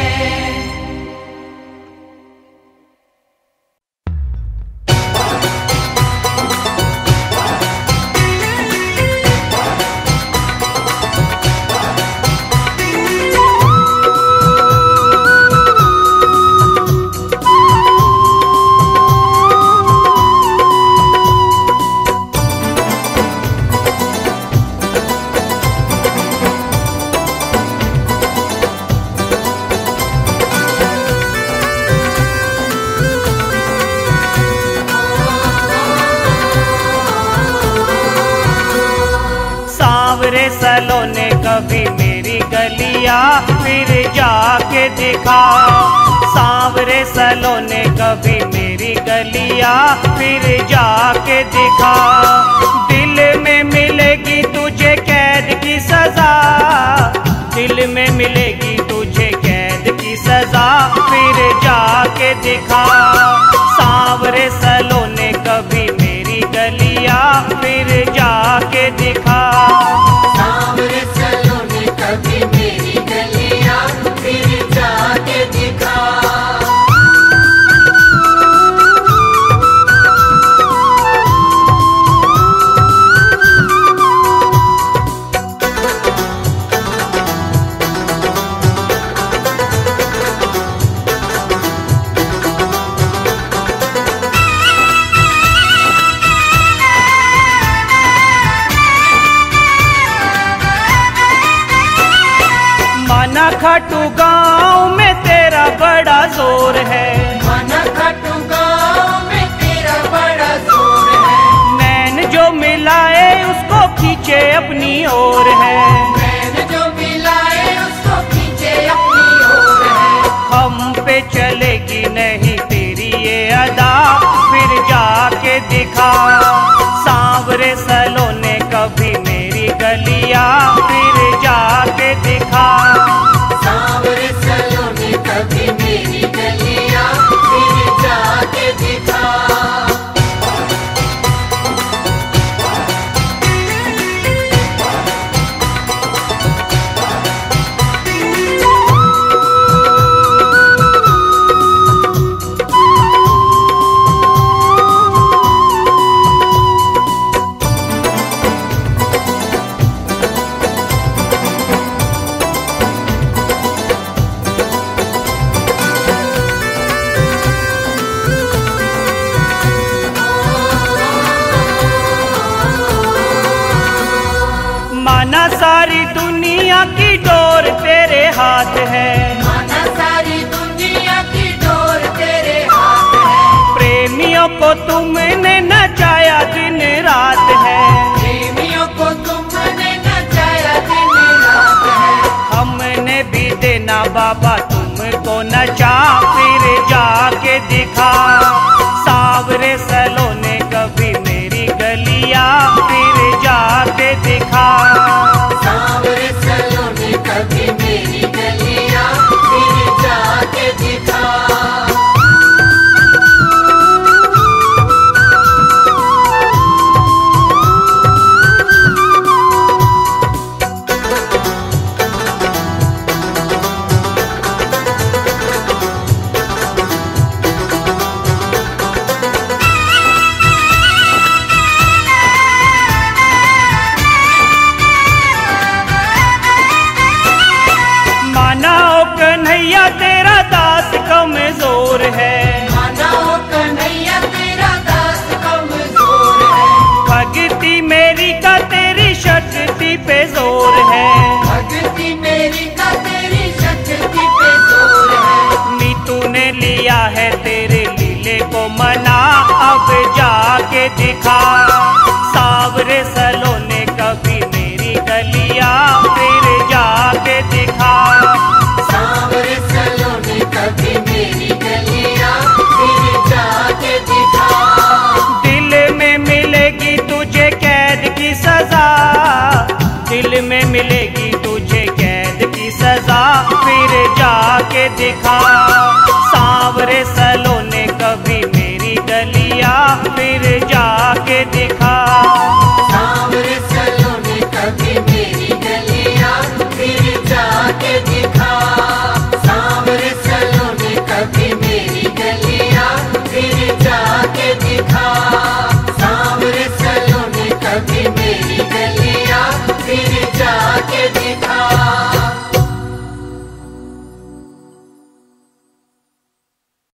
सांवरे सलोने कभी मेरी गलियां फिर जाके दिखा। सांवरे सलोने कभी मेरी गलियां फिर जाके दिखा। दिल में मिलेगी तुझे कैद की सजा, दिल में मिलेगी तुझे कैद की सजा फिर जाके दिखा। सांवरे सलोने कभी मेरी गलियां फिर जाके दिखा।
सांवरे सलोने कभी मेरी गलियां फिर जाके दिखा।
माना खाटू गाँव में तेरा बड़ा जोर है,
माना खाटू गाँव में तेरा बड़ा जोर है।
नैन जो मिलाए उसको खींचे अपनी ओर है,
मैंने जो मिलाए उसको खींचे अपनी ओर है।
हम पे चलेगी नहीं तेरी ये अदा फिर जाके दिखा। सांवरे सलोने कभी मेरी गलियां फिर जाके दिखा।
सांवरे सलोने कभी मेरी गलियां फिर जाके दिखा।
माना सारी दुनिया की डोर तेरे हाथ है,
माना सारी दुनिया की डोर तेरे हाथ है।
प्रेमियों को तुमने नचाया दिन रात है,
प्रेमियों को तुमने नचाया दिन रात है।
हमने भी देना बाबा तुमको नचा फिर जाके दिखा। सांवरे सलोने कभी मेरी गलियां फिर जाके दिखा।
सांवरे सलोने कभी मेरी गलियां फिर जाके दिखा।
माना ओ कन्हैया तेरा दास कमजोर है,
माना ओ कन्हैया तेरा दास कमजोर है।
भक्ति मेरी का तेरी शक्ति पे जोर है।
भक्ति मेरी का तेरी शक्ति पे जोर है।
नीतू ने लिया है तेरे लीले को मना अब जाके दिखा। सांवरे सलोने कभी मेरी गलियां फिर जाके दिखा।
सांवरे सलोने कभी मेरी गलियां फिर जाके दिखा।
दिल में मिलेगी तुझे कैद की सजा, दिल में मिलेगी तुझे कैद की सजा फिर जाके दिखा। सांवरे सलोने कभी मेरी गलियां फिर जाके दिखा।